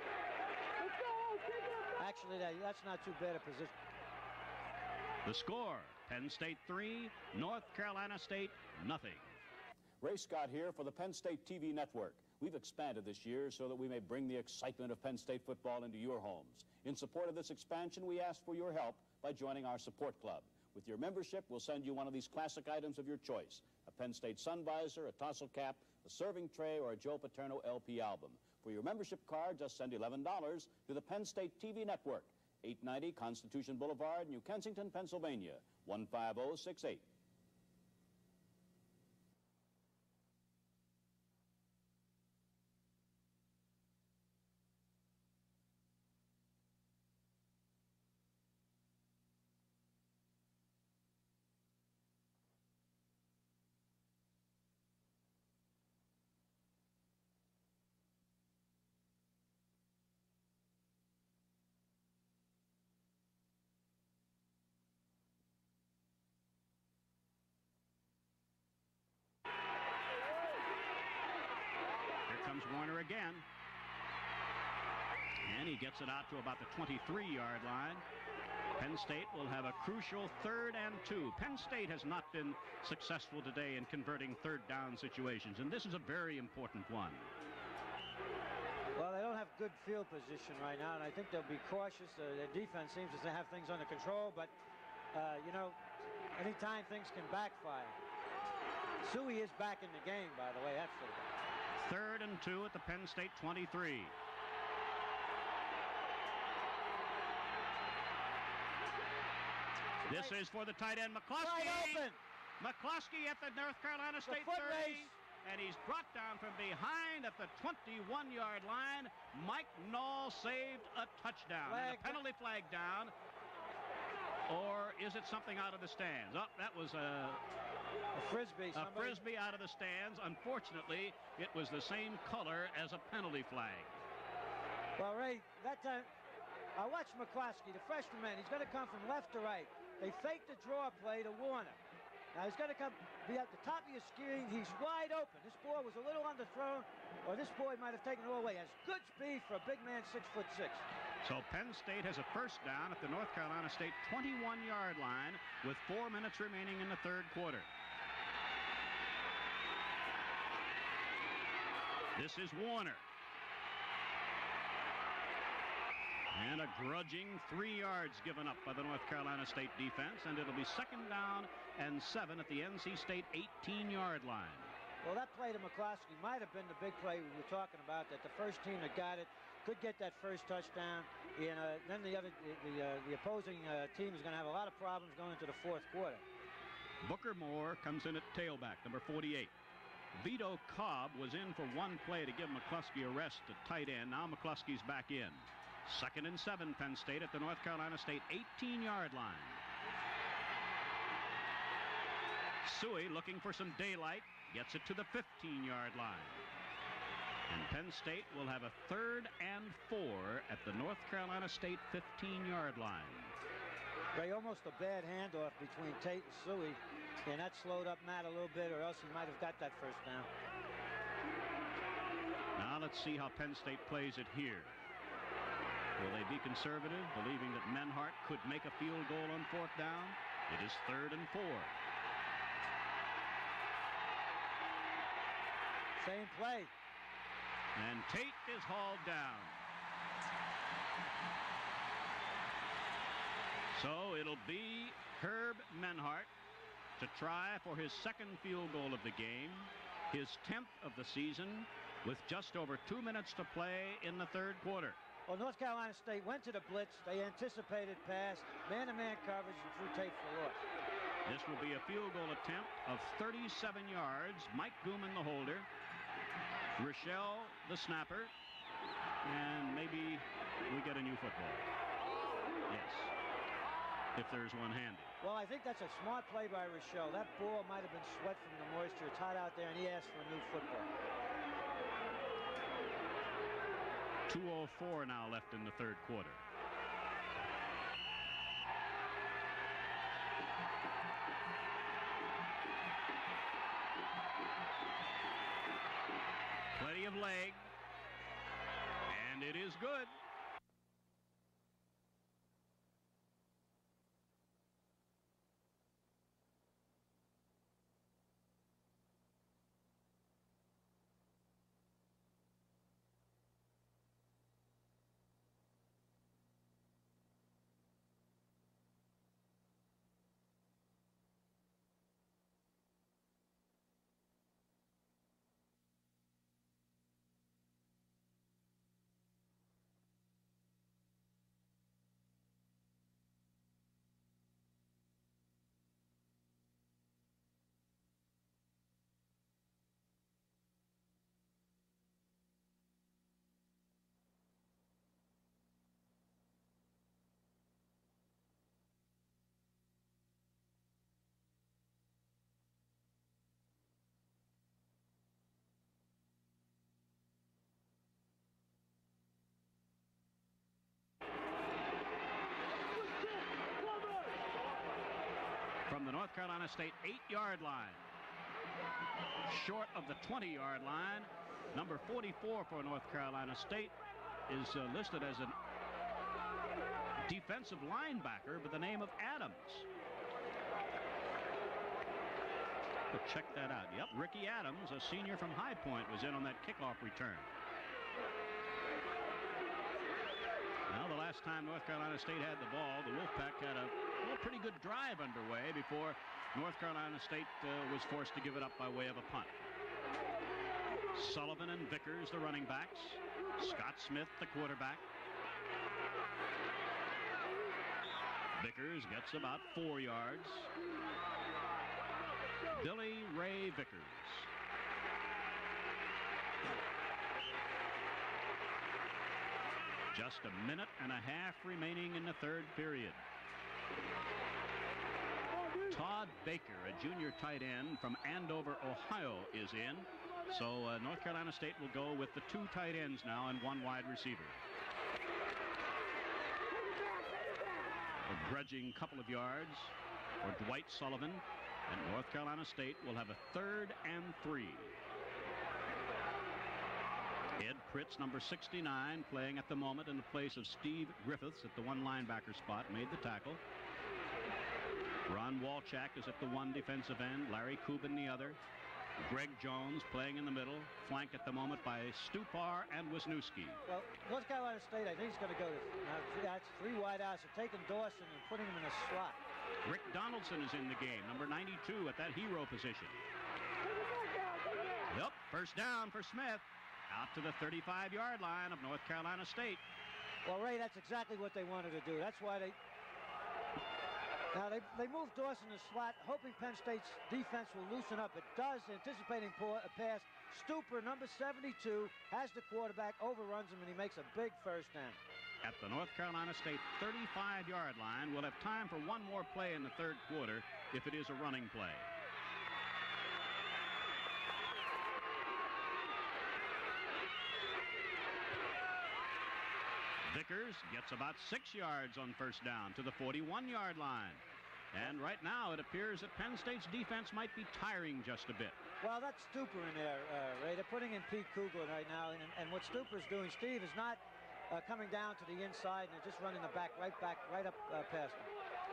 Actually, that, that's not too bad a position. The score, Penn State three, North Carolina State nothing. Ray Scott here for the Penn State T V network. We've expanded this year so that we may bring the excitement of Penn State football into your homes. In support of this expansion, we ask for your help by joining our support club. With your membership, we'll send you one of these classic items of your choice: a Penn State sun visor, a tassel cap, a serving tray, or a Joe Paterno L P album. For your membership card, just send eleven dollars to the Penn State T V network, eight ninety Constitution Boulevard, New Kensington, Pennsylvania, one five zero six eight. Warner again, and he gets it out to about the twenty-three yard line. Penn State will have a crucial third and two. Penn State has not been successful today in converting third down situations, and this is a very important one. Well, they don't have good field position right now, and I think they'll be cautious. Uh, their defense seems to have things under control, but uh, you know, anytime things can backfire. Suey is back in the game, by the way. That's for the Third and two at the Penn State twenty-three. This is for the tight end, McCluskey. McCluskey at the North Carolina State thirty. And he's brought down from behind at the twenty-one yard line. Mike Knoll saved a touchdown. And a penalty flag down. Or is it something out of the stands? Oh, that was a... A frisbee. A frisbee out of the stands. Unfortunately, it was the same color as a penalty flag. Well, Ray, that time, I watched McCluskey, the freshman man. He's going to come from left to right. They faked the draw play to Warner. Now he's going to come, be at the top of your screen. He's wide open. This ball was a little underthrown, or this boy might have taken it all away. Has good speed for a big man, six foot six. So Penn State has a first down at the North Carolina State twenty-one yard line with four minutes remaining in the third quarter. This is Warner. And a grudging three yards given up by the North Carolina State defense, and it'll be second down and seven at the N C State eighteen yard line. Well, that play to McCluskey might have been the big play we were talking about, that the first team that got it could get that first touchdown, and uh, then the other, the, uh, the opposing uh, team is going to have a lot of problems going into the fourth quarter. Booker Moore comes in at tailback, number forty-eight. Vito Cobb was in for one play to give McCluskey a rest at tight end. Now McCluskey's back in. Second and seven, Penn State at the North Carolina State eighteen yard line. Suey looking for some daylight, gets it to the fifteen yard line. And Penn State will have a third and four at the North Carolina State fifteen yard line. Ray, almost a bad handoff between Tate and Suey, and that slowed up Matt a little bit, or else he might have got that first down. Now let's see how Penn State plays it here. Will they be conservative, believing that Menhart could make a field goal on fourth down? It is third and four. Same play. And Tate is hauled down. So it'll be Herb Menhart to try for his second field goal of the game, his tenth of the season, with just over two minutes to play in the third quarter. Well, North Carolina State went to the blitz. They anticipated pass, man-to-man coverage, and threw Tate for a loss. This will be a field goal attempt of thirty-seven yards. Mike Gooman, the holder. Rochelle, the snapper. And maybe we get a new football. Yes. If there's one handy. Well, I think that's a smart play by Rochelle. That ball might have been sweat from the moisture. It's hot out there, and he asked for a new football. two oh four now left in the third quarter. Plenty of leg. And it is good. From the North Carolina State eight-yard line. Short of the twenty-yard line. Number forty-four for North Carolina State is uh, listed as a defensive linebacker by the name of Adams. But check that out. Yep, Ricky Adams, a senior from High Point, was in on that kickoff return. Now, the last time North Carolina State had the ball, the Wolfpack had a well, pretty good drive underway before North Carolina State uh, was forced to give it up by way of a punt. Sullivan and Vickers, the running backs. Scott Smith, the quarterback. Vickers gets about four yards. Billy Ray Vickers. Just a minute and a half remaining in the third period. Todd Baker, a junior tight end from Andover, Ohio, is in. So uh, North Carolina State will go with the two tight ends now and one wide receiver. A grudging couple of yards for Dwight Sullivan, and North Carolina State will have a third and three. Ed Pritz, number sixty-nine, playing at the moment in the place of Steve Griffiths at the one linebacker spot, made the tackle. Ron Walchak is at the one defensive end, Larry Kubin the other. Greg Jones playing in the middle, flanked at the moment by Stupar and Wisniewski. Well, North Carolina State, I think, is going to go to now, that's three wideouts. They're taking Dawson and putting him in a slot. Rick Donaldson is in the game, number ninety-two at that hero position. Yep, first down for Smith. Out to the thirty-five-yard line of North Carolina State. Well, Ray, that's exactly what they wanted to do. That's why they... Now, they, they moved Dawson to slot, hoping Penn State's defense will loosen up. It does, anticipating a pass. Stupar, number seventy-two, has the quarterback, overruns him, and he makes a big first down. At the North Carolina State thirty-five-yard line, we'll have time for one more play in the third quarter if it is a running play. Vickers gets about six yards on first down to the forty-one-yard line. And right now, it appears that Penn State's defense might be tiring just a bit. Well, that's Stupar in there, uh, Ray. They're putting in Pete Kuglin right now. And, and what Stupar's doing, Steve, is not uh, coming down to the inside, and they're just running the back, right back, right up uh, past them.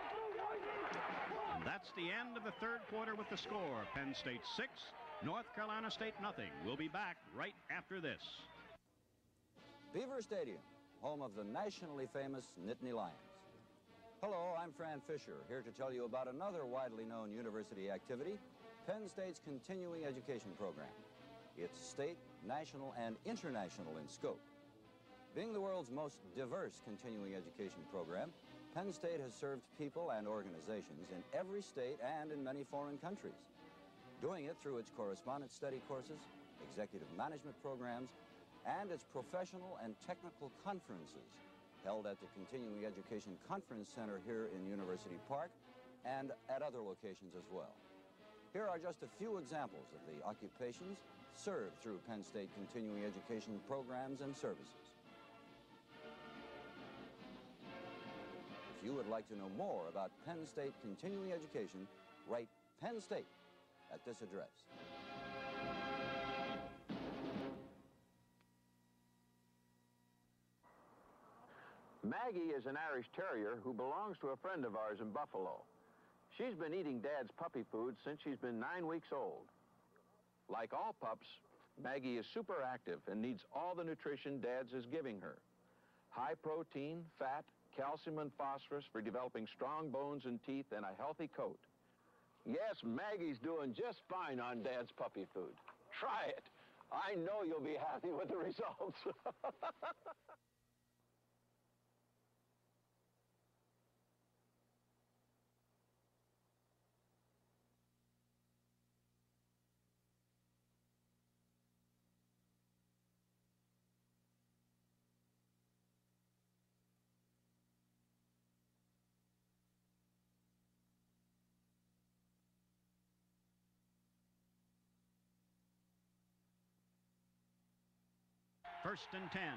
And that's the end of the third quarter with the score. Penn State six, North Carolina State nothing. We'll be back right after this. Beaver Stadium, home of the nationally famous Nittany Lions. Hello, I'm Fran Fisher, here to tell you about another widely known university activity, Penn State's continuing education program. It's state, national, and international in scope. Being the world's most diverse continuing education program, Penn State has served people and organizations in every state and in many foreign countries, doing it through its correspondence study courses, executive management programs, and its professional and technical conferences held at the Continuing Education Conference Center here in University Park and at other locations as well. Here are just a few examples of the occupations served through Penn State continuing education programs and services. If you would like to know more about Penn State continuing education, write Penn State at this address. Maggie is an Irish Terrier who belongs to a friend of ours in Buffalo. She's been eating Dad's puppy food since she's been nine weeks old. Like all pups, Maggie is super active and needs all the nutrition Dad's is giving her. High protein, fat, calcium and phosphorus for developing strong bones and teeth and a healthy coat. Yes, Maggie's doing just fine on Dad's puppy food. Try it. I know you'll be happy with the results. First and ten.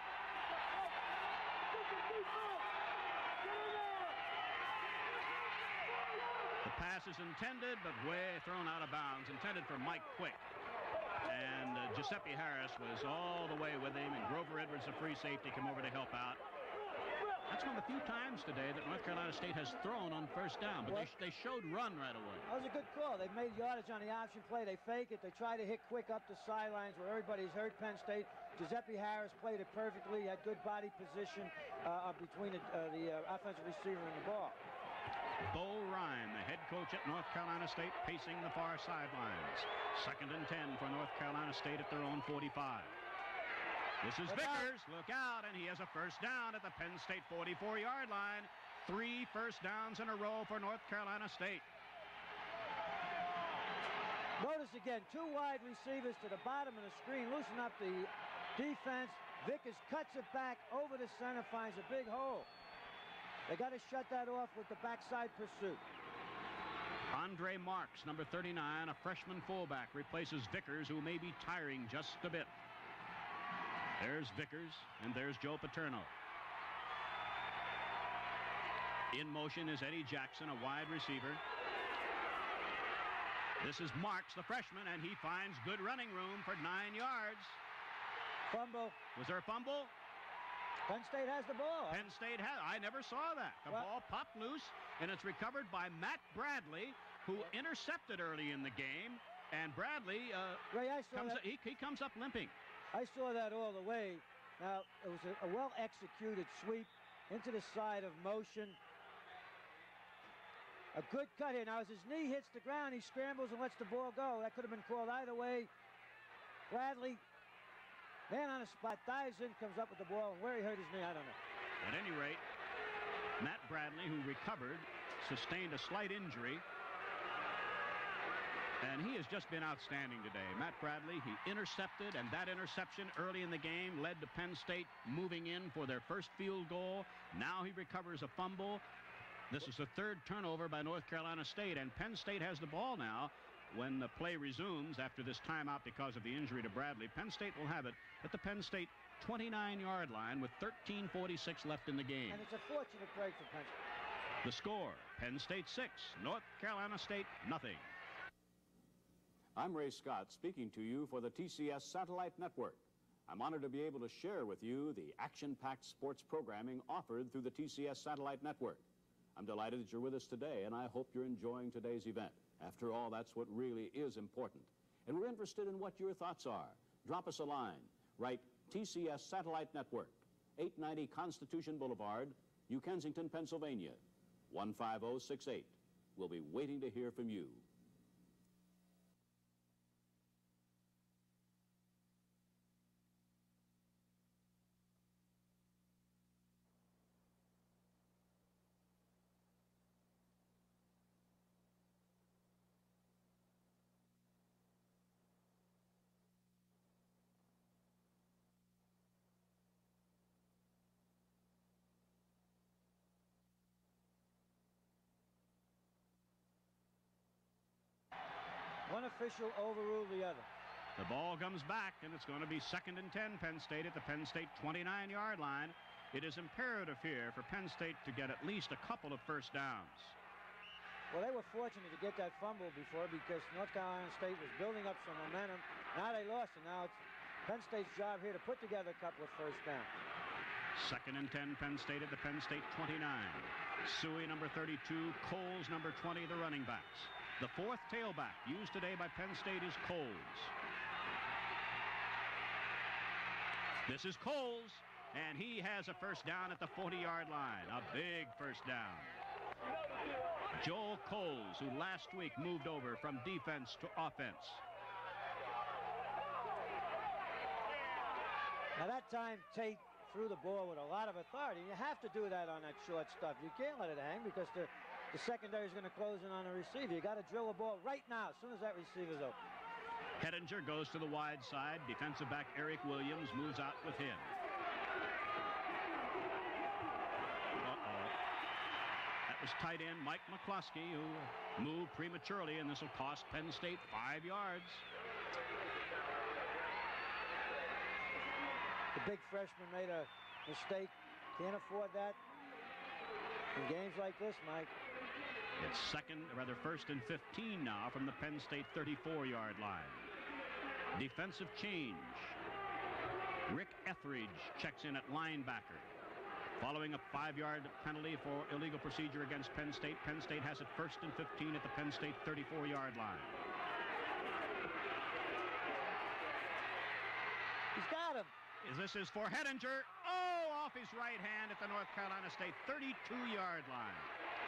The pass is intended, but way thrown out of bounds. Intended for Mike Quick. And uh, Giuseppe Harris was all the way with him, and Grover Edwards, the free safety, came over to help out. That's one of the few times today that North Carolina State has thrown on first down, but they, they showed run right away. That was a good call. They made yardage on the option play. They fake it. They try to hit Quick up the sidelines where everybody's hurt Penn State. Giuseppe Harris played it perfectly. He had good body position uh, between the, uh, the uh, offensive receiver and the ball. Bo Ryan, the head coach at North Carolina State, pacing the far sidelines. Second and ten for North Carolina State at their own forty-five. This is Vickers. Look out, and he has a first down at the Penn State forty-four yard line. Three first downs in a row for North Carolina State. Notice again, two wide receivers to the bottom of the screen. Loosen up the defense. Vickers cuts it back over the center, finds a big hole. They got to shut that off with the backside pursuit. Andre Marks, number thirty-nine, a freshman fullback, replaces Vickers, who may be tiring just a bit. There's Vickers, and there's Joe Paterno. In motion is Eddie Jackson, a wide receiver. This is Marks, the freshman, and he finds good running room for nine yards. Fumble. Was there a fumble? Penn State has the ball. Penn State has. I never saw that. The well, ball popped loose, and it's recovered by Matt Bradley, who intercepted early in the game. And Bradley uh, Ray, I saw comes, that. he, he comes up limping. I saw that all the way. Now, it was a, a well-executed sweep into the side of motion. A good cut here. Now, as his knee hits the ground, he scrambles and lets the ball go. That could have been called either way. Bradley, man on the spot, dives in, comes up with the ball, and where he hurt his knee, I don't know. At any rate, Matt Bradley, who recovered, sustained a slight injury, and he has just been outstanding today. Matt Bradley, he intercepted, and that interception early in the game led to Penn State moving in for their first field goal. Now he recovers a fumble. This is the third turnover by North Carolina State, and Penn State has the ball now. When the play resumes after this timeout because of the injury to Bradley, Penn State will have it at the Penn State twenty-nine yard line with thirteen forty-six left in the game. And it's a fortunate break for Penn State. The score, Penn State six, North Carolina State nothing. I'm Ray Scott speaking to you for the T C S Satellite Network. I'm honored to be able to share with you the action-packed sports programming offered through the T C S Satellite Network. I'm delighted that you're with us today, and I hope you're enjoying today's event. After all, that's what really is important. And we're interested in what your thoughts are. Drop us a line. Write T C S Satellite Network, eight ninety Constitution Boulevard, New Kensington, Pennsylvania, one five oh six eight. We'll be waiting to hear from you. One official overruled the other. The ball comes back, and it's going to be second and ten, Penn State at the Penn State twenty-nine yard line. It is imperative here for Penn State to get at least a couple of first downs. Well, they were fortunate to get that fumble before because North Carolina State was building up some momentum. Now they lost, and now it's Penn State's job here to put together a couple of first downs. Second and ten, Penn State at the Penn State twenty-nine. Suey, number thirty-two, Coles, number twenty, the running backs. The fourth tailback used today by Penn State is Coles. This is Coles, and he has a first down at the forty yard line. A big first down. Joel Coles, who last week moved over from defense to offense. Now that time, Tate threw the ball with a lot of authority. You have to do that on that short stuff. You can't let it hang because the The secondary is going to close in on a receiver. You got to drill the ball right now as soon as that receiver's open. Hettinger goes to the wide side. Defensive back Eric Williams moves out with him. Uh-oh. That was tight end Mike McCloskey, who moved prematurely, and this will cost Penn State five yards. The big freshman made a mistake. Can't afford that in games like this, Mike. It's second, or rather first and fifteen now from the Penn State thirty-four yard line. Defensive change. Rick Etheridge checks in at linebacker. Following a five yard penalty for illegal procedure against Penn State, Penn State has it first and fifteen at the Penn State thirty-four yard line. He's got him. This is for Hettinger. Oh, off his right hand at the North Carolina State thirty-two yard line.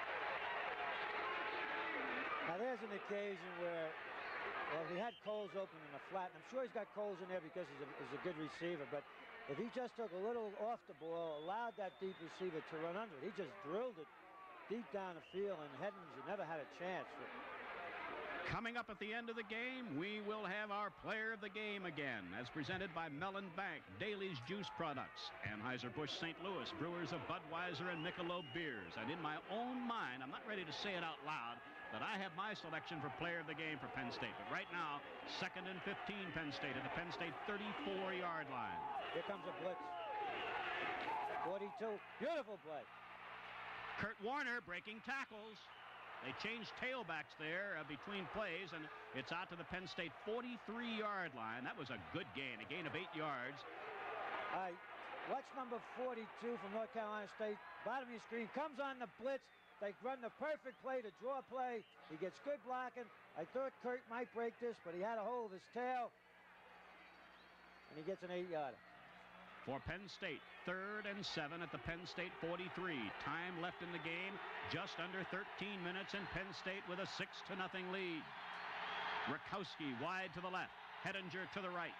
Now there's an occasion where, well, he had Coles open in the flat, and I'm sure he's got Coles in there because he's a, he's a good receiver, but if he just took a little off the ball, allowed that deep receiver to run under it, he just drilled it deep down the field, and Hettinger never had a chance. Coming up at the end of the game, we will have our player of the game again, as presented by Mellon Bank, Daly's Juice Products, Anheuser-Busch Saint Louis, brewers of Budweiser and Michelob beers. And in my own mind, I'm not ready to say it out loud, but I have my selection for player of the game for Penn State. But right now, second and fifteen, Penn State at the Penn State thirty-four yard line. Here comes a blitz. forty-two, beautiful play. Kurt Warner breaking tackles. They changed tailbacks there uh, between plays, and it's out to the Penn State forty-three yard line. That was a good gain, a gain of eight yards. All right, watch number forty-two from North Carolina State. Bottom of your screen, comes on the blitz. They run the perfect play to draw play. He gets good blocking. I thought Kurt might break this, but he had a hold of his tail, and he gets an eight yarder. For Penn State, third and seven at the Penn State forty-three. Time left in the game, just under thirteen minutes, and Penn State with a six to nothing lead. Rakowski wide to the left, Hettinger to the right.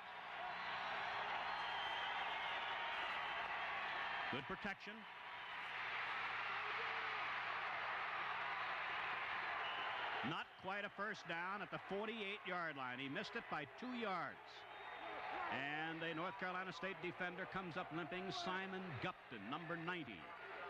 Good protection. Not quite a first down at the forty-eight yard line. He missed it by two yards. And a North Carolina State defender comes up limping, Simon Gupton, number ninety.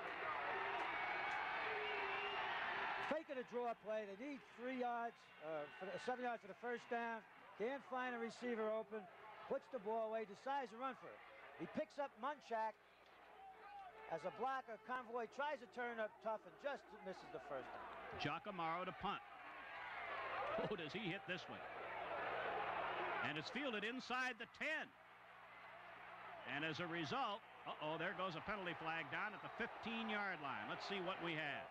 Faking a draw play. They need three yards, uh, for the, seven yards for the first down. Can't find a receiver open. Puts the ball away, decides to run for it. He picks up Munchak as a blocker. Convoy tries to turn up tough and just misses the first down. Giacomaro to punt. Oh, does he hit this one? And it's fielded inside the ten. And as a result, uh-oh, there goes a penalty flag down at the fifteen-yard line. Let's see what we have.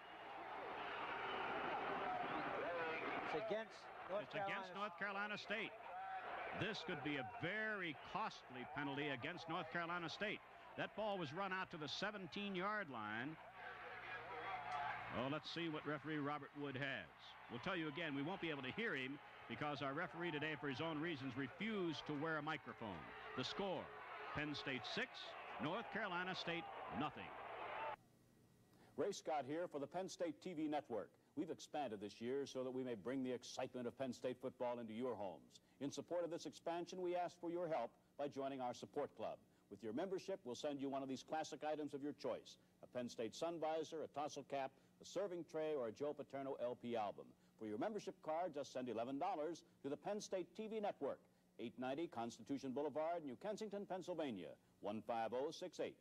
It's against North it's Carolina. against North Carolina State. This could be a very costly penalty against North Carolina State. That ball was run out to the seventeen-yard line. Oh, let's see what referee Robert Wood has. We'll tell you again, we won't be able to hear him because our referee today, for his own reasons, refused to wear a microphone. The score, Penn State six, North Carolina State nothing. Ray Scott here for the Penn State T V network. We've expanded this year so that we may bring the excitement of Penn State football into your homes. In support of this expansion, we ask for your help by joining our support club. With your membership, we'll send you one of these classic items of your choice: a Penn State sun visor, a tassel cap, a serving tray, or a Joe Paterno L P album. For your membership card, just send eleven dollars to the Penn State T V network, eight ninety Constitution Boulevard, New Kensington, Pennsylvania, one five zero six eight.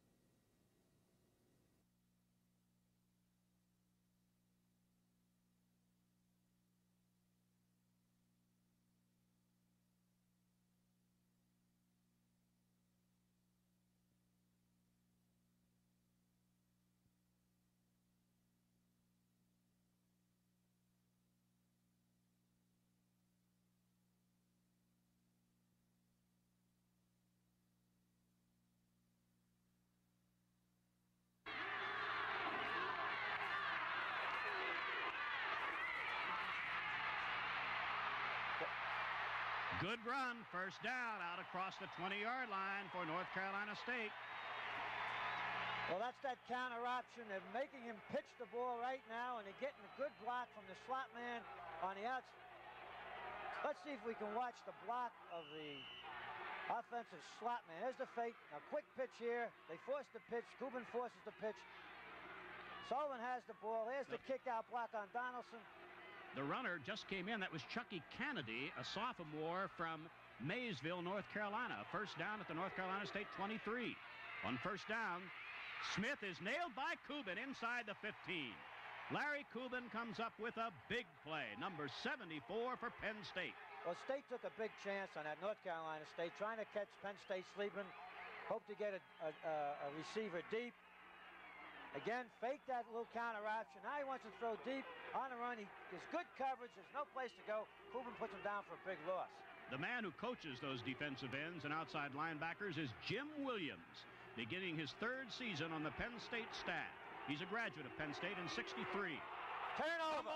Good run, first down, out across the twenty-yard line for North Carolina State. Well, that's that counter option. They're making him pitch the ball right now, and they're getting a good block from the slot man on the outside. Let's see if we can watch the block of the offensive slot man. There's the fake. A quick pitch here. They force the pitch. Kubin forces the pitch. Sullivan has the ball. There's the kick-out block on Donaldson. The runner just came in. That was Chucky Kennedy, a sophomore from Maysville, North Carolina. First down at the North Carolina State twenty-three. On first down, Smith is nailed by Kubin inside the fifteen. Larry Kubin comes up with a big play, number seventy-four for Penn State. Well, State took a big chance on that North Carolina State, trying to catch Penn State sleeping. Hope to get a, a, a receiver deep. Again, fake that little counter option. Now he wants to throw deep on the run. He, there's good coverage. There's no place to go. Kubin puts him down for a big loss. The man who coaches those defensive ends and outside linebackers is Jim Williams, beginning his third season on the Penn State staff. He's a graduate of Penn State in sixty-three. Turnover.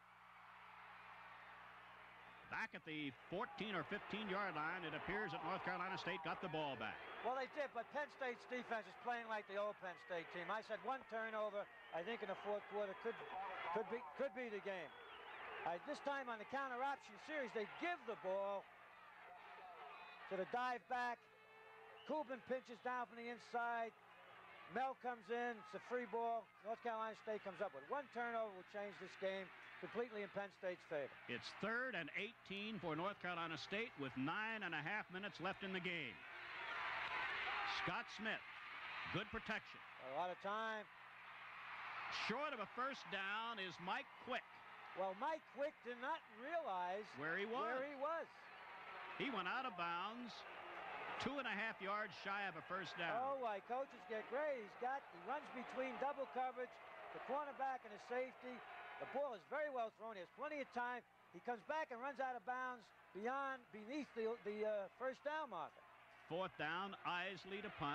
Back at the fourteen or fifteen-yard line, it appears that North Carolina State got the ball back. Well, they did, but Penn State's defense is playing like the old Penn State team. I said one turnover, I think in the fourth quarter, could could be could be the game. Uh, this time on the counter option series, they give the ball to the dive back. Kubin pitches down from the inside. Mel comes in. It's a free ball. North Carolina State comes up with one turnover, will change this game completely in Penn State's favor. It's third and eighteen for North Carolina State with nine and a half minutes left in the game. Scott Smith, good protection. A lot of time. Short of a first down is Mike Quick. Well, Mike Quick did not realize where he was. Where he was. He went out of bounds, two and a half yards shy of a first down. Oh, why coaches get great. He's got, he runs between double coverage, the cornerback and the safety. The ball is very well thrown. He has plenty of time. He comes back and runs out of bounds beyond, beneath the, the uh, first down marker. Fourth down, Isley to punt.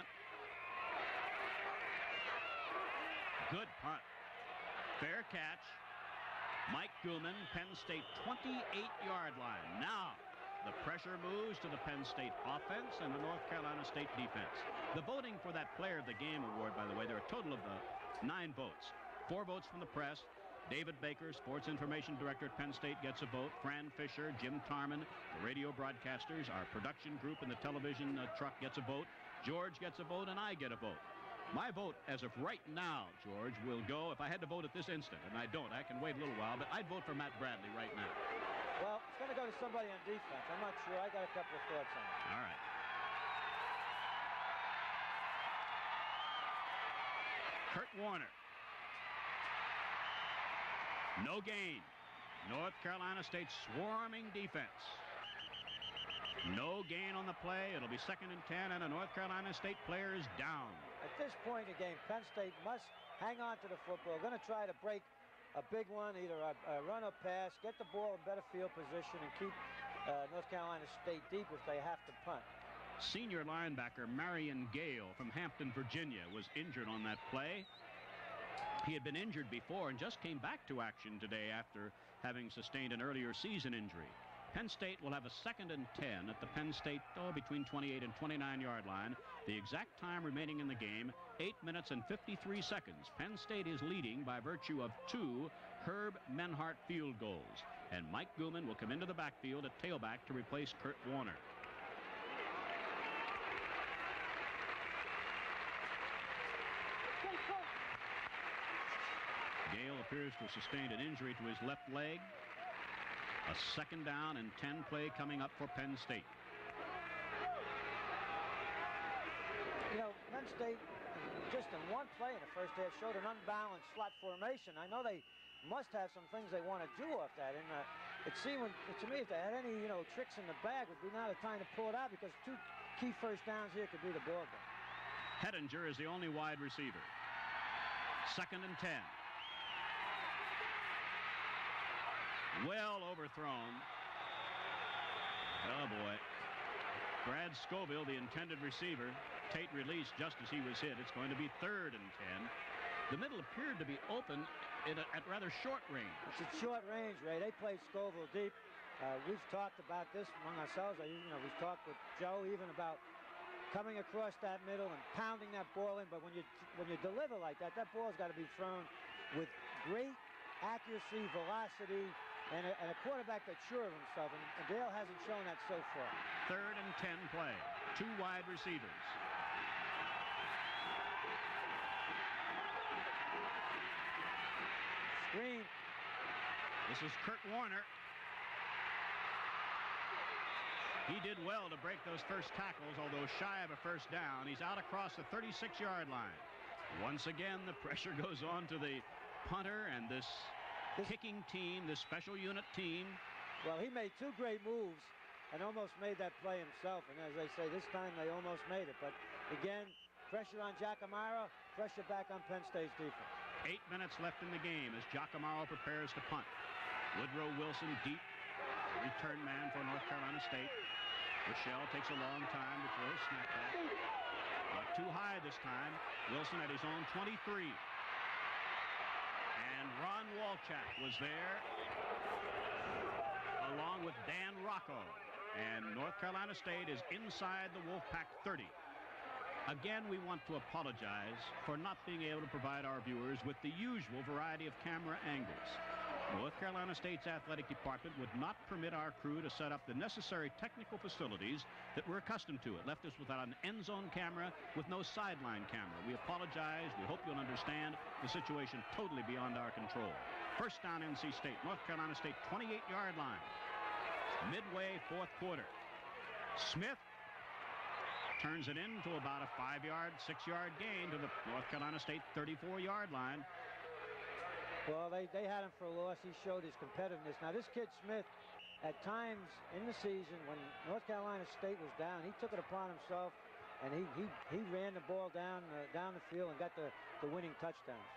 Good punt. Fair catch. Mike Gilman, Penn State twenty-eight-yard line. Now, the pressure moves to the Penn State offense and the North Carolina State defense. The voting for that Player of the Game award, by the way, there are a total of uh, nine votes. Four votes from the press. David Baker, Sports Information Director at Penn State, gets a vote. Fran Fisher, Jim Tarman, the radio broadcasters, our production group in the television uh, truck gets a vote. George gets a vote, and I get a vote. My vote, as of right now, George, will go, if I had to vote at this instant, and I don't, I can wait a little while, but I'd vote for Matt Bradley right now. Well, it's going to go to somebody on defense. I'm not sure. I got a couple of thoughts on it. All right. Kurt Warner. No gain. North Carolina State swarming defense. No gain on the play. It'll be second and ten, and a North Carolina State player is down. At this point in the game, Penn State must hang on to the football. Going to try to break a big one, either a, a run or pass, get the ball in better field position, and keep uh, North Carolina State deep if they have to punt. Senior linebacker Marion Gale from Hampton, Virginia, was injured on that play. He had been injured before and just came back to action today after having sustained an earlier season injury. Penn State will have a second and ten at the Penn State, oh, between twenty-eight and twenty-nine yard line. The exact time remaining in the game, eight minutes and fifty-three seconds. Penn State is leading by virtue of two Herb Menhart field goals. And Mike Gooman will come into the backfield at tailback to replace Kurt Warner. Gale appears to have sustained an injury to his left leg. A second down and ten play coming up for Penn State. You know, Penn State, just in one play in the first half, showed an unbalanced slot formation. I know they must have some things they want to do off that. And uh, it seemed to me if they had any, you know, tricks in the bag, would be now the time to pull it out, because two key first downs here could be the ball game. Hettinger is the only wide receiver. Second and ten. Well overthrown. Oh, boy. Brad Scoville, the intended receiver. Tate released just as he was hit. It's going to be third and ten. The middle appeared to be open at, a, at rather short range. It's at short range, Ray. They played Scoville deep. Uh, we've talked about this among ourselves. You know, we've talked with Joe even about coming across that middle and pounding that ball in. But when you, when you deliver like that, that ball's got to be thrown with great accuracy, velocity, And a, and a quarterback that's sure of himself, and, and Dale hasn't shown that so far. Third and ten play. Two wide receivers. Screen. This is Kurt Warner. He did well to break those first tackles, although shy of a first down. He's out across the thirty-six yard line. Once again, the pressure goes on to the punter and this kicking team, this special unit team. Well, he made two great moves and almost made that play himself. And as they say, this time they almost made it. But again, pressure on Giacomaro, pressure back on Penn State's defense. Eight minutes left in the game as Giacomaro prepares to punt. Woodrow Wilson deep, return man for North Carolina State. Rochelle takes a long time to throw a snapback. Not too high this time. Wilson at his own twenty-three. And Ron Walchak was there, along with Dan Rocco. And North Carolina State is inside the Wolfpack thirty. Again, we want to apologize for not being able to provide our viewers with the usual variety of camera angles. North Carolina State's athletic department would not permit our crew to set up the necessary technical facilities that we're accustomed to. It left us without an end zone camera with no sideline camera. We apologize. We hope you'll understand the situation totally beyond our control. First down, N C State. North Carolina State twenty-eight yard line. Midway fourth quarter. Smith turns it into about a five yard, six yard gain to the North Carolina State thirty-four yard line. Well, they, they had him for a loss. He showed his competitiveness. Now, this kid Smith, at times in the season when North Carolina State was down, he took it upon himself, and he he, he ran the ball down uh, down the field and got the, the winning touchdowns.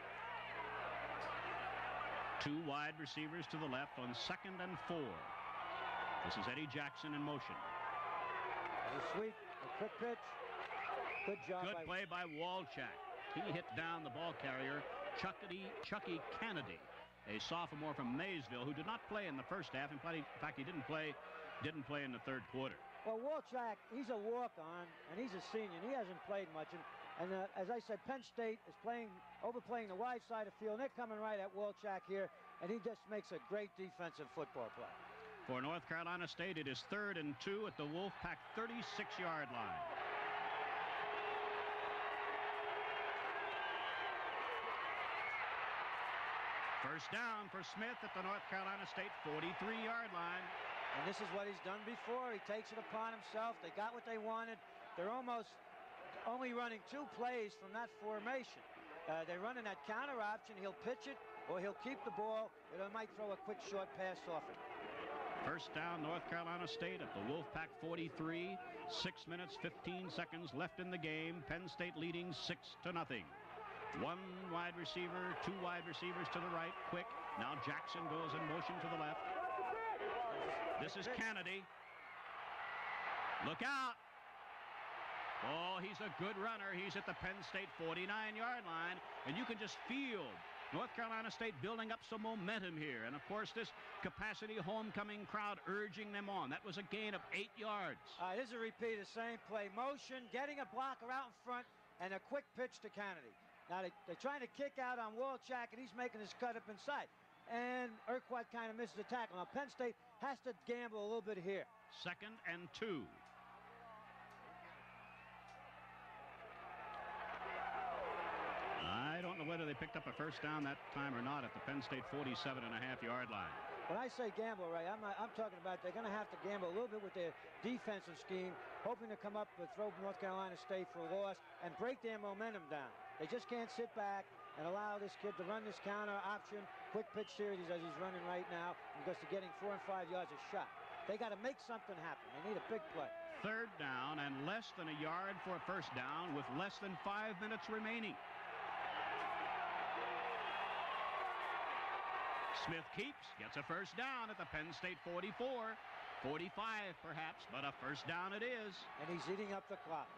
Two wide receivers to the left on second and four. This is Eddie Jackson in motion. A sweep, a quick pitch. Good job. Good by play by Walchak. He hit down the ball carrier, Chucky, Chucky Kennedy, a sophomore from Maysville who did not play in the first half. In fact, he didn't play, didn't play in the third quarter. Well, Walchak, he's a walk-on, and he's a senior, and he hasn't played much. And, and uh, as I said, Penn State is playing, overplaying the wide side of the field. And they're coming right at Walchak here, and he just makes a great defensive football play. For North Carolina State, it is third and two at the Wolfpack thirty-six yard line. First down for Smith at the North Carolina State forty-three yard line. And this is what he's done before. He takes it upon himself. They got what they wanted. They're almost only running two plays from that formation. Uh, they're running that counter option. He'll pitch it, or he'll keep the ball, or they might throw a quick short pass off it. First down, North Carolina State at the Wolfpack forty-three. Six minutes, fifteen seconds left in the game. Penn State leading six to nothing. One wide receiver, two wide receivers to the right, quick. Now Jackson goes in motion to the left. This is Kennedy. Look out. Oh, he's a good runner. He's at the Penn State forty-nine yard line, and you can just feel North Carolina State building up some momentum here. And, of course, this capacity homecoming crowd urging them on. That was a gain of eight yards. All right, this is a repeat of the same play. Motion, getting a blocker out in front, and a quick pitch to Kennedy. Now, they, they're trying to kick out on Walchak, and he's making his cut up inside. And Urquhart kind of misses the tackle. Now, Penn State has to gamble a little bit here. Second and two. I don't know whether they picked up a first down that time or not at the Penn State forty-seven and a half yard line. When I say gamble, Ray, I'm, I'm talking about they're going to have to gamble a little bit with their defensive scheme, hoping to come up with throw North Carolina State for a loss and break their momentum down. They just can't sit back and allow this kid to run this counter option, quick pitch series as he's running right now, because they're getting four and five yards a shot. They got to make something happen. They need a big play. Third down and less than a yard for a first down with less than five minutes remaining. Smith keeps, gets a first down at the Penn State forty-four. forty-five perhaps, but a first down it is. And he's eating up the clock.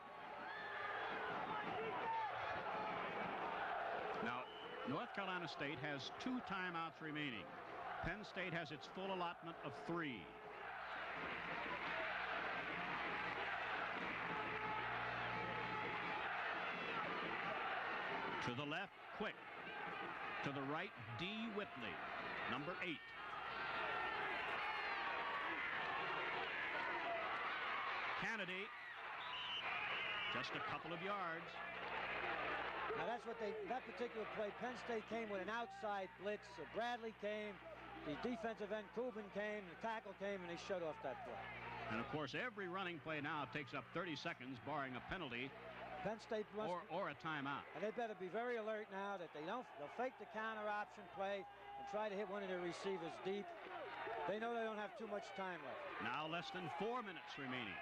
Now, North Carolina State has two timeouts remaining. Penn State has its full allotment of three. To the left, quick. To the right, D. Whitley, number eight. Kennedy, just a couple of yards. Now that's what they, that particular play, Penn State came with an outside blitz. So Bradley came, the defensive end, Kubin came, the tackle came, and they shut off that play. And of course, every running play now takes up thirty seconds, barring a penalty. Penn State must, or, or a timeout. And they better be very alert now that they don't, they'll fake the counter option play and try to hit one of their receivers deep. They know they don't have too much time left. Now less than four minutes remaining.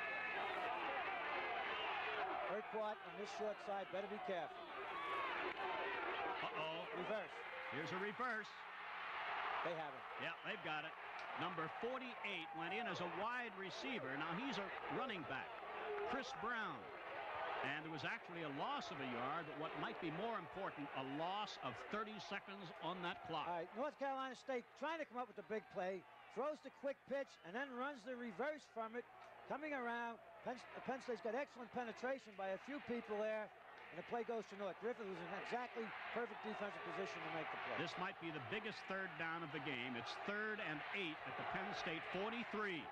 Urquhart on this short side, better be careful. Uh-oh. Reverse. Here's a reverse. They have it. Yeah, they've got it. Number forty-eight went in as a wide receiver. Now he's a running back. Chris Brown. And there was actually a loss of a yard, but what might be more important, a loss of thirty seconds on that clock. All right, North Carolina State trying to come up with a big play, throws the quick pitch, and then runs the reverse from it, coming around. Penn, Penn State's got excellent penetration by a few people there, and the play goes to North. Griffith was in exactly perfect defensive position to make the play. This might be the biggest third down of the game. It's third and eight at the Penn State forty-three.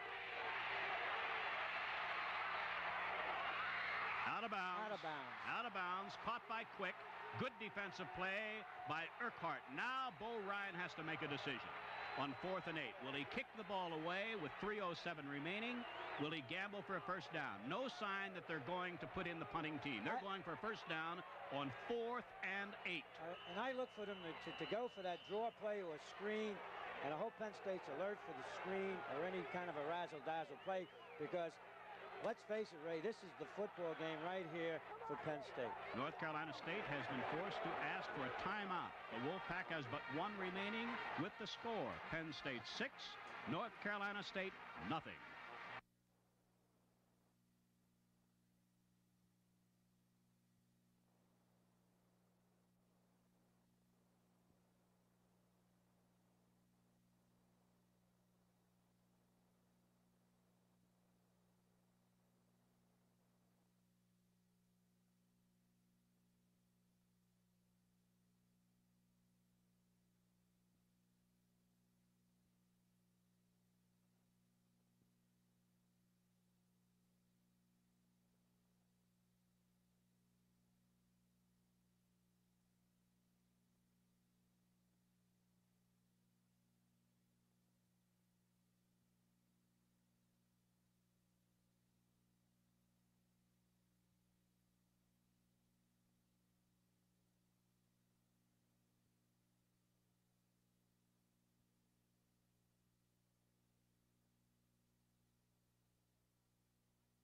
Out of bounds. Out of bounds. Out of bounds. Caught by Quick. Good defensive play by Urquhart. Now Bo Ryan has to make a decision on fourth and eight. Will he kick the ball away with three oh seven remaining? Will he gamble for a first down? No sign that they're going to put in the punting team. They're I, going for a first down on fourth and eight. Uh, and I look for them to, to, to go for that draw play or screen. And I hope Penn State's alert for the screen or any kind of a razzle-dazzle play, because let's face it, Ray, this is the football game right here for Penn State. North Carolina State has been forced to ask for a timeout. The Wolfpack has but one remaining with the score. Penn State six, North Carolina State nothing.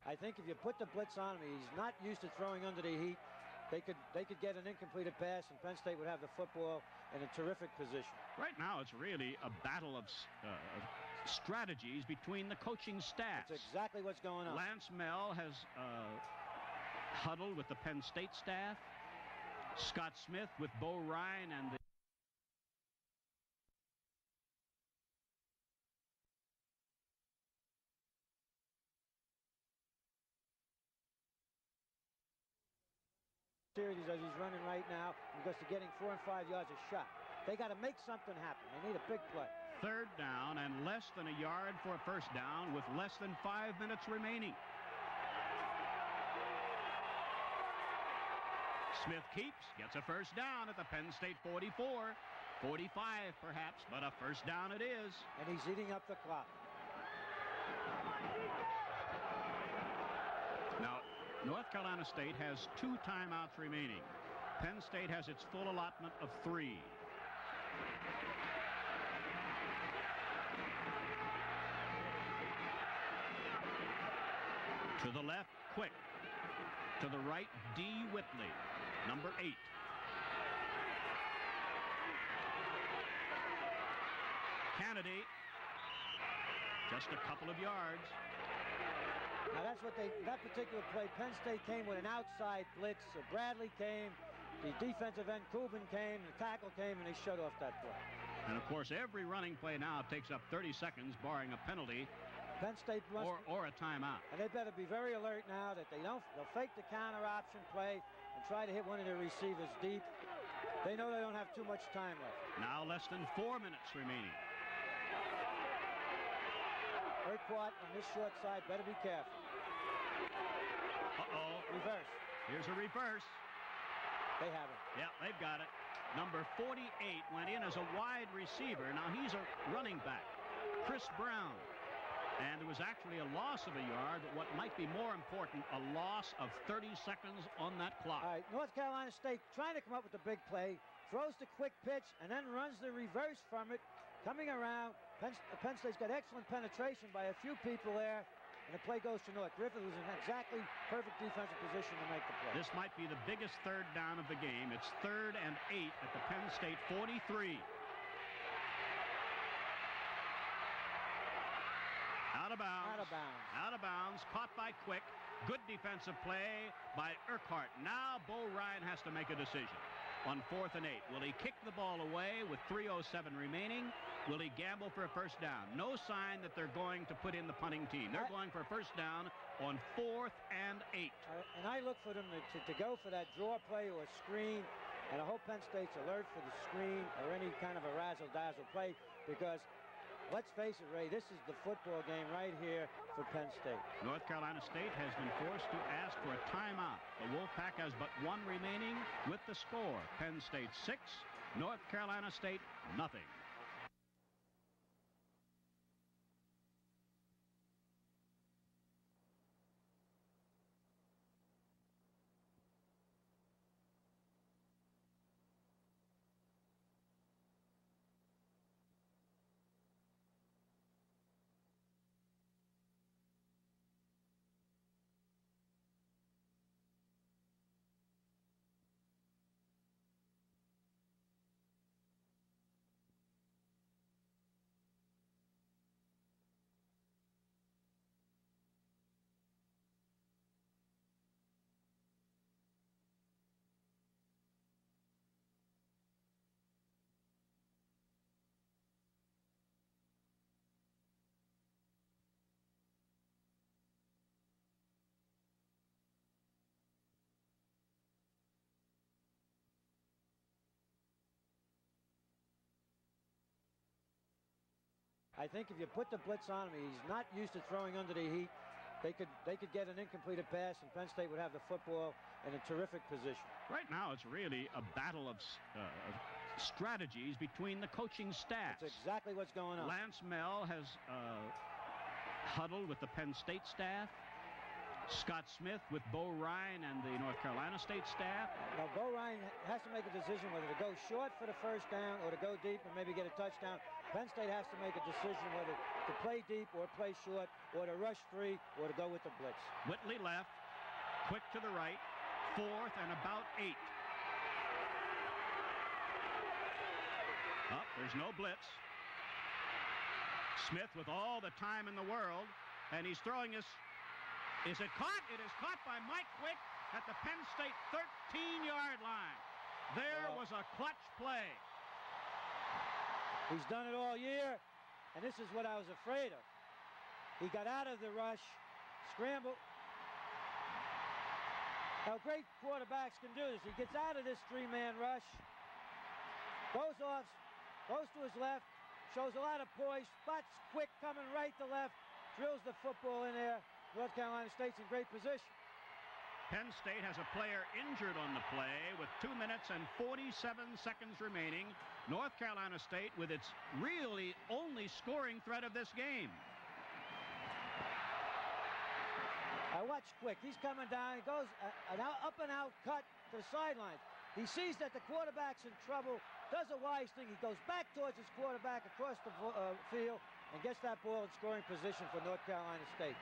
I think if you put the blitz on him, he's not used to throwing under the heat. They could they could get an incompleted pass, and Penn State would have the football in a terrific position. Right now, it's really a battle of uh, strategies between the coaching staffs. That's exactly what's going on. Lance Mel has uh, huddled with the Penn State staff. Scott Smith with Bo Ryan and the series as he's running right now because they're getting four and five yards a shot. They got to make something happen. They need a big play. Third down and less than a yard for a first down with less than five minutes remaining. Smith keeps, gets a first down at the Penn State forty-four. forty-five perhaps, but a first down it is. And he's eating up the clock. Now, North Carolina State has two timeouts remaining. Penn State has its full allotment of three. To the left, Quick. To the right, D. Whitley, number eight. Kennedy, just a couple of yards. Now that's what they, that particular play, Penn State came with an outside blitz. So Bradley came, the defensive end, Kubin came, the tackle came, and they shut off that play. And of course, every running play now takes up thirty seconds, barring a penalty. Penn State must, or, or a timeout. And they better be very alert now that they don't, they'll fake the counter option play and try to hit one of their receivers deep. They know they don't have too much time left. Now less than four minutes remaining. Urquhart on this short side, better be careful. Uh-oh. Reverse. Here's a reverse. They have it. Yeah, they've got it. Number forty-eight went in as a wide receiver. Now he's a running back. Chris Brown. And there was actually a loss of a yard, but what might be more important, a loss of thirty seconds on that clock. All right, North Carolina State trying to come up with a big play, throws the quick pitch, and then runs the reverse from it, coming around. Penn, Penn State's got excellent penetration by a few people there, and the play goes to North. Griffith was in exactly perfect defensive position to make the play. This might be the biggest third down of the game. It's third and eight at the Penn State forty-three. Out of bounds. Out of bounds. Out of bounds. Caught by Quick. Good defensive play by Urquhart. Now Bo Ryan has to make a decision on fourth and eight. Will he kick the ball away with three oh seven remaining? Will he gamble for a first down? No sign that they're going to put in the punting team. They're I, going for a first down on fourth and eight. Uh, and I look for them to, to, to go for that draw play or a screen. And I hope Penn State's alert for the screen or any kind of a razzle-dazzle play because let's face it, Ray, this is the football game right here for Penn State. North Carolina State has been forced to ask for a timeout. The Wolfpack has but one remaining with the score. Penn State six, North Carolina State nothing. I think if you put the blitz on him, he's not used to throwing under the heat. They could they could get an incompleted pass, and Penn State would have the football in a terrific position. Right now, it's really a battle of uh, strategies between the coaching staffs. That's exactly what's going on. Lance Mel has uh, huddled with the Penn State staff. Scott Smith with Bo Ryan and the North Carolina State staff. Now, Bo Ryan has to make a decision whether to go short for the first down or to go deep and maybe get a touchdown. Penn State has to make a decision whether to play deep or play short or to rush three or to go with the blitz. Whitley left, Quick to the right, fourth and about eight. Up, there's no blitz. Smith with all the time in the world, and he's throwing this. Is it caught? It is caught by Mike Quick at the Penn State thirteen-yard line. There was a clutch play. He's done it all year, and this is what I was afraid of. He got out of the rush, scrambled. How great quarterbacks can do this. He gets out of this three-man rush, goes off, goes to his left, shows a lot of poise, spots Quick coming right to left, drills the football in there. North Carolina State's in great position. Penn State has a player injured on the play with two minutes and forty-seven seconds remaining. North Carolina State with its really only scoring threat of this game. I watch Quick. He's coming down. He goes an out, up and out cut to the sidelines. He sees that the quarterback's in trouble, does a wise thing. He goes back towards his quarterback across the uh, field and gets that ball in scoring position for North Carolina State.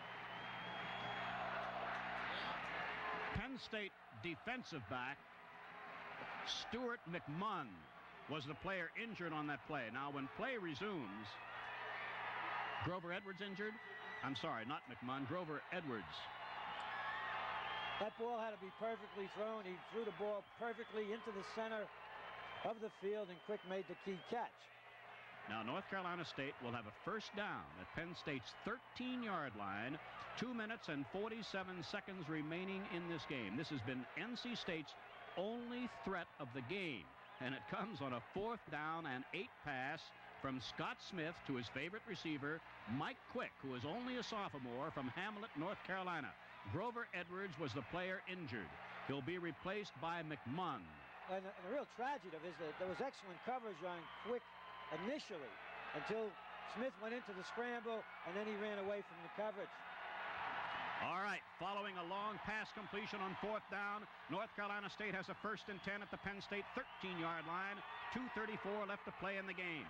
Penn State defensive back Stuart McMunn was the player injured on that play. Now, when play resumes, Grover Edwards injured. I'm sorry, not McMunn, Grover Edwards. That ball had to be perfectly thrown. He threw the ball perfectly into the center of the field, and Quick made the key catch. Now, North Carolina State will have a first down at Penn State's thirteen-yard line. Two minutes and forty-seven seconds remaining in this game. This has been N C State's only threat of the game, and it comes on a fourth down and eight pass from Scott Smith to his favorite receiver, Mike Quick, who is only a sophomore from Hamlet, North Carolina. Grover Edwards was the player injured. He'll be replaced by McMunn. And the, and the real tragedy of it is that there was excellent coverage on Quick initially until Smith went into the scramble, and then he ran away from the coverage. All right, following a long pass completion on fourth down, North Carolina State has a first and ten at the Penn State thirteen-yard line. two thirty-four left to play in the game.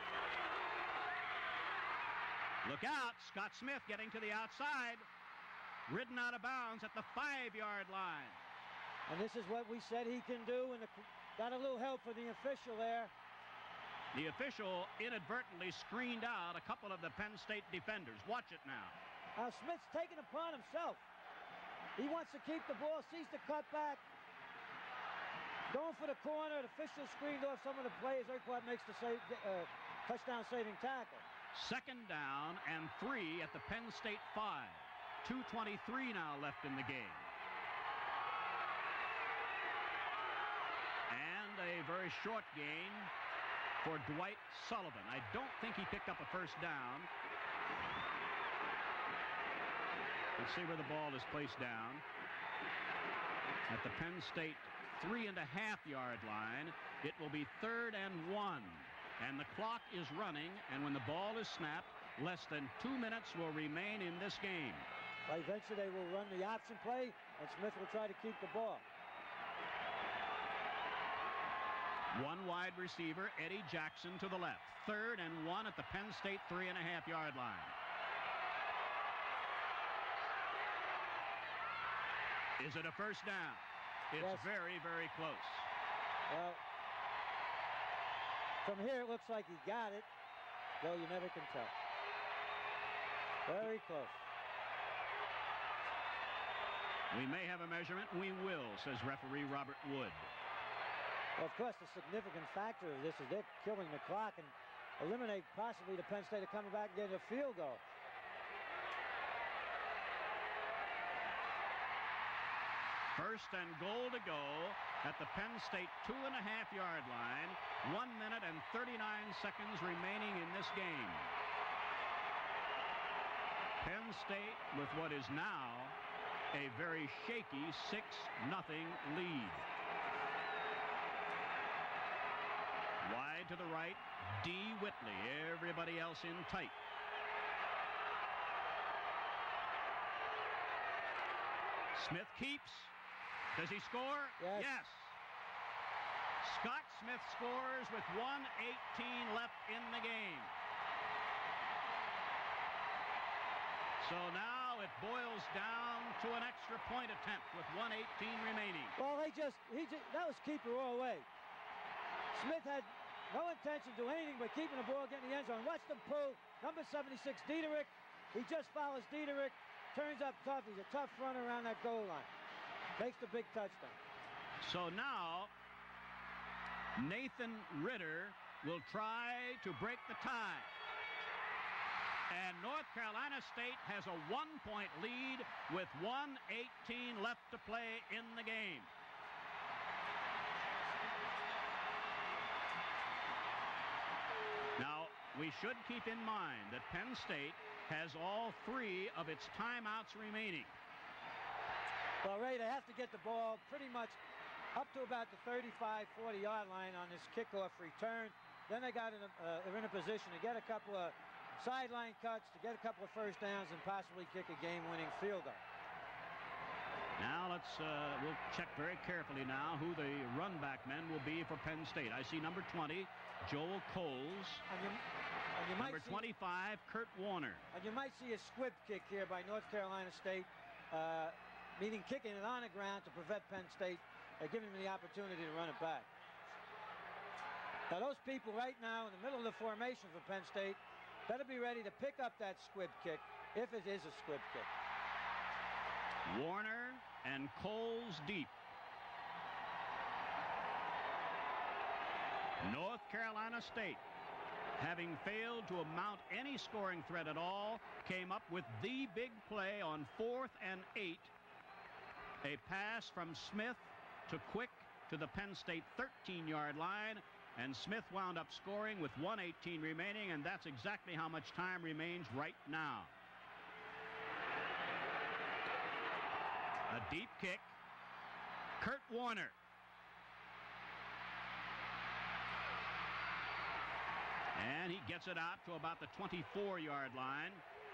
Look out, Scott Smith getting to the outside, ridden out of bounds at the five-yard line. And this is what we said he can do, and the, got a little help for the official there. The official inadvertently screened out a couple of the Penn State defenders. Watch it now. Now Smith's taking it upon himself. He wants to keep the ball, sees the cutback. Going for the corner, the official screened off some of the players. Urquhart makes the save, uh, touchdown-saving tackle. Second down and three at the Penn State five. two twenty-three now left in the game. And a very short gain for Dwight Sullivan. I don't think he picked up a first down. Let's see where the ball is placed down. At the Penn State three and a half yard line, it will be third and one. And the clock is running, and when the ball is snapped, less than two minutes will remain in this game. Well, eventually they will run the option play, and Smith will try to keep the ball. One wide receiver, Eddie Jackson to the left. Third and one at the Penn State three and a half yard line. Is it a first down? It's yes. very, very close. Well, from here it looks like he got it, though you never can tell. Very close. We may have a measurement. We will, says referee Robert Wood. Well, of course, the significant factor of this is they're killing the clock and eliminate possibly the Penn State of coming back and getting a field goal. First and goal to go at the Penn State two and a half yard line. One minute and thirty-nine seconds remaining in this game. Penn State with what is now a very shaky six nothing lead. Wide to the right, D. Whitley. Everybody else in tight. Smith keeps. Does he score? Yes. Yes. Scott Smith scores with one eighteen left in the game. So now it boils down to an extra point attempt with one eighteen remaining. Well, they just, he just, that was keeper all the way. Smith had no intention to do anything but keeping the ball, getting the end zone. Watch them pull. Number seventy-six, Diederich. He just follows Diederich. Turns up tough. He's a tough runner around that goal line. Makes the big touchdown. So now Nathan Ritter will try to break the tie. And North Carolina State has a one-point lead with one eighteen left to play in the game. Now, we should keep in mind that Penn State has all three of its timeouts remaining. Well, Ray, they have to get the ball pretty much up to about the thirty-five, forty yard line on this kickoff return. Then they got in a, uh, they're in a position to get a couple of sideline cuts, to get a couple of first downs, and possibly kick a game-winning field goal. Now let's, uh, we'll check very carefully now who the run back men will be for Penn State. I see number twenty, Joel Coles. And you, and you number might see, twenty-five, Kurt Warner. And you might see a squib kick here by North Carolina State, uh, meaning kicking it on the ground to prevent Penn State, uh, giving them the opportunity to run it back. Now those people right now in the middle of the formation for Penn State better be ready to pick up that squib kick, if it is a squib kick. Warner and Coles deep. North Carolina State, having failed to mount any scoring threat at all, came up with the big play on fourth and eight. A pass from Smith to Quick to the Penn State thirteen yard line, and Smith wound up scoring with one eighteen remaining, and that's exactly how much time remains right now. A deep kick. Kurt Warner. And he gets it out to about the twenty-four yard line.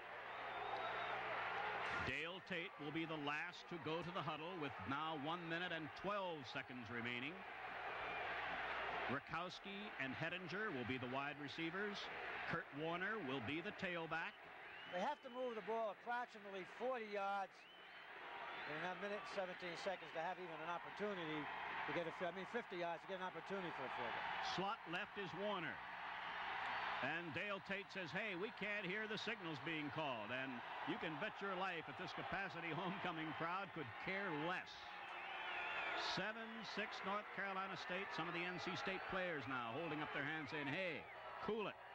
Dale Tate will be the last to go to the huddle with now one minute and twelve seconds remaining. Rakowski and Hettinger will be the wide receivers. Kurt Warner will be the tailback. They have to move the ball approximately forty yards in a minute and seventeen seconds to have even an opportunity to get a, I mean fifty yards to get an opportunity for a field goal. Slot left is Warner. And Dale Tate says, hey, we can't hear the signals being called. And you can bet your life that this capacity homecoming crowd could care less. seven six North Carolina State. Some of the N C State players now holding up their hands saying, hey, cool it.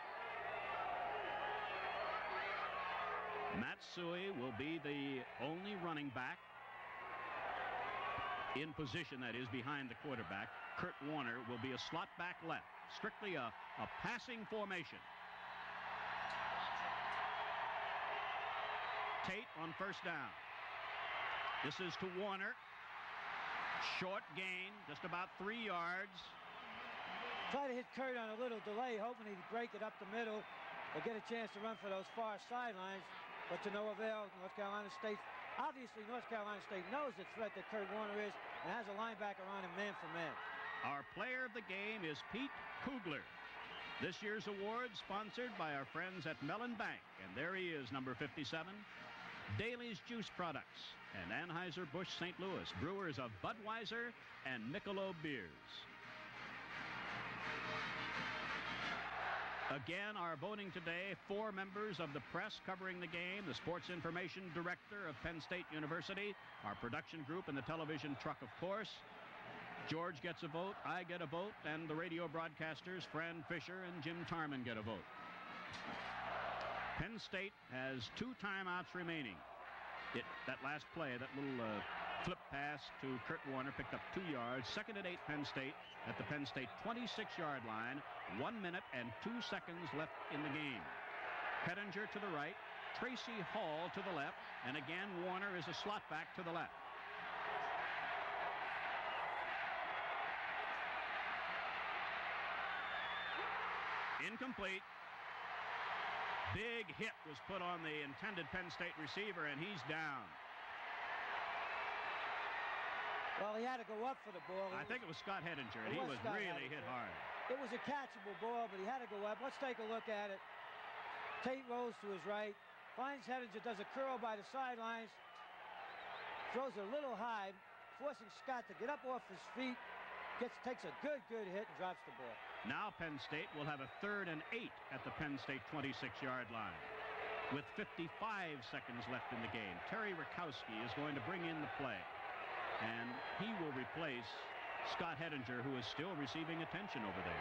Matsui will be the only running back in position, that is, behind the quarterback. Kurt Warner will be a slot back left. Strictly a, a passing formation. Tate on first down. This is to Warner. Short gain, just about three yards. Try to hit Kurt on a little delay, hoping he'd break it up the middle or get a chance to run for those far sidelines, but to no avail. North Carolina State, obviously North Carolina State knows the threat that Kurt Warner is and has a linebacker on him man for man. Our player of the game is Pete Kugler. This year's award sponsored by our friends at Mellon Bank, and there he is, number fifty-seven. Daly's Juice Products and Anheuser-Busch Saint Louis, brewers of Budweiser and Michelob beers. Again, our voting today, four members of the press covering the game, the sports information director of Penn State University, our production group, and the television truck, of course. George gets a vote, I get a vote, and the radio broadcasters, Fran Fisher and Jim Tarman, get a vote. Penn State has two timeouts remaining. It, that last play, that little uh, flip pass to Kurt Warner picked up two yards. Second and eight, Penn State at the Penn State twenty-six yard line. One minute and two seconds left in the game. Hettinger to the right, Tracy Hall to the left, and again Warner is a slot back to the left. Incomplete. Big hit was put on the intended Penn State receiver, and he's down. Well, he had to go up for the ball. I think it was Scott Hedinger, and he was Scott really Hedinger. hit hard. It was a catchable ball, but he had to go up. Let's take a look at it. Tate rolls to his right, finds Hedinger, does a curl by the sidelines, throws it a little high, forcing Scott to get up off his feet, gets takes a good, good hit, and drops the ball. Now Penn State will have a third and eight at the Penn State twenty-six-yard line. With fifty-five seconds left in the game, Terry Rakowski is going to bring in the play. And he will replace Scott Hedinger, who is still receiving attention over there.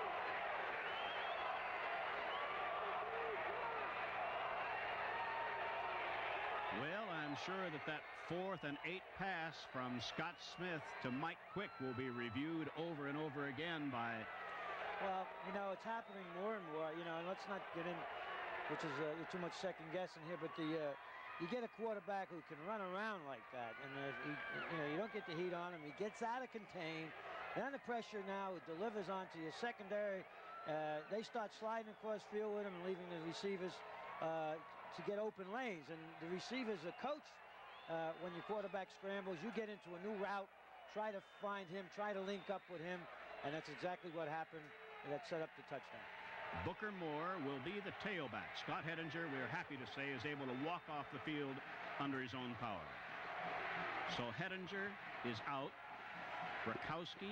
Well, I'm sure that that fourth and eight pass from Scott Smith to Mike Quick will be reviewed over and over again by... Well, you know, it's happening more and more, you know, and let's not get in, which is uh, too much second guessing here, but the... Uh, You get a quarterback who can run around like that, and uh, he, you know, you don't get the heat on him. He gets out of contain. Then under pressure now, it delivers onto your secondary. Uh, they start sliding across field with him and leaving the receivers uh, to get open lanes. And the receivers are coached uh, when your quarterback scrambles. You get into a new route, try to find him, try to link up with him, and that's exactly what happened. That set up the touchdown. Booker Moore will be the tailback. Scott Hedinger, we're happy to say, is able to walk off the field under his own power. So Hedinger is out. Rakowski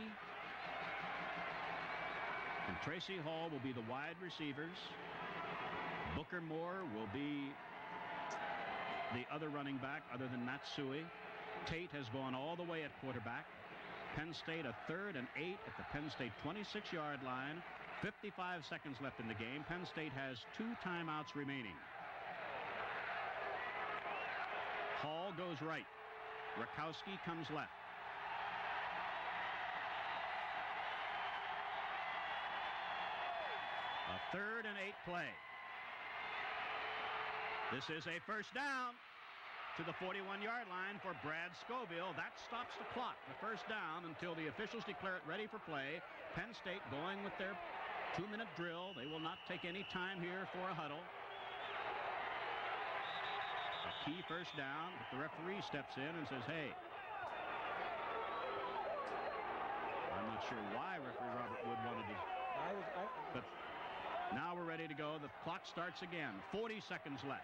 and Tracy Hall will be the wide receivers. Booker Moore will be the other running back other than Matsui. Tate has gone all the way at quarterback. Penn State a third and eight at the Penn State twenty-six-yard line. fifty-five seconds left in the game. Penn State has two timeouts remaining. Hall goes right. Rakowski comes left. A third and eight play. This is a first down to the forty-one-yard line for Brad Scoville. That stops the clock. The first down until the officials declare it ready for play. Penn State going with their two-minute drill. They will not take any time here for a huddle. A key first down, but the referee steps in and says, hey. I'm not sure why referee Robert Wood wanted to. I was, I... But now we're ready to go. The clock starts again. forty seconds left.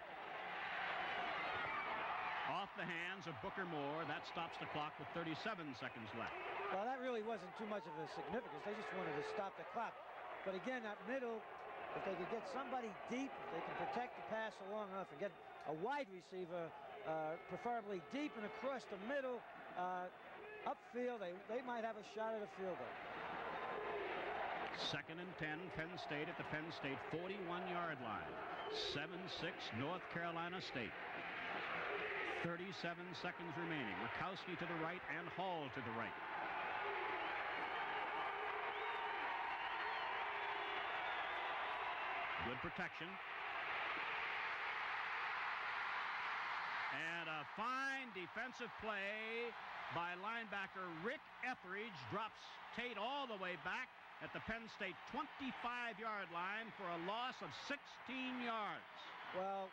Off the hands of Booker Moore. That stops the clock with thirty-seven seconds left. Well, that really wasn't too much of a significance. They just wanted to stop the clock. But again, that middle, if they could get somebody deep, if they can protect the pass long enough and get a wide receiver, uh, preferably deep and across the middle, uh, upfield, they, they might have a shot at a field goal. Second and ten, Penn State at the Penn State forty-one-yard line. seven six North Carolina State. thirty-seven seconds remaining. Rakowski to the right and Hall to the right. Good protection. And a fine defensive play by linebacker Rick Etheridge drops Tate all the way back at the Penn State twenty-five-yard line for a loss of sixteen yards. Well,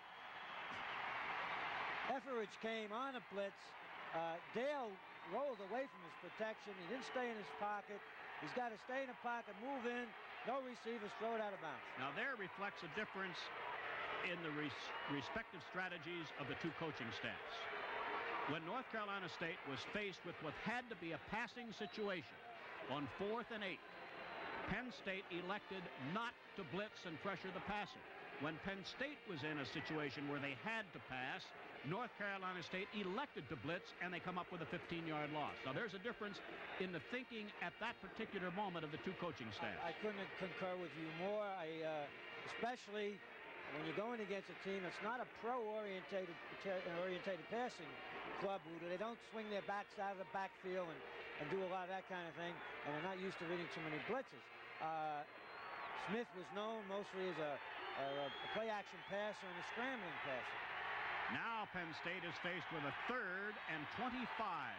Etheridge came on a blitz. Uh, Dale rolled away from his protection. He didn't stay in his pocket. He's got to stay in the pocket, move in. No receivers, throw it out of bounds. Now there reflects a difference in the res respective strategies of the two coaching staffs. When North Carolina State was faced with what had to be a passing situation on fourth and eight, Penn State elected not to blitz and pressure the passer. When Penn State was in a situation where they had to pass, North Carolina State elected to blitz, and they come up with a fifteen-yard loss. Now, there's a difference in the thinking at that particular moment of the two coaching staffs. I couldn't concur with you more, I, uh, especially when you're going against a team that's not a pro-orientated orientated passing club, who they don't swing their backs out of the backfield and, and do a lot of that kind of thing, and they're not used to reading too many blitzes. Uh, Smith was known mostly as a, a, a play-action passer and a scrambling passer. Now Penn State is faced with a third and twenty-five.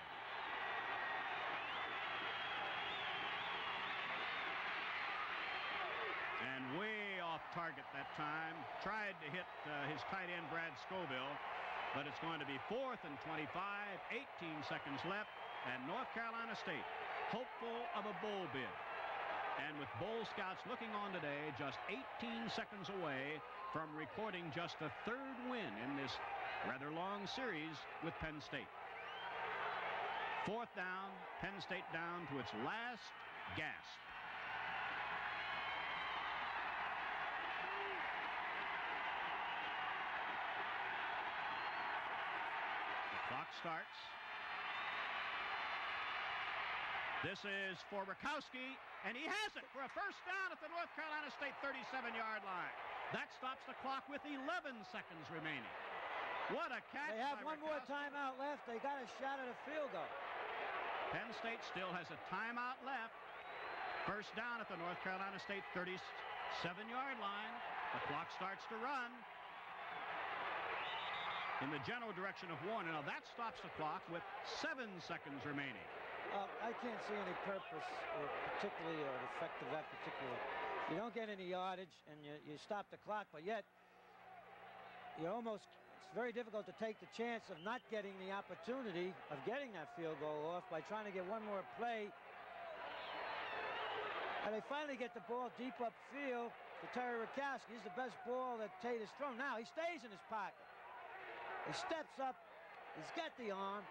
And way off target that time. Tried to hit uh, his tight end, Brad Scoville, but it's going to be fourth and twenty-five. eighteen seconds left. and North Carolina State hopeful of a bowl bid. And with bowl scouts looking on today, just eighteen seconds away from recording just the third win in this rather long series with Penn State. Fourth down, Penn State down to its last gasp. The clock starts. This is for Rakowski, and he has it for a first down at the North Carolina State thirty-seven yard line. That stops the clock with eleven seconds remaining. What a catch. They have by one more Rakowski. timeout left. They got a shot at a field goal. Penn State still has a timeout left. First down at the North Carolina State thirty-seven yard line. The clock starts to run in the general direction of Warner. Now that stops the clock with seven seconds remaining. Uh, I can't see any purpose, uh, particularly, or effect of that particular. You don't get any yardage, and you, you stop the clock, but yet you almost, it's very difficult to take the chance of not getting the opportunity of getting that field goal off by trying to get one more play. And they finally get the ball deep upfield to Terry Rakowski. He's the best ball that Tate has thrown. Now he stays in his pocket. He steps up. He's got the arm.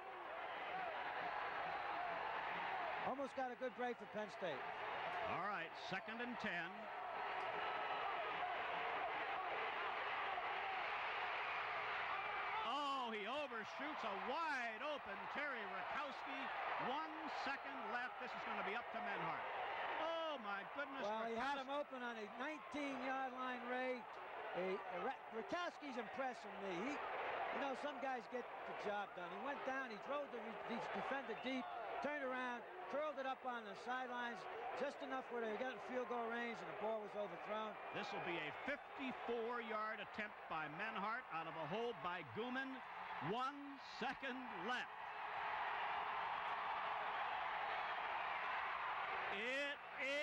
Almost got a good break for Penn State. All right, second and ten. Oh, he overshoots a wide open Terry Rakowski. One second left. This is going to be up to Menhart. Oh, my goodness. Well, he had Rakowski. him open on a nineteen yard line, Ray. A, a, Rakowski's impressing me. He, you know, some guys get the job done. He went down, he drove the, the defender deep, turned around, curled it up on the sidelines, just enough where they got in field goal range, and the ball was overthrown. This will be a fifty-four yard attempt by Menhart out of a hold by Gooman. One second left. It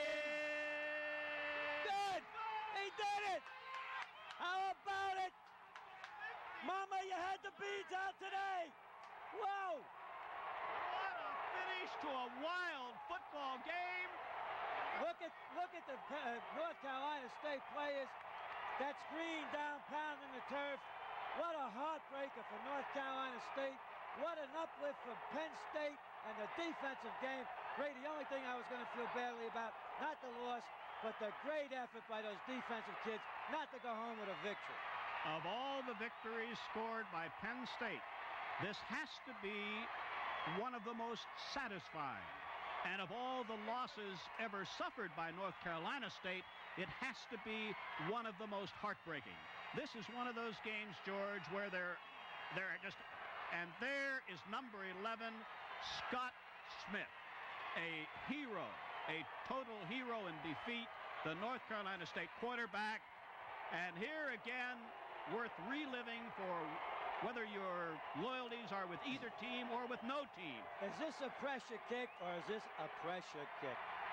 is good. He did it. How about it? Mama, you had the beads out today. Whoa. What a finish to a wild football game. Look at look at the uh, North Carolina State players. That screen down pounding the turf. What a heartbreaker for North Carolina State. What an uplift for Penn State and the defensive game. Ray, the only thing I was going to feel badly about, not the loss, but the great effort by those defensive kids not to go home with a victory. Of all the victories scored by Penn State, this has to be one of the most satisfying. And of all the losses ever suffered by North Carolina State, it has to be one of the most heartbreaking. This is one of those games, George, where they're, they're just, and there is number eleven, Scott Smith, a hero, a total hero in defeat, the North Carolina State quarterback. And here again, worth reliving for whether your loyalties are with either team or with no team. Is this a pressure kick or is this a pressure kick?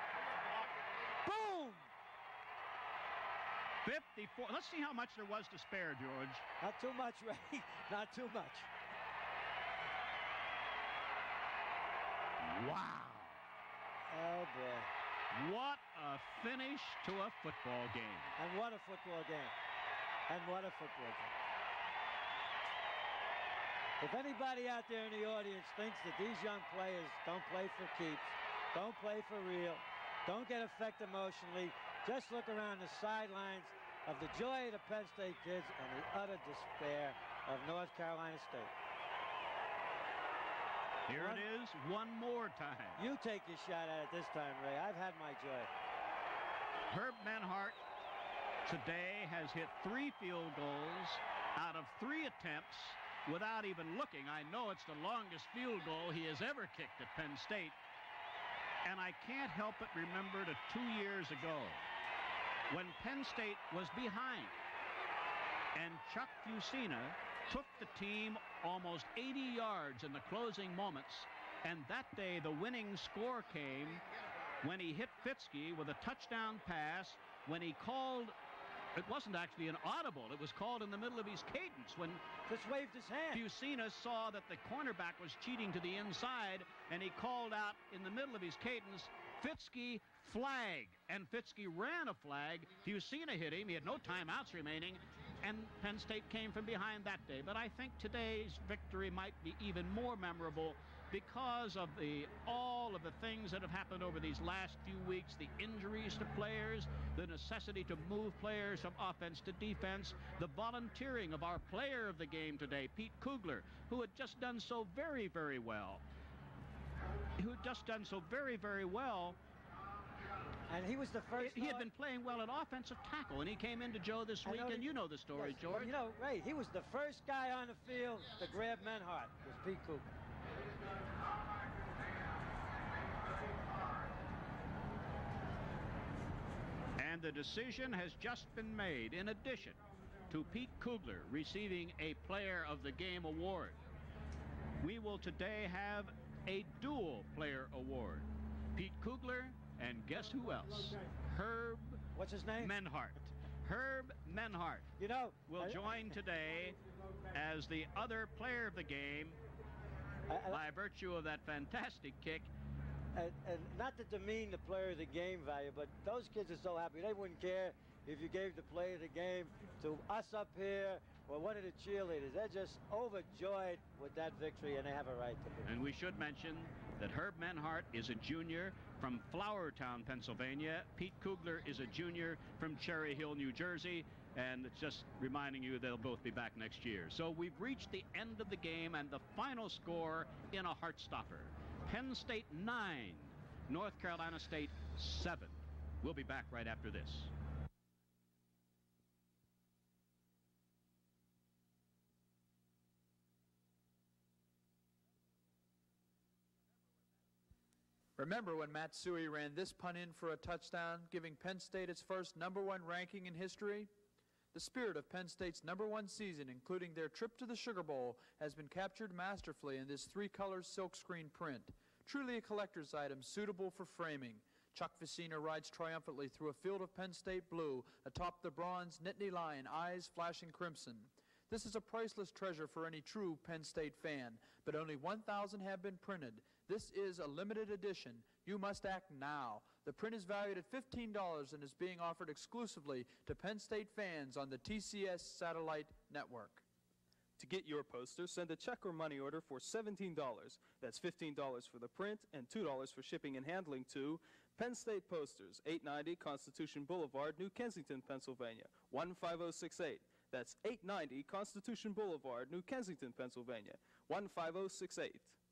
Boom! fifty-four. Let's see how much there was to spare, George. Not too much, Ray. Not too much. Wow. Oh, boy. What a finish to a football game. And what a football game. And what a football game. If anybody out there in the audience thinks that these young players don't play for keeps, don't play for real, don't get affected emotionally, just look around the sidelines of the joy of the Penn State kids and the utter despair of North Carolina State. Here one, it is one more time. You take your shot at it this time, Ray. I've had my joy. Herb Menhart today has hit three field goals out of three attempts without even looking. I know it's the longest field goal he has ever kicked at Penn State. And I can't help but remember to two years ago when Penn State was behind and Chuck Fusina took the team almost eighty yards in the closing moments. And that day the winning score came when he hit Fitzke with a touchdown pass, when he called It wasn't actually an audible. It was called in the middle of his cadence when just waved his hand. Fusina saw that the cornerback was cheating to the inside, and he called out in the middle of his cadence, Fitzke, flag. And Fitzke ran a flag. Fusina hit him. He had no timeouts remaining, and Penn State came from behind that day. But I think today's victory might be even more memorable because of the all of the things that have happened over these last few weeks, the injuries to players, the necessity to move players from offense to defense, the volunteering of our player of the game today, Pete Kugler, who had just done so very, very well. Who had just done so very, very well. And he was the first. He had been playing well at offensive tackle, and he came into Joe this week, and you know the story, yes, George. You know, Ray, he was the first guy on the field to grab Menhart, was Pete Kugler. And the decision has just been made. In addition to Pete Kugler receiving a Player of the Game award, we will today have a dual player award. Pete Kugler and guess who else? Herb. What's his name? Menhart. Herb Menhart. You know, will I, join today as the other player of the game I, I, by virtue of that fantastic kick. And, and not to demean the player of the game value, but those kids are so happy. They wouldn't care if you gave the player of the game to us up here or one of the cheerleaders. They're just overjoyed with that victory, and they have a right to be. And we should mention that Herb Menhart is a junior from Flowertown, Pennsylvania. Pete Kugler is a junior from Cherry Hill, New Jersey. And it's just reminding you they'll both be back next year. So we've reached the end of the game and the final score in a heart-stopper. Penn State nine, North Carolina State seven. We'll be back right after this. Remember when Matsui ran this punt in for a touchdown, giving Penn State its first number one ranking in history? The spirit of Penn State's number one season, including their trip to the Sugar Bowl, has been captured masterfully in this three-color silkscreen print. Truly a collector's item suitable for framing. Chuck Vicina rides triumphantly through a field of Penn State blue atop the bronze Nittany Lion, eyes flashing crimson. This is a priceless treasure for any true Penn State fan, but only one thousand have been printed. This is a limited edition. You must act now. The print is valued at fifteen dollars and is being offered exclusively to Penn State fans on the T C S Satellite Network. To get your poster, send a check or money order for seventeen dollars. That's fifteen dollars for the print and two dollars for shipping and handling to Penn State Posters, eight ninety Constitution Boulevard, New Kensington, Pennsylvania, one five oh six eight. That's eight ninety Constitution Boulevard, New Kensington, Pennsylvania, one five oh six eight.